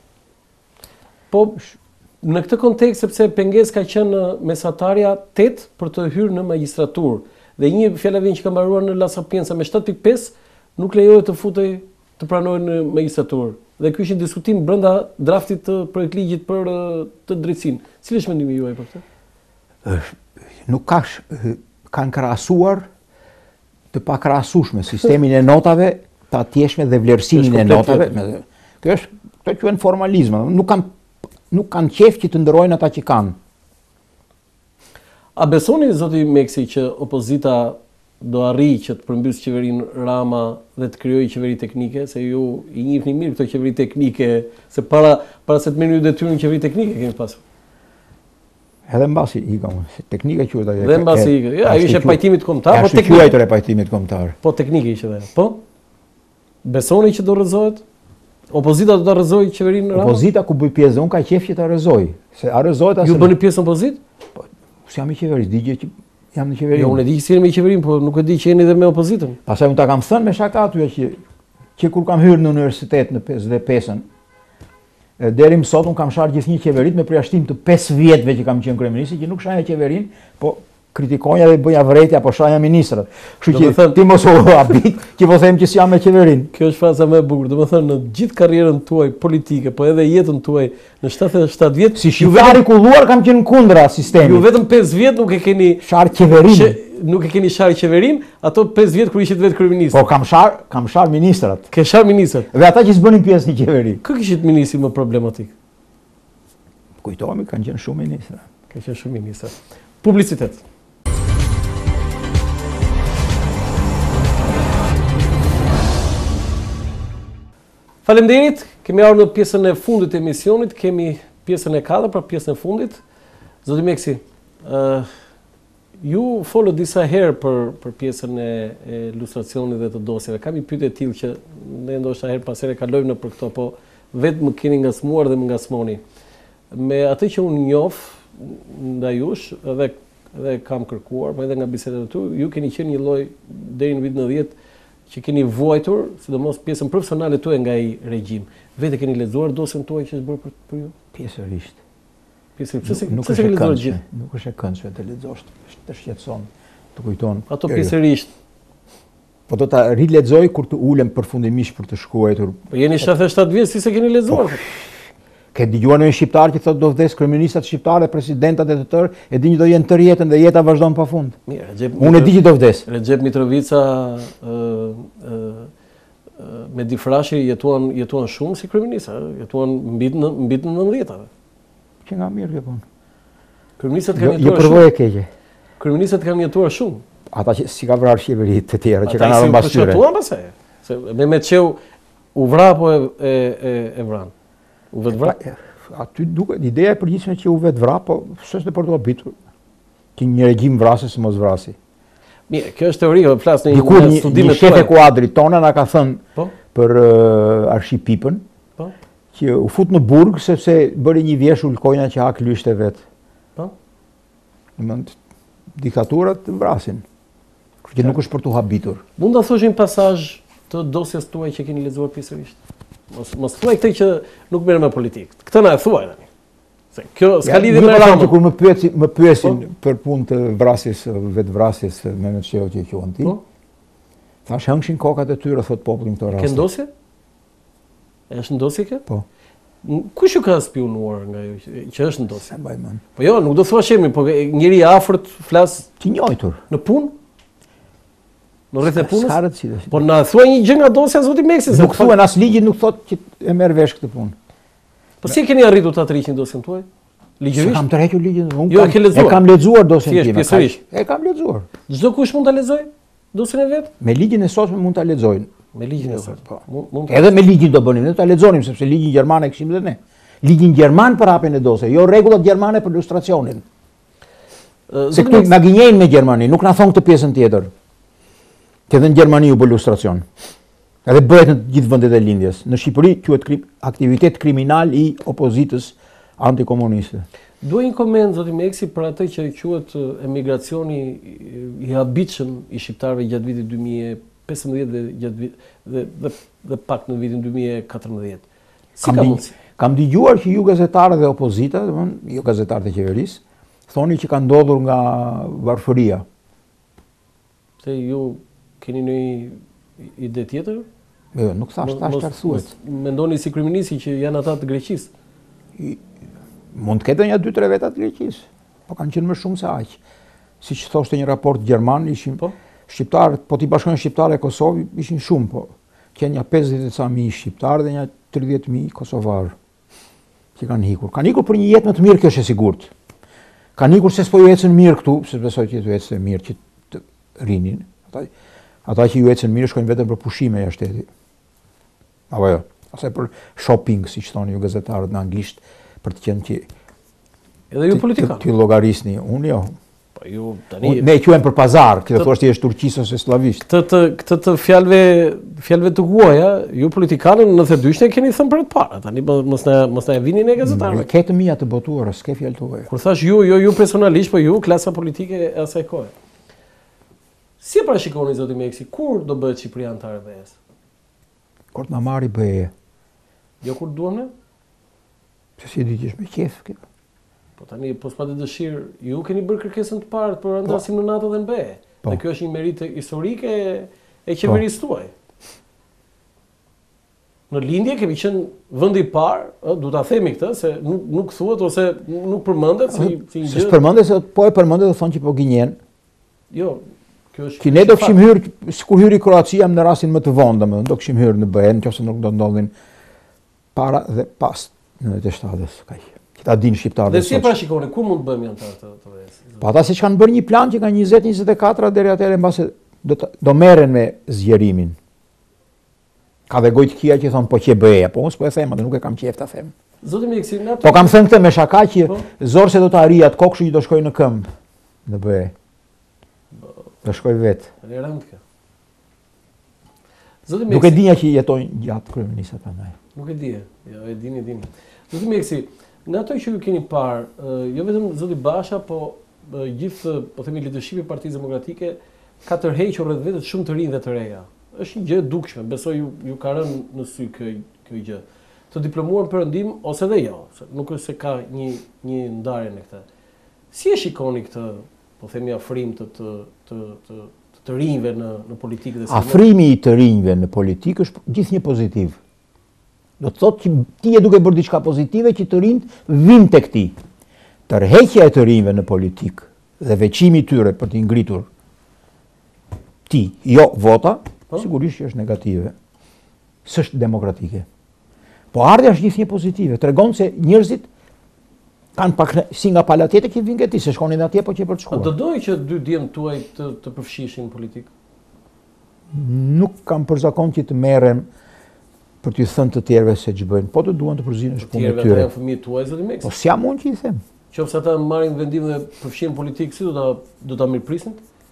Po në këtë kontekst, sepse pengesë ka qenë mesatarja tetë për të hyrë në magjistraturë dhe një fjalëvin që ka mbaruar në La Sapienza me shtatë pikë pesë nuk lejohet të futej të pranohet në magjistraturë. Dhe ky është një diskutim brenda draftit të projektligjit për të drejtësinë. Cili është mendimi juaj për këtë? Nuk ka kanë krahasuar të pakrahasueshme sistemin e notave të atjeshme dhe vlerësimin e notave. Kjo është, këto quhen formalizma, nuk kanë nuk kanë qef që të ndërojnë ata që kanë. A besoni, zoti Meksi, që opozita do arrijë që të përmbysë qeverinë Rama dhe të krijojë qeveri teknike, se ju i njihni mirë këto qeveri teknike, se para para se të merrni ju detyrën qeveri teknike kemi pasur. Edhe mbasi ikëm, teknika quhet ajo. Edhe mbasi ikëm. Ja, ajo ishte pajtimit kombëtar, po teknikë. Është quajtur e pajtimit kombëtar. Po teknike ishte ajo. Po? Besoni që do rrëzohet? Opozita do ta rrëzojë qeverinë Rama? Opozita ku bëj pjesë, unë ka qef që ta rrëzoj. Se a rrëzohet as. Ju bëni pjesë në opozitë? Po, si jam i qeverisë, di gjë që jam në qeveri. Jo, unë e di që jeni me qeverinë, po nuk e di që jeni edhe me opozitën. Pastaj unë ta kam thënë me shaka aty që që kur kam hyrë në universitet në pesëdhjetë e pesën, deri më sot unë kam sharë gjithnjë qeverit me përjashtim të pesë vjetëve që kam qenë kryeminist, që nuk shaja qeverinë, po kritikonja dhe bëja vërejtja po shaja ministrat. Kështu që ti mos u habit që po them që si jam me qeverinë. Kjo është fraza më e bukur. Domethënë në gjithë karrierën tuaj politike, po edhe jetën tuaj në shtatëdhjetë e shtatë vjet, si shqiptar i kulluar kam qenë kundra sistemit. Ju vetëm pesë vjet nuk e keni sharë qeverinë. Nuk e keni sharë qeverinë, ato pesë vjet kur ishit vetë kryeminist. Po kam sharë, kam sharë ministrat. Ke sharë ministrat. Dhe ata që s'bënin pjesë në qeveri. Kë kishit ministri më problematik? Kujtohemi kanë qenë shumë ministra. Kanë qenë shumë ministra. Publicitet. Faleminderit, kemi ardhur në pjesën e fundit të emisionit, kemi pjesën e katërt për pjesën e fundit. Zoti Meksi, ë ju folët disa herë për, për pjesën e, e lustracionit dhe të dosjeve. Kam një pyetje tillë që ne ndoshta herë pas here kalojmë në për këto, po vetë më keni ngacmuar dhe më ngacmoni. Me atë që unë njoh ndaj jush edhe dhe kam kërkuar, po edhe nga bisedat e tu, ju keni qenë një lloj deri në vitin nëntëdhjetë që keni vuajtur, sidomos pjesën profesionale tuaj nga ai regjim. Vetë keni lexuar dosjen tuaj që është bërë për, për ju? Pjesërisht. Pjesërisht. Pse Nuk pse është e keni lexuar këndshme, gjithë? nuk është e këndshme të lexosh, të shqetëson, të kujton. Ato pjesërisht. Po do ta rilexoj kur të ulem përfundimisht për të shkruar. Po jeni shtatë shtatë vjeç, si se keni lexuar? Ke dëgjuar në një shqiptar që thotë do vdes kryeministat shqiptarë, presidentat e të tërë, e di që do jenë tërë jetën dhe jeta vazhdon pafund. Mirë, Recep. Unë e di që do vdes. Recep Mitrovica ë ë me difrashi jetuan jetuan shumë si kryeminist, jetuan mbi në mbi në nëntëdhjetave. Që nga mirë kjo punë. Kryeministët Jo, kanë jo jetuar përvojë shumë. e keqe. Kryeministët kanë jetuar shumë. Ata që si ka vrarë qeveritë të tjera që Ata kanë ardhur si mbas tyre. përshatuan pastaj. Se Mehmet Çeu u vra apo e e e, e vran. U vetë vra. Aty duket ideja e përgjithshme që u vet vra, po s'është për të habitur. Që një regjim vrasës mos vrasi. Mirë, kjo është teori, po flas në Dikur një një, studim një shef e kuadrit tona na ka thënë Po, për uh, Arshi Pipën, po, që u fut në burg sepse bëri një vjesh ulkojna që hak lyshte vet. po. Domethënë diktaturat të vrasin. Kështu që nuk është për të habitur. Mund ta thosh një pasazh të dosjes tuaj që keni lexuar pjesërisht? Mos mos thuaj këtë që nuk merrem me politikë. Këtë na e thuaj tani. Se kjo s'ka lidhje me Ramën. Kur më pyesin, më pyesin Po? për punë të vrasjes, vetvrasjes së Mehmet Çeu që e quan ti. Po? Thash hëngshin kokat e tyre thot popullin këto Ke raste. ndosje? Është ndosje kjo? Po. N- Kush ju ka spionuar nga ju që- që është ndosje? Se mbaj mend. Po jo, nuk do thua shemi, po njëri i afërt flas Ti njojtur. në punë? Në rreth e punës? S'ka rëndësi. Po na thuaj një gjë nga dosja zoti Meksi. se Nuk në fakt- thuan as ligji nuk thot që e merr vesh këtë punë. Po si e keni arritur ta tërhiqni dosjen tuaj? Se Ligjërisht? kam tërhequr ligjin, unë Jo, e kam, ke lexuar? e kam lexuar dosjen Thjesht, time. pjesërisht. kaq. E kam lexuar. Çdo kush mund ta lexojë dosjen e vet? Me ligjin e sotshëm mund ta lexojnë. Me ligjin e sot. Po. Mund mund Edhe me ligjin do bënim, ne ta lexonim sepse ligjin gjerman e kishim dhe ne. Ligjin gjerman për hapjen e dosjes, jo rregullat gjermane për lustracionin. Ë, Se zoti këtu Meksi- na gënjejnë me Gjermani, nuk na thon këtë pjesën tjetër. Që edhe në Gjermani u bë lustracion. Edhe bëhet në të gjithë vendet e lindjes. Në Shqipëri quhet krim, aktivitet kriminal i opozitës antikomuniste. Duaj një koment zoti Meksi për atë që quhet ë, emigracioni i- i habitshëm i shqiptarëve gjatë vitit dy mijë e pesëmbëdhjetë dhe gjatë vit, dhe, dhe dhe pak në vitin dy mijë e katërmbëdhjetë. Si Kam, ka di, mundsi? kam dëgjuar që ju gazetarët dhe opozita, domethënë jo gazetarët e qeverisë, thoni që ka ndodhur nga varfëria. Se ju keni një ide tjetër? Jo, nuk thash, thash të arsyeet. Mendoni si kryeministi që janë ata të Greqisë? Mund të ketë një dy tre veta të Greqisë, po kanë qenë më shumë se aq. Siç thoshte një raport gjerman, ishin Po? shqiptarët, po ti bashkojnë shqiptarë e Kosovë, ishin shumë, po kanë një pesëdhjetë e ca mijë shqiptarë dhe një tridhjetë mijë kosovarë që kanë ikur. Kanë ikur për një jetë më të mirë, kjo është e sigurt. Kanë ikur se s'po ju ecën mirë këtu, se besoj që ju ecën mirë që të rinin. Ata, ata që ju ecën mirë shkojnë vetëm për pushime jashtë shtetit. Apo jo, ose për shopping, siç thonë ju gazetarët në anglisht, për të qenë që Edhe ju politikanë. Ti llogarisni, unë jo. Po ju tani Unë- Ne quajmë për pazar, që do thua ti je turqisë ose slavisht. këtë të këtë të fjalëve fjalëve të huaja, ju politikanën në nëntëdhjetë e keni thënë për të para. Tani mo- mos na mos na e vini ne gazetarëve. Ke të mia të botuara, s'ke fjalë tuaja. Kur thash ju, jo ju personalisht, po ju klasa politike e asaj kohe. Si e parashikoni zoti Meksi, kur do bëhet Shqipëria anëtare e E E-s? Kur të na marri B E. Jo kur duam ne? Se si di që është me qef kjo. Po tani po s'pati dëshirë, ju keni bërë kërkesën të parë për anëtarësim në NATO dhe në B E. Po. Dhe kjo është një meritë historike e, e qeverisë tuaj. Në lindje kemi qenë vendi i parë, ë, du ta themi këtë se nuk nuk thuhet ose nuk përmendet si si një Se gjë. s'përmendet se po e përmendet do thonë që po gënjen. Jo, kjo është. Që ne do kishim hyrë, sikur hyri Kroacia në rastin më të vonë, domethënë do kishim hyrë në B E, nëse nuk do ndodhin para dhe pas në nëntëdhjetë e shtatës, kaq. Që ta dinë shqiptarët. Dhe e si e sotshëm. parashikoni, ku mund të bëhemi anëtar të të E E S? Po ata siç kanë bërë një plan që nga njëzet njëzet e katër deri atëherë mbase do të, do merren me zgjerimin. Ka dhe gojtë kia që thonë po që bëja, po unë s'po e them, atë nuk e kam qef ta them. Zoti Meksi, në ato Po kam thënë këtë me shaka që Po. zorse do të arrijë atë kokë që do shkojë në këmbë në B E. Do shkoj vetë. E rënd kjo. Zoti Nuk e Meksi, dinja që jetojnë gjatë kryeministat prandaj. nuk e di. Jo, e dini, dini. Zoti Meksi, nga ato që ju keni parë, ë, jo vetëm zoti Basha, po ë, gjithë, po themi, leadershipi i Partisë Demokratike ka tërhequr rreth vetes shumë të rinj dhe të reja. Është një gjë e dukshme, besoj ju ju ka rënë në sy kjo kjo gjë. Të diplomuar perëndim ose dhe jo, se nuk është se ka një një ndarje në këtë. Si e shikoni këtë, po themi, afrim të të të të, të rinjve në në politikë dhe si Afrimi i të rinjve në politikë është gjithnjë pozitiv. Do të thotë që ti e duke bërë diçka pozitive që të rinjt vinë tek ti. Tërheqja e të rinjve në politikë dhe veçimi i tyre për t'i ngritur ti, jo vota, Po? sigurisht që është negative. S'është demokratike. Po ardha është gjithnjë pozitive. Tregon se njerëzit kanë pak si nga pala tjetër që vinë këti, se shkonin atje po që për të A shkuar. do dojë që dy djemt tuaj të, të përfshishin në politikë? Nuk kam për zakon që të merrem për t'ju thënë të tjerëve se ç'bëjnë, po të duan të përzihen Të shpunën e tjerëve ata tyre. janë fëmijët tuaj, zoti Meksi. Po s'jam unë që i them. Qofse ata marrin vendim dhe përfshihen politikë, si do ta do ta mirëprisnin?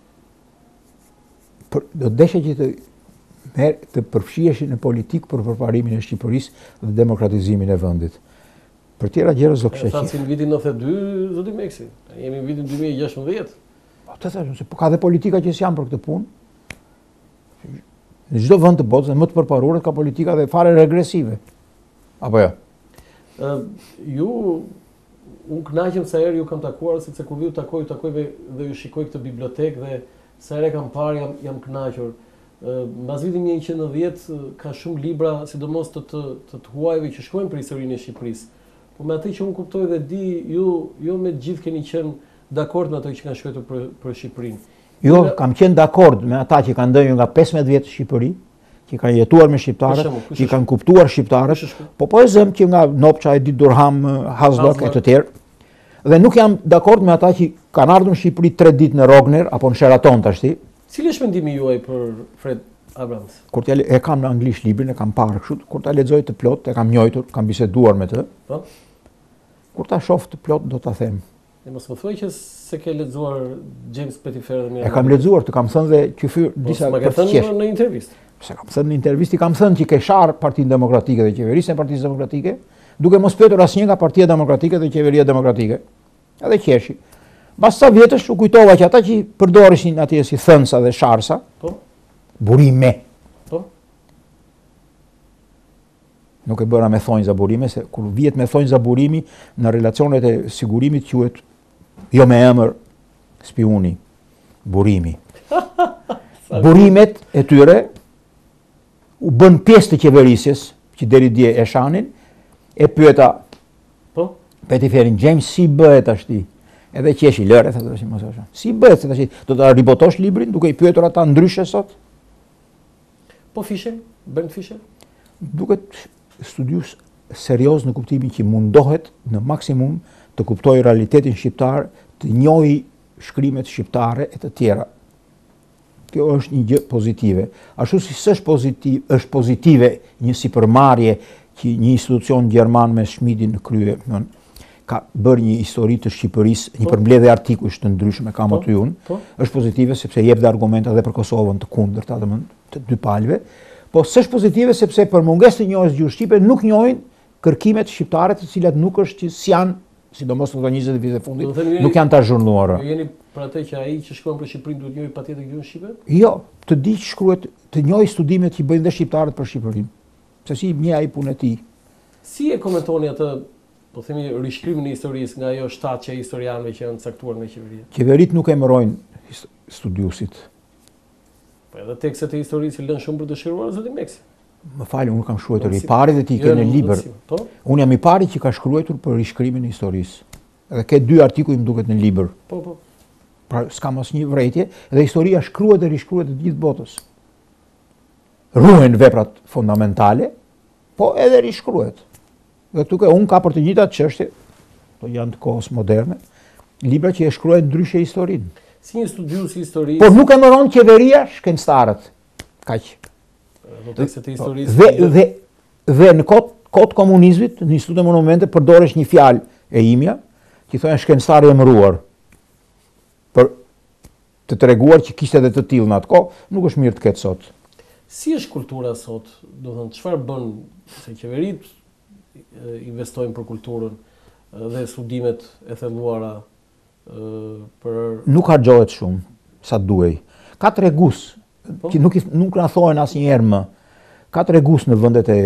Për, do desha që të merr të përfshiheshin në politikë për përparimin e Shqipërisë dhe demokratizimin e vendit. Për tjera gjëra s'do kisha Thanë si qejf. në vitin nëntëdhjetë e dy, zoti Meksi. Jemi në vitin dy mijë e gjashtëdhjetë. Po të thashë se po ka dhe politika që s'janë për këtë punë. Në çdo vend të botës, më të përparuar ka politika dhe fare regresive. Apo jo? Ë ju unë kënaqem sa herë ju kam takuar, sepse kur vi ju takoj, ju takoj dhe, dhe ju shikoj këtë bibliotekë dhe sa herë kam parë jam jam kënaqur. Ë mbas vitit një qind e dhjetë ka shumë libra, sidomos të të të, të huajve që shkruajnë për historinë e Shqipërisë. Po me atë që unë kuptoj dhe di, ju ju me të gjithë keni qenë dakord me ato që kanë shkruar për për Shqipërinë. Jo, kam qenë dakord me ata që kanë ndënjur nga pesëmbëdhjetë vjet në Shqipëri, që kanë jetuar me shqiptarët, Për shembull, kush që është? kanë kuptuar shqiptarët, Kush është? po po e zëm që nga Nopça, Edi Durham, Hazlok e të tjerë. Dhe nuk jam dakord me ata që kanë ardhur në Shqipëri tre ditë në Rogner apo në Sheraton tashti. Cili është mendimi juaj për Fred Abrams? Kur t'ja le- e kam në anglisht librin, e kam parë kështu, kur ta lexoj të plot, e kam njohur, kam biseduar me të. Po? Kur ta shoh të plot do ta them. E mos më thuaj që se ke lexuar James Pettyfer dhe Miranda. E kam lexuar, të kam thënë dhe qyfyr Po, disa s'ma ke për të thënë qesh. në, në intervistë. Se kam thënë në intervistë, kam thënë që ke sharë Partinë Demokratike dhe qeverisën e Partisë Demokratike, duke mos pyetur asnjë nga Partia Demokratike dhe Qeveria Demokratike. Edhe qeshi. Pas sa vjetësh u kujtova që ata që përdorishin atje si thënsa dhe sharsa, Po? burime. Po? Nuk e bëra me thonjza burime, se kur vihet me thonjza burimi në relacionet e sigurimit quhet jo me emër spiuni, burimi. Burimet e tyre u bën pjesë të qeverisjes, që deri dje e shanin, e pyeta Po? Pettyferin, James, si bëhet ashti? Edhe qeshi lëre, thotë tash mos e shoh. Si bëhet se tash do ta ribotosh librin duke i pyetur ata ndryshe sot? Po Fischer? Bernd Fischer? Duket studius serioz në kuptimin që mundohet në maksimum të kuptojë realitetin shqiptar, të njohë shkrimet shqiptare e të tjera. Kjo është një gjë pozitive. Ashtu si s'është pozitiv, është pozitive një sipërmarrje që një institucion gjerman me Schmidtin në krye, domthon, ka bërë një histori të Shqipërisë, një Po. përmbledhje artikujsh të ndryshme kam Po, aty unë. po. Është pozitive sepse jep dhe argumente edhe për Kosovën të kundërta, domthon, të dy palëve. Po s'është pozitive sepse për mungesë të njohjes gjuhës shqipe nuk njohin kërkimet shqiptare të cilat nuk është që s'janë, sidomos në këto njëzet vite e fundit, Do të thënë, jeni- nuk janë të azhurnuara. Ju jeni për atë që ai që shkruan për Shqipërinë duhet njohë patjetër gjuhën shqipe? Jo, të di që shkruhet, të njohë studimet që bëjnë dhe shqiptarët për Shqipërinë. Se si një ai punë e tij. Si e komentoni atë, po themi, rishkrimin e historisë nga ajo shtatje e historianëve që janë caktuar nga qeveria? Qeverit nuk emërojnë his- studiusit. Po edhe tekstet e historisë lënë shumë për dëshiruar, zoti Meksi. Më falë, unë kam shkruar i Nënsi- pari dhe ti Jo, ke në në libër. nënsim, Po? Unë jam i pari që ka shkruar për rishkrimin e historisë. Edhe ke dy artikuj më duket në libër. Po, po. Pra s'kam asnjë vrejtje dhe historia shkruhet dhe rishkruhet të gjithë botës. Ruhen veprat fundamentale, po edhe rishkruhet. Dhe këtu ke unë ka për të njëjtat çështje, to janë të kohës moderne, libra që e shkruajnë ndryshe historinë. Si një studius i historisë, Por nuk emëron qeveria shkencëtarët. Kaq. do tekstet e historisë. Dhe dhe dhe në kohë kohë komunizmit në Institut e Monumente përdoresh një fjalë e imja që thonë shkencëtar i emëruar për të treguar që kishte edhe të tillë në atë kohë, nuk është mirë të ketë sot. Si është kultura sot? Do thënë, çfarë bën se qeveritë investojnë për kulturën dhe studimet e thelluara për nuk harxhohet shumë sa duhej. Ka tregus që nuk nuk na thohen asnjëherë më. Ka tregus në vendet e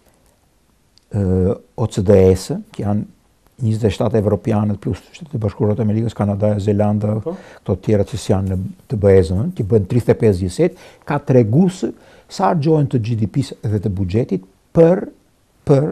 O C D E-s, që janë njëzet e shtatë evropianët plus Shtetet e Bashkuara të Amerikës, Kanada, Zelanda, këto të tjera që janë në të B E-s, që bën tridhjetë e pesë gjyshet, ka tregus sa harxhohen të G D P-s dhe të buxhetit për për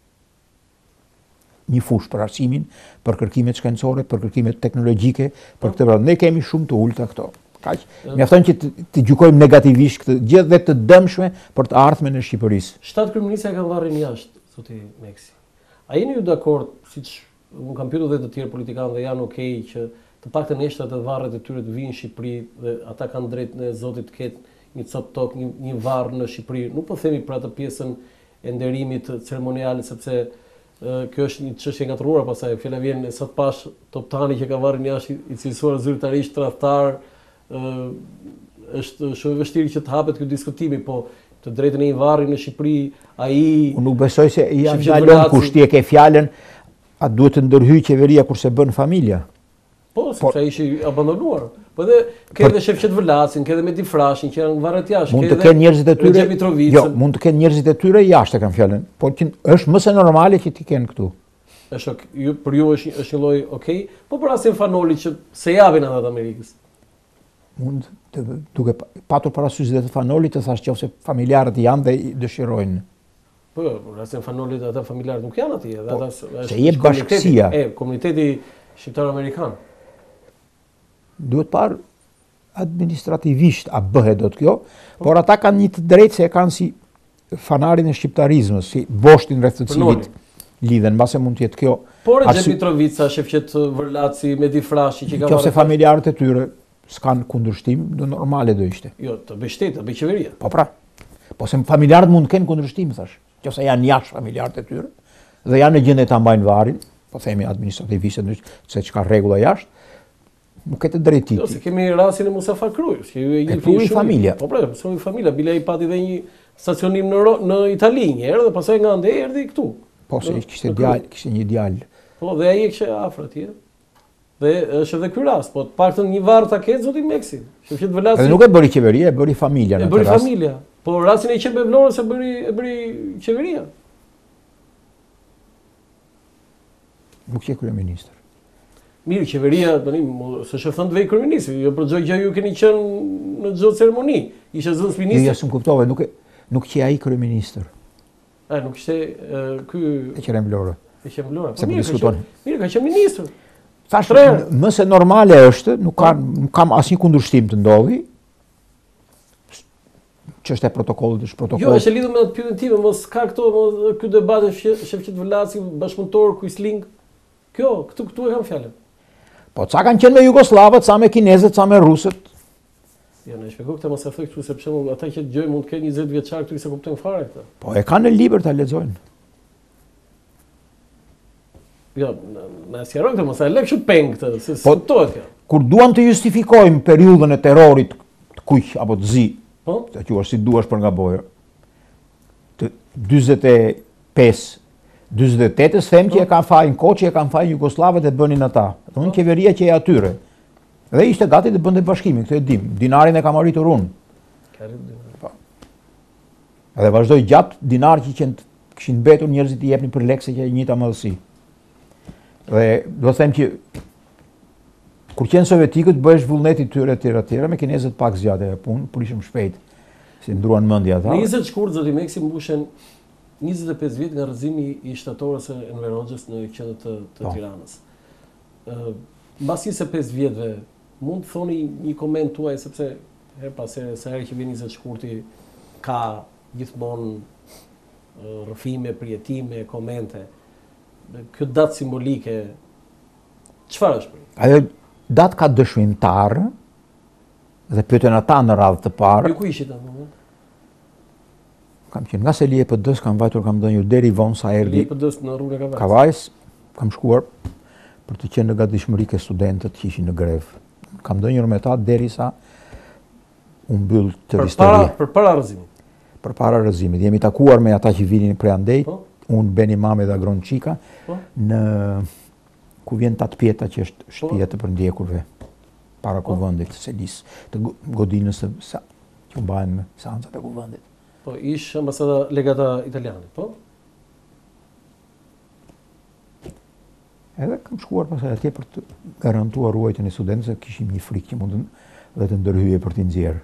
një fushë, për arsimin, për kërkimet shkencore, për kërkimet teknologjike, për këtë vërtet. Ne kemi shumë të ulta këto. Kaq. Mjafton që të, të gjykojmë negativisht këtë gjë dhe të dëmshme për të ardhmen e Shqipërisë. Shtatë kryeministra kanë varrin jashtë, zoti Meksi. A jeni ju dakord, siç unë kam pyetur dhe të tjerë politikanë dhe janë okay që të paktën eshtat e varret e tyre të vinë në Shqipëri dhe ata kanë drejt në zotit të ketë një cop tok, një, një varr në Shqipëri. Nuk po themi për atë pjesën e nderimit ceremonial, sepse uh, kjo është një çështje ngatruar, pastaj fjala vjen sot pash Toptani që ka varrin jashtë i cilësuar zyrtarisht tradhtar, uh, është shumë e vështirë që të hapet ky diskutimi, po të drejtën e një varri në Shqipëri, ai unë nuk besoj se ja ndalon kush ti e ke fjalën, a duhet të ndërhyjë qeveria kurse bën familja. Po, sepse ai ishte abandonuar. Po edhe ke edhe Shefqet Vëllacin, ke edhe Meti Frashin që janë varret jashtë. Mund të kenë njerëzit e tyre. Jo, mund të kenë njerëzit e tyre jashtë, kam fjalën. Po që është më se normale që ti kenë këtu. Është ju për ju është është një lloj okay, po për asin Fanoli që se japin ata të Amerikës. Mund të duke patur parasysh dhe të Fanolit të thash nëse familjarët janë dhe dëshirojnë. Po, për asin Fanolit ata familjarët nuk janë atje, edhe ata se jep bashkësia. E, komuniteti shqiptar amerikan. Duhet parë administrativisht a bëhet dot kjo, por ata kanë një të drejtë se e kanë si fanarin e shqiptarizmës, si boshtin rreth të cilit lidhen, mbase mund të jetë kjo. Por Xhep Mitrovica, Shefqet Vërlaci, Medi Frashi që ka marrë. Nëse familjarët e tyre s'kan kundërshtim, do normale do ishte. Jo, të bëj shteti, të bëj qeveria. Po pra. Po se familjarët mund të kenë kundërshtim, thash. Nëse janë jashtë familjarët e tyre dhe janë në gjendje ta mbajnë varrin, po themi administrativisht se çka rregulla jashtë, nuk e të drejtit. Jo, se kemi rastin e Mustafa Krujës, që ju e njihni shumë. Familja. Po pra, mësoi familja, bile ai pati dhe një stacionim në në Itali një herë dhe pastaj nga ande erdhi këtu. Po se kishte djalë, kishte një djalë. Po dhe ai e kishte afër atje. Dhe është edhe ky rast, po të paktën një varr ta ketë zoti Meksi. Shefqet Vëllaci. Edhe nuk e bëri qeveria, e bëri familja në atë rast. E bëri familja. Po rastin e Qembe Vlorës e bëri e bëri qeveria. Nuk je kryeministër. Mirë, qeveria, tani, s'është thënë të vej kryeministri, jo për çdo gjë ju keni qenë në çdo ceremoni. Ishte zëvendës ministër. Jo, s'm kuptova, nuk e nuk që ai kryeministër. A, nuk ishte ky e Qerem Vlorë. E Qerem Vlorë. Se po diskuton. Mirë, ka qenë ministër. Thash, më se normale është, nuk ka nuk kam asnjë kundërshtim të ndodhi. Çështja e protokollit është protokoll. Jo, është lidhur me atë pyetjen time, mos ka këto ky debat e Shefqet Vëllaci, bashkëpunëtor Quisling. Kjo, këtu këtu e kam fjalën. Po ca kanë qenë me Jugoslavët, ca me kinezët, ca me rusët. Jo, ne shpjegoj këtë mos e thoj këtu se për shembull ata që dëgjojnë mund të kenë njëzet vjeçar këtu se kuptojnë fare këtë. Po e kanë në libër ta lexojnë. Jo, na sqaroj këtë mos e lë kështu peng këtë, se kuptohet kjo. Kur duam të justifikojmë periudhën e terrorit të kuq apo të zi, po, të quash si duash për ngabojë. Të dyzet e pesë dyzet e tetës them që e kanë fajin Koçi, e kanë fajin Jugosllavët e bënin ata. Domun qeveria që e atyre. Dhe ishte gati të bënte bashkimin, këtë e dim. Dinarin e kam arritur unë. Po. Edhe vazhdoi gjatë dinar që kishin mbetur njerëzit i jepnin për lekse që e njëjta madhësi. Dhe do të them që kur qenë sovjetikët bëhesh vullneti tyre etj etj, me kinezët pak zgjatë e punë, prishëm shpejt. Si ndruan mendja ata. Në njëzet shkurt zoti Meksi mbushen njëzet e pesë vjet nga rrëzimi i shtatorës së Enver Hoxhës në qendër të, të Tiranës. Ë, mbas njëzet e pesë vjetëve, mund të thoni një koment tuaj sepse her pas here sa herë që vjen njëzet shkurti ka gjithmonë rrëfime, përjetime, komente. Kjo datë simbolike, çfarë është për? Ajo datë ka dëshmimtar dhe pyeten ata në radhë të parë. Ju ku ishit atë moment? Kam qenë nga Selia e P D-s, kam vajtur, kam dhënë deri vonë sa erdhi. Selia e P D-s në rrugën e Kavajës. Kavajës, kam shkuar për të qenë në gatishmëri ke studentët që ishin në grevë. kam ndonjëherë me ta derisa u mbyll të Për histori. para, për para rrëzimit. Për para rrëzimit. Jemi takuar me ata që vinin prej andej, Po. unë Beni Mame dhe Agron Qika, Po. në ku vjen Tatpjeta që është shtëpia të përndjekurve para Po. kuvendit, Selis, të go- godinës të sa, që mbahen me seancat e kuvendit. Po, ish ambasada legata italiane, po? Edhe kam shkuar pasaj atje për të garantuar ruajtjen e studentëve, se kishim një frikë që mund të dhe të ndërhyje për t'i nxjerrë.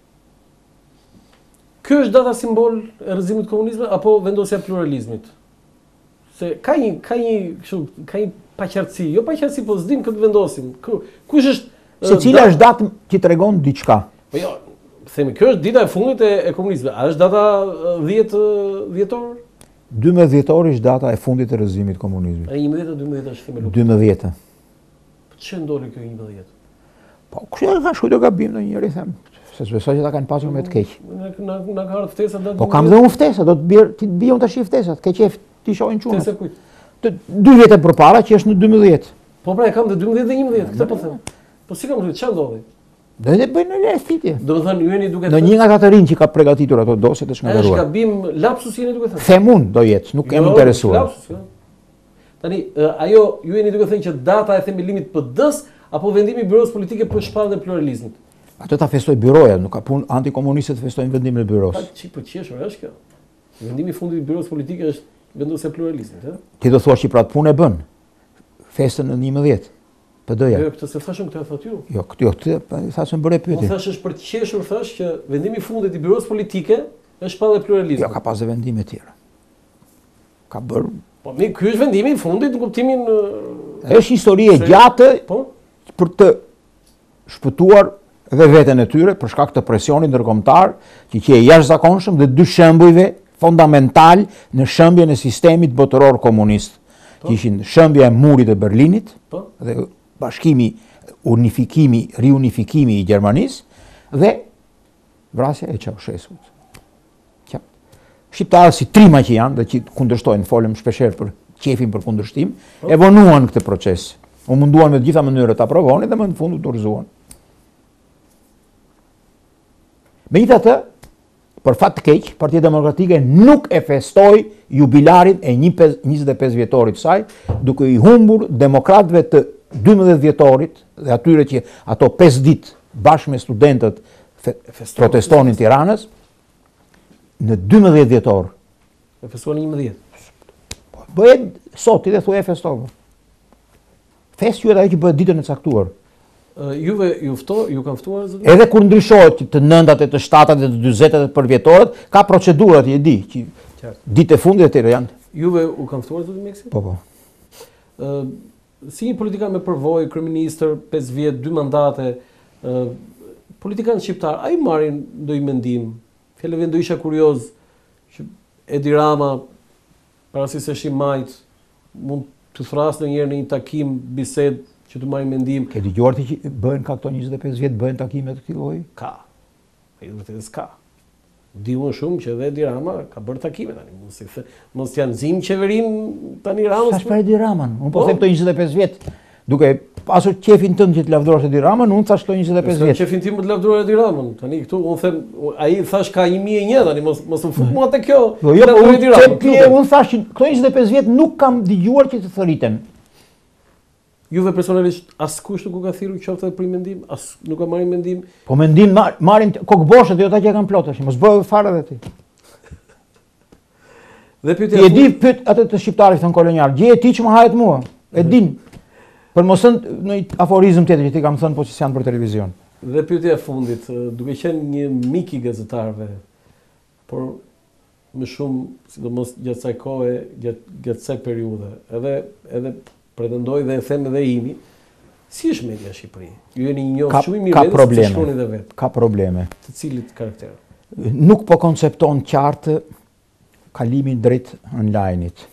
Kjo është data simbol e rrëzimit të komunizmit apo vendosja e pluralizmit? Se ka një ka një kështu, ka një paqartësi, jo paqartësi, po s'dim këtë vendosim. Ku- Kush është ë, Se cila da- është datë që tregon diçka. Po jo, themi kjo është dita e fundit e, e komunizmit. A është data ë, dhjetë ë, dhjetor? dymbëdhjetë dhjetor është data e fundit e rrëzimit të komunizmit. E njëmbëdhjetë dymbëdhjetë është themi lukë. dymbëdhjetë. Ç'e ndoli kjo njëmbëdhjetë? Po, kështë e ka shkujtë o gabim në njëri, them. Se s'besoj që ta kanë pasur me të keq. Na na na ka ardhur ftesa datë. Po kam dhe unë ftesa, do të bjerë, ti të bijom tash ftesat, ke qef ti shohin çunat. ftesa kujt? Të dy vjet e përpara që është në dymbëdhjetë. Po pra e kam të dymbëdhjetë dhe njëmbëdhjetë, këtë po them. Po si kam thënë, ç'a ndodhi? Do të bëjnë në lestitje. Do të thënë ju jeni duke Në një nga ata të rinj që ka përgatitur ato dosje të është shkëndëruar. gabim lapsus jeni duke thënë. Them unë do jetë, nuk jam Jo, interesuar. lapsus, jo. Tani, ë, ajo ju jeni duke thënë që data e themelimit P D-s apo vendimi i byros politike për shpalljen e pluralizmit. Ato ta festoj byroja, nuk ka punë antikomunistët festojnë vendimin e byros. Pa çik për qeshur është kjo. Vendimi i fundit i byros politike është vendosja e pluralizmit, ëh? Ti do thuash që pra të punë e bën. Festën në njëmbëdhjetë. P D-ja. Jo, këtë se thashëm këtë e thot ju. Jo, këtë jo, këtë thashëm bëre Unë pyetje. thash është për të qeshur thash që vendimi i fundit i byros politike është shpallja e pluralizmit. Jo, ka pas dhe vendime tjera. Ka bërë. Po mi ky është vendimi i fundit në kuptimin ë, Është histori e Se- gjatë po për të shpëtuar dhe veten e tyre për shkak të presionit ndërkombëtar që që e jashtëzakonshëm dhe dy shembujve fundamental në shembjen e sistemit botëror komunist. Që ishin shembja e murit të Berlinit po dhe bashkimi, unifikimi, riunifikimi i Gjermanisë dhe vrasja e Ceaușescut. Që shqiptarët si trima që janë dhe që kundërshtojnë, folëm shpeshherë për qefin për kundërshtim, e vonuan këtë proces. U munduan me të gjitha mënyrët ta aprovonin dhe më në fund u dorëzuan. Megjithatë, për fat të keq, Partia Demokratike nuk e festoi jubilarin e njëzet e pesë vjetorit saj, duke i humbur demokratëve të dymbëdhjetë vjetorit dhe atyre që ato pesë ditë bashkë me studentët fe- protestonin Tiranës, në dymbëdhjetë vjetor. e festuan njëmbëdhjetë. Bëhet sot, ti dhe thuaj e festove. Fest quhet ajo që bëhet ditën e caktuar. Ë, Juve ju fto, ju kanë ftuar zot? Edhe kur ndryshohet të nëntat e të shtatat e të dyzetat e për vjetorët, ka procedurat, je di, që Qartë. ditë e fundit e tjera janë. Juve u kanë ftuar zot Meksi? Po, po. Ë, si një politikan me përvojë, kryeministër, pesë vjet, dy mandate, ë politikan shqiptar, ai marrin ndonjë mendim. Fjalëve do isha kurioz që Edi Rama parasisë është i majt, mund të thrasë ndonjëherë në një takim, bisedë që të marrin mendim. Ke dëgjuar ti që bëhen ka këto njëzet e pesë vjet bëhen takime të këtij lloji? Ka. E vërtetë s'ka. Di unë shumë që edhe Edi Rama ka bërë takime tani, mos i the, mos t'ja nxjim qeverinë tani Ramës. Thash për Edi Raman, unë po Po. them këto njëzet e pesë vjet, duke pasur qefin tënd që të lavdërosh Edi Raman, unë thash këto njëzet e pesë S'ka vjet. qefin tim më të lavdruar Edi Ramën. Tani këtu unë them, ai thash ka një mijë e një tani, mos mos më fut mua te kjo. Jo, jo, po lavdruar unë Edi them Ramën. ti, lutem. unë thash që këto njëzet e pesë vjet nuk kam dëgjuar që të thëriten. Juve personalisht askush nuk u ka thirrur qoftë edhe për mendim, as nuk ka marrë mendim. Po mendim mar- marrin kokboshët, jo ata që kanë plot tash, mos bëj fare edhe ti. Dhe pyetja Ti e e di fundit- pyet atë të shqiptarit thon kolonial, gje e ti që më hahet mua. E din. Për mos thënë në një aforizëm tjetër që ti kam thënë po që janë për televizion. Dhe pyetja e fundit, ë, duke qenë një mik i gazetarëve, por më shumë, sidomos gjatë kësaj kohe, gjatë gjatë kësaj periudhe, edhe edhe pretendoj dhe e them edhe imi, si është media në Shqipëri? Ju jeni një Ka, njohës shumë i mirë ka vetë, se probleme. shkruani dhe vetë, Ka probleme. të cilit karakter. Nuk po koncepton qartë kalimin drejt online-it.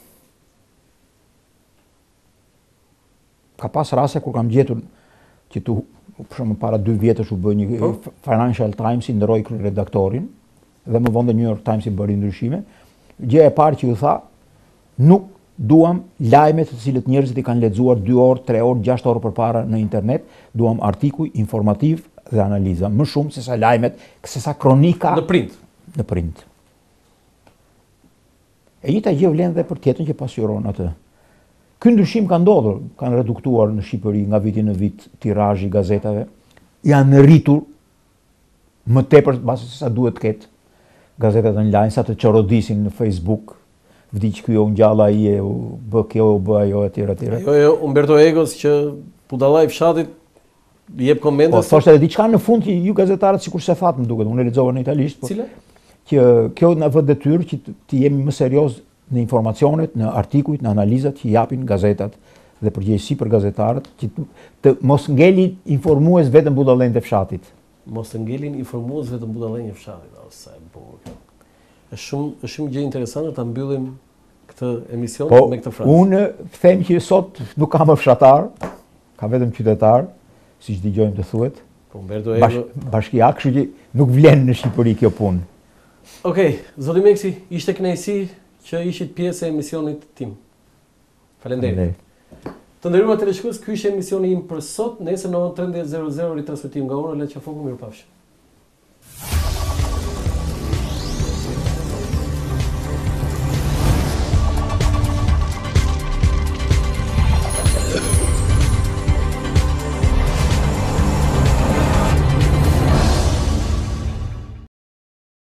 Ka pas raste kur kam gjetur që tu, për shembull para dy vjetësh u bë një Po. Financial Times i ndroi redaktorin dhe më vonë New York Times i bëri ndryshime. Gjëja e parë që u tha, nuk duam lajme të cilët njerëzit i kanë lexuar dy orë, tre orë, gjashtë orë përpara në internet, duam artikuj informativ dhe analiza, më shumë se sa lajmet, se sa kronika në print. Në print. E njëjta gjë vlen dhe për tjetën që pasqyron atë. Ky ndryshim ka ndodhur, kanë reduktuar në Shqipëri nga viti në vit tirazhi i gazetave, janë rritur më tepër mbas se sa duhet të ketë gazetat online, sa të çorodisin në Facebook, vdiq ky o ngjalla ai e u bë kjo u bë ajo etj etj. Jo, jo, Umberto Ecos që budallai fshatit jep komente. Po thoshte edhe diçka në fund që ju gazetarët sikur se fat më duket, unë e lexova në italisht, po. Cila? Që kjo na vë detyrë që të jemi më serioz në informacionet, në artikujt, në analizat që japin gazetat dhe përgjegjësi për gazetarët, që të, të mos ngelin informues vetëm budallën e fshatit. Mos të ngelin informues vetëm budallën e fshatit. O sa e bukur. Është shumë është shumë gjë interesante ta mbyllim këtë emision po, me këtë frazë. Unë them që sot nuk ka më fshatar, ka vetëm qytetar, siç dëgjojmë të thuhet. Po Umberto Ecos Bash, bashkiak, kështu që nuk vlen në Shqipëri kjo punë. Okej, okay, zoti Meksi, ishte kënaqësi që ishit pjesë e emisionit tim. Faleminderit. Të nderuar teleshikues, ky ishte emisioni im për sot. Nesër në orën trettëdhjetë e zero zero ritransmetim nga ora Leçafoku, mirupafshim.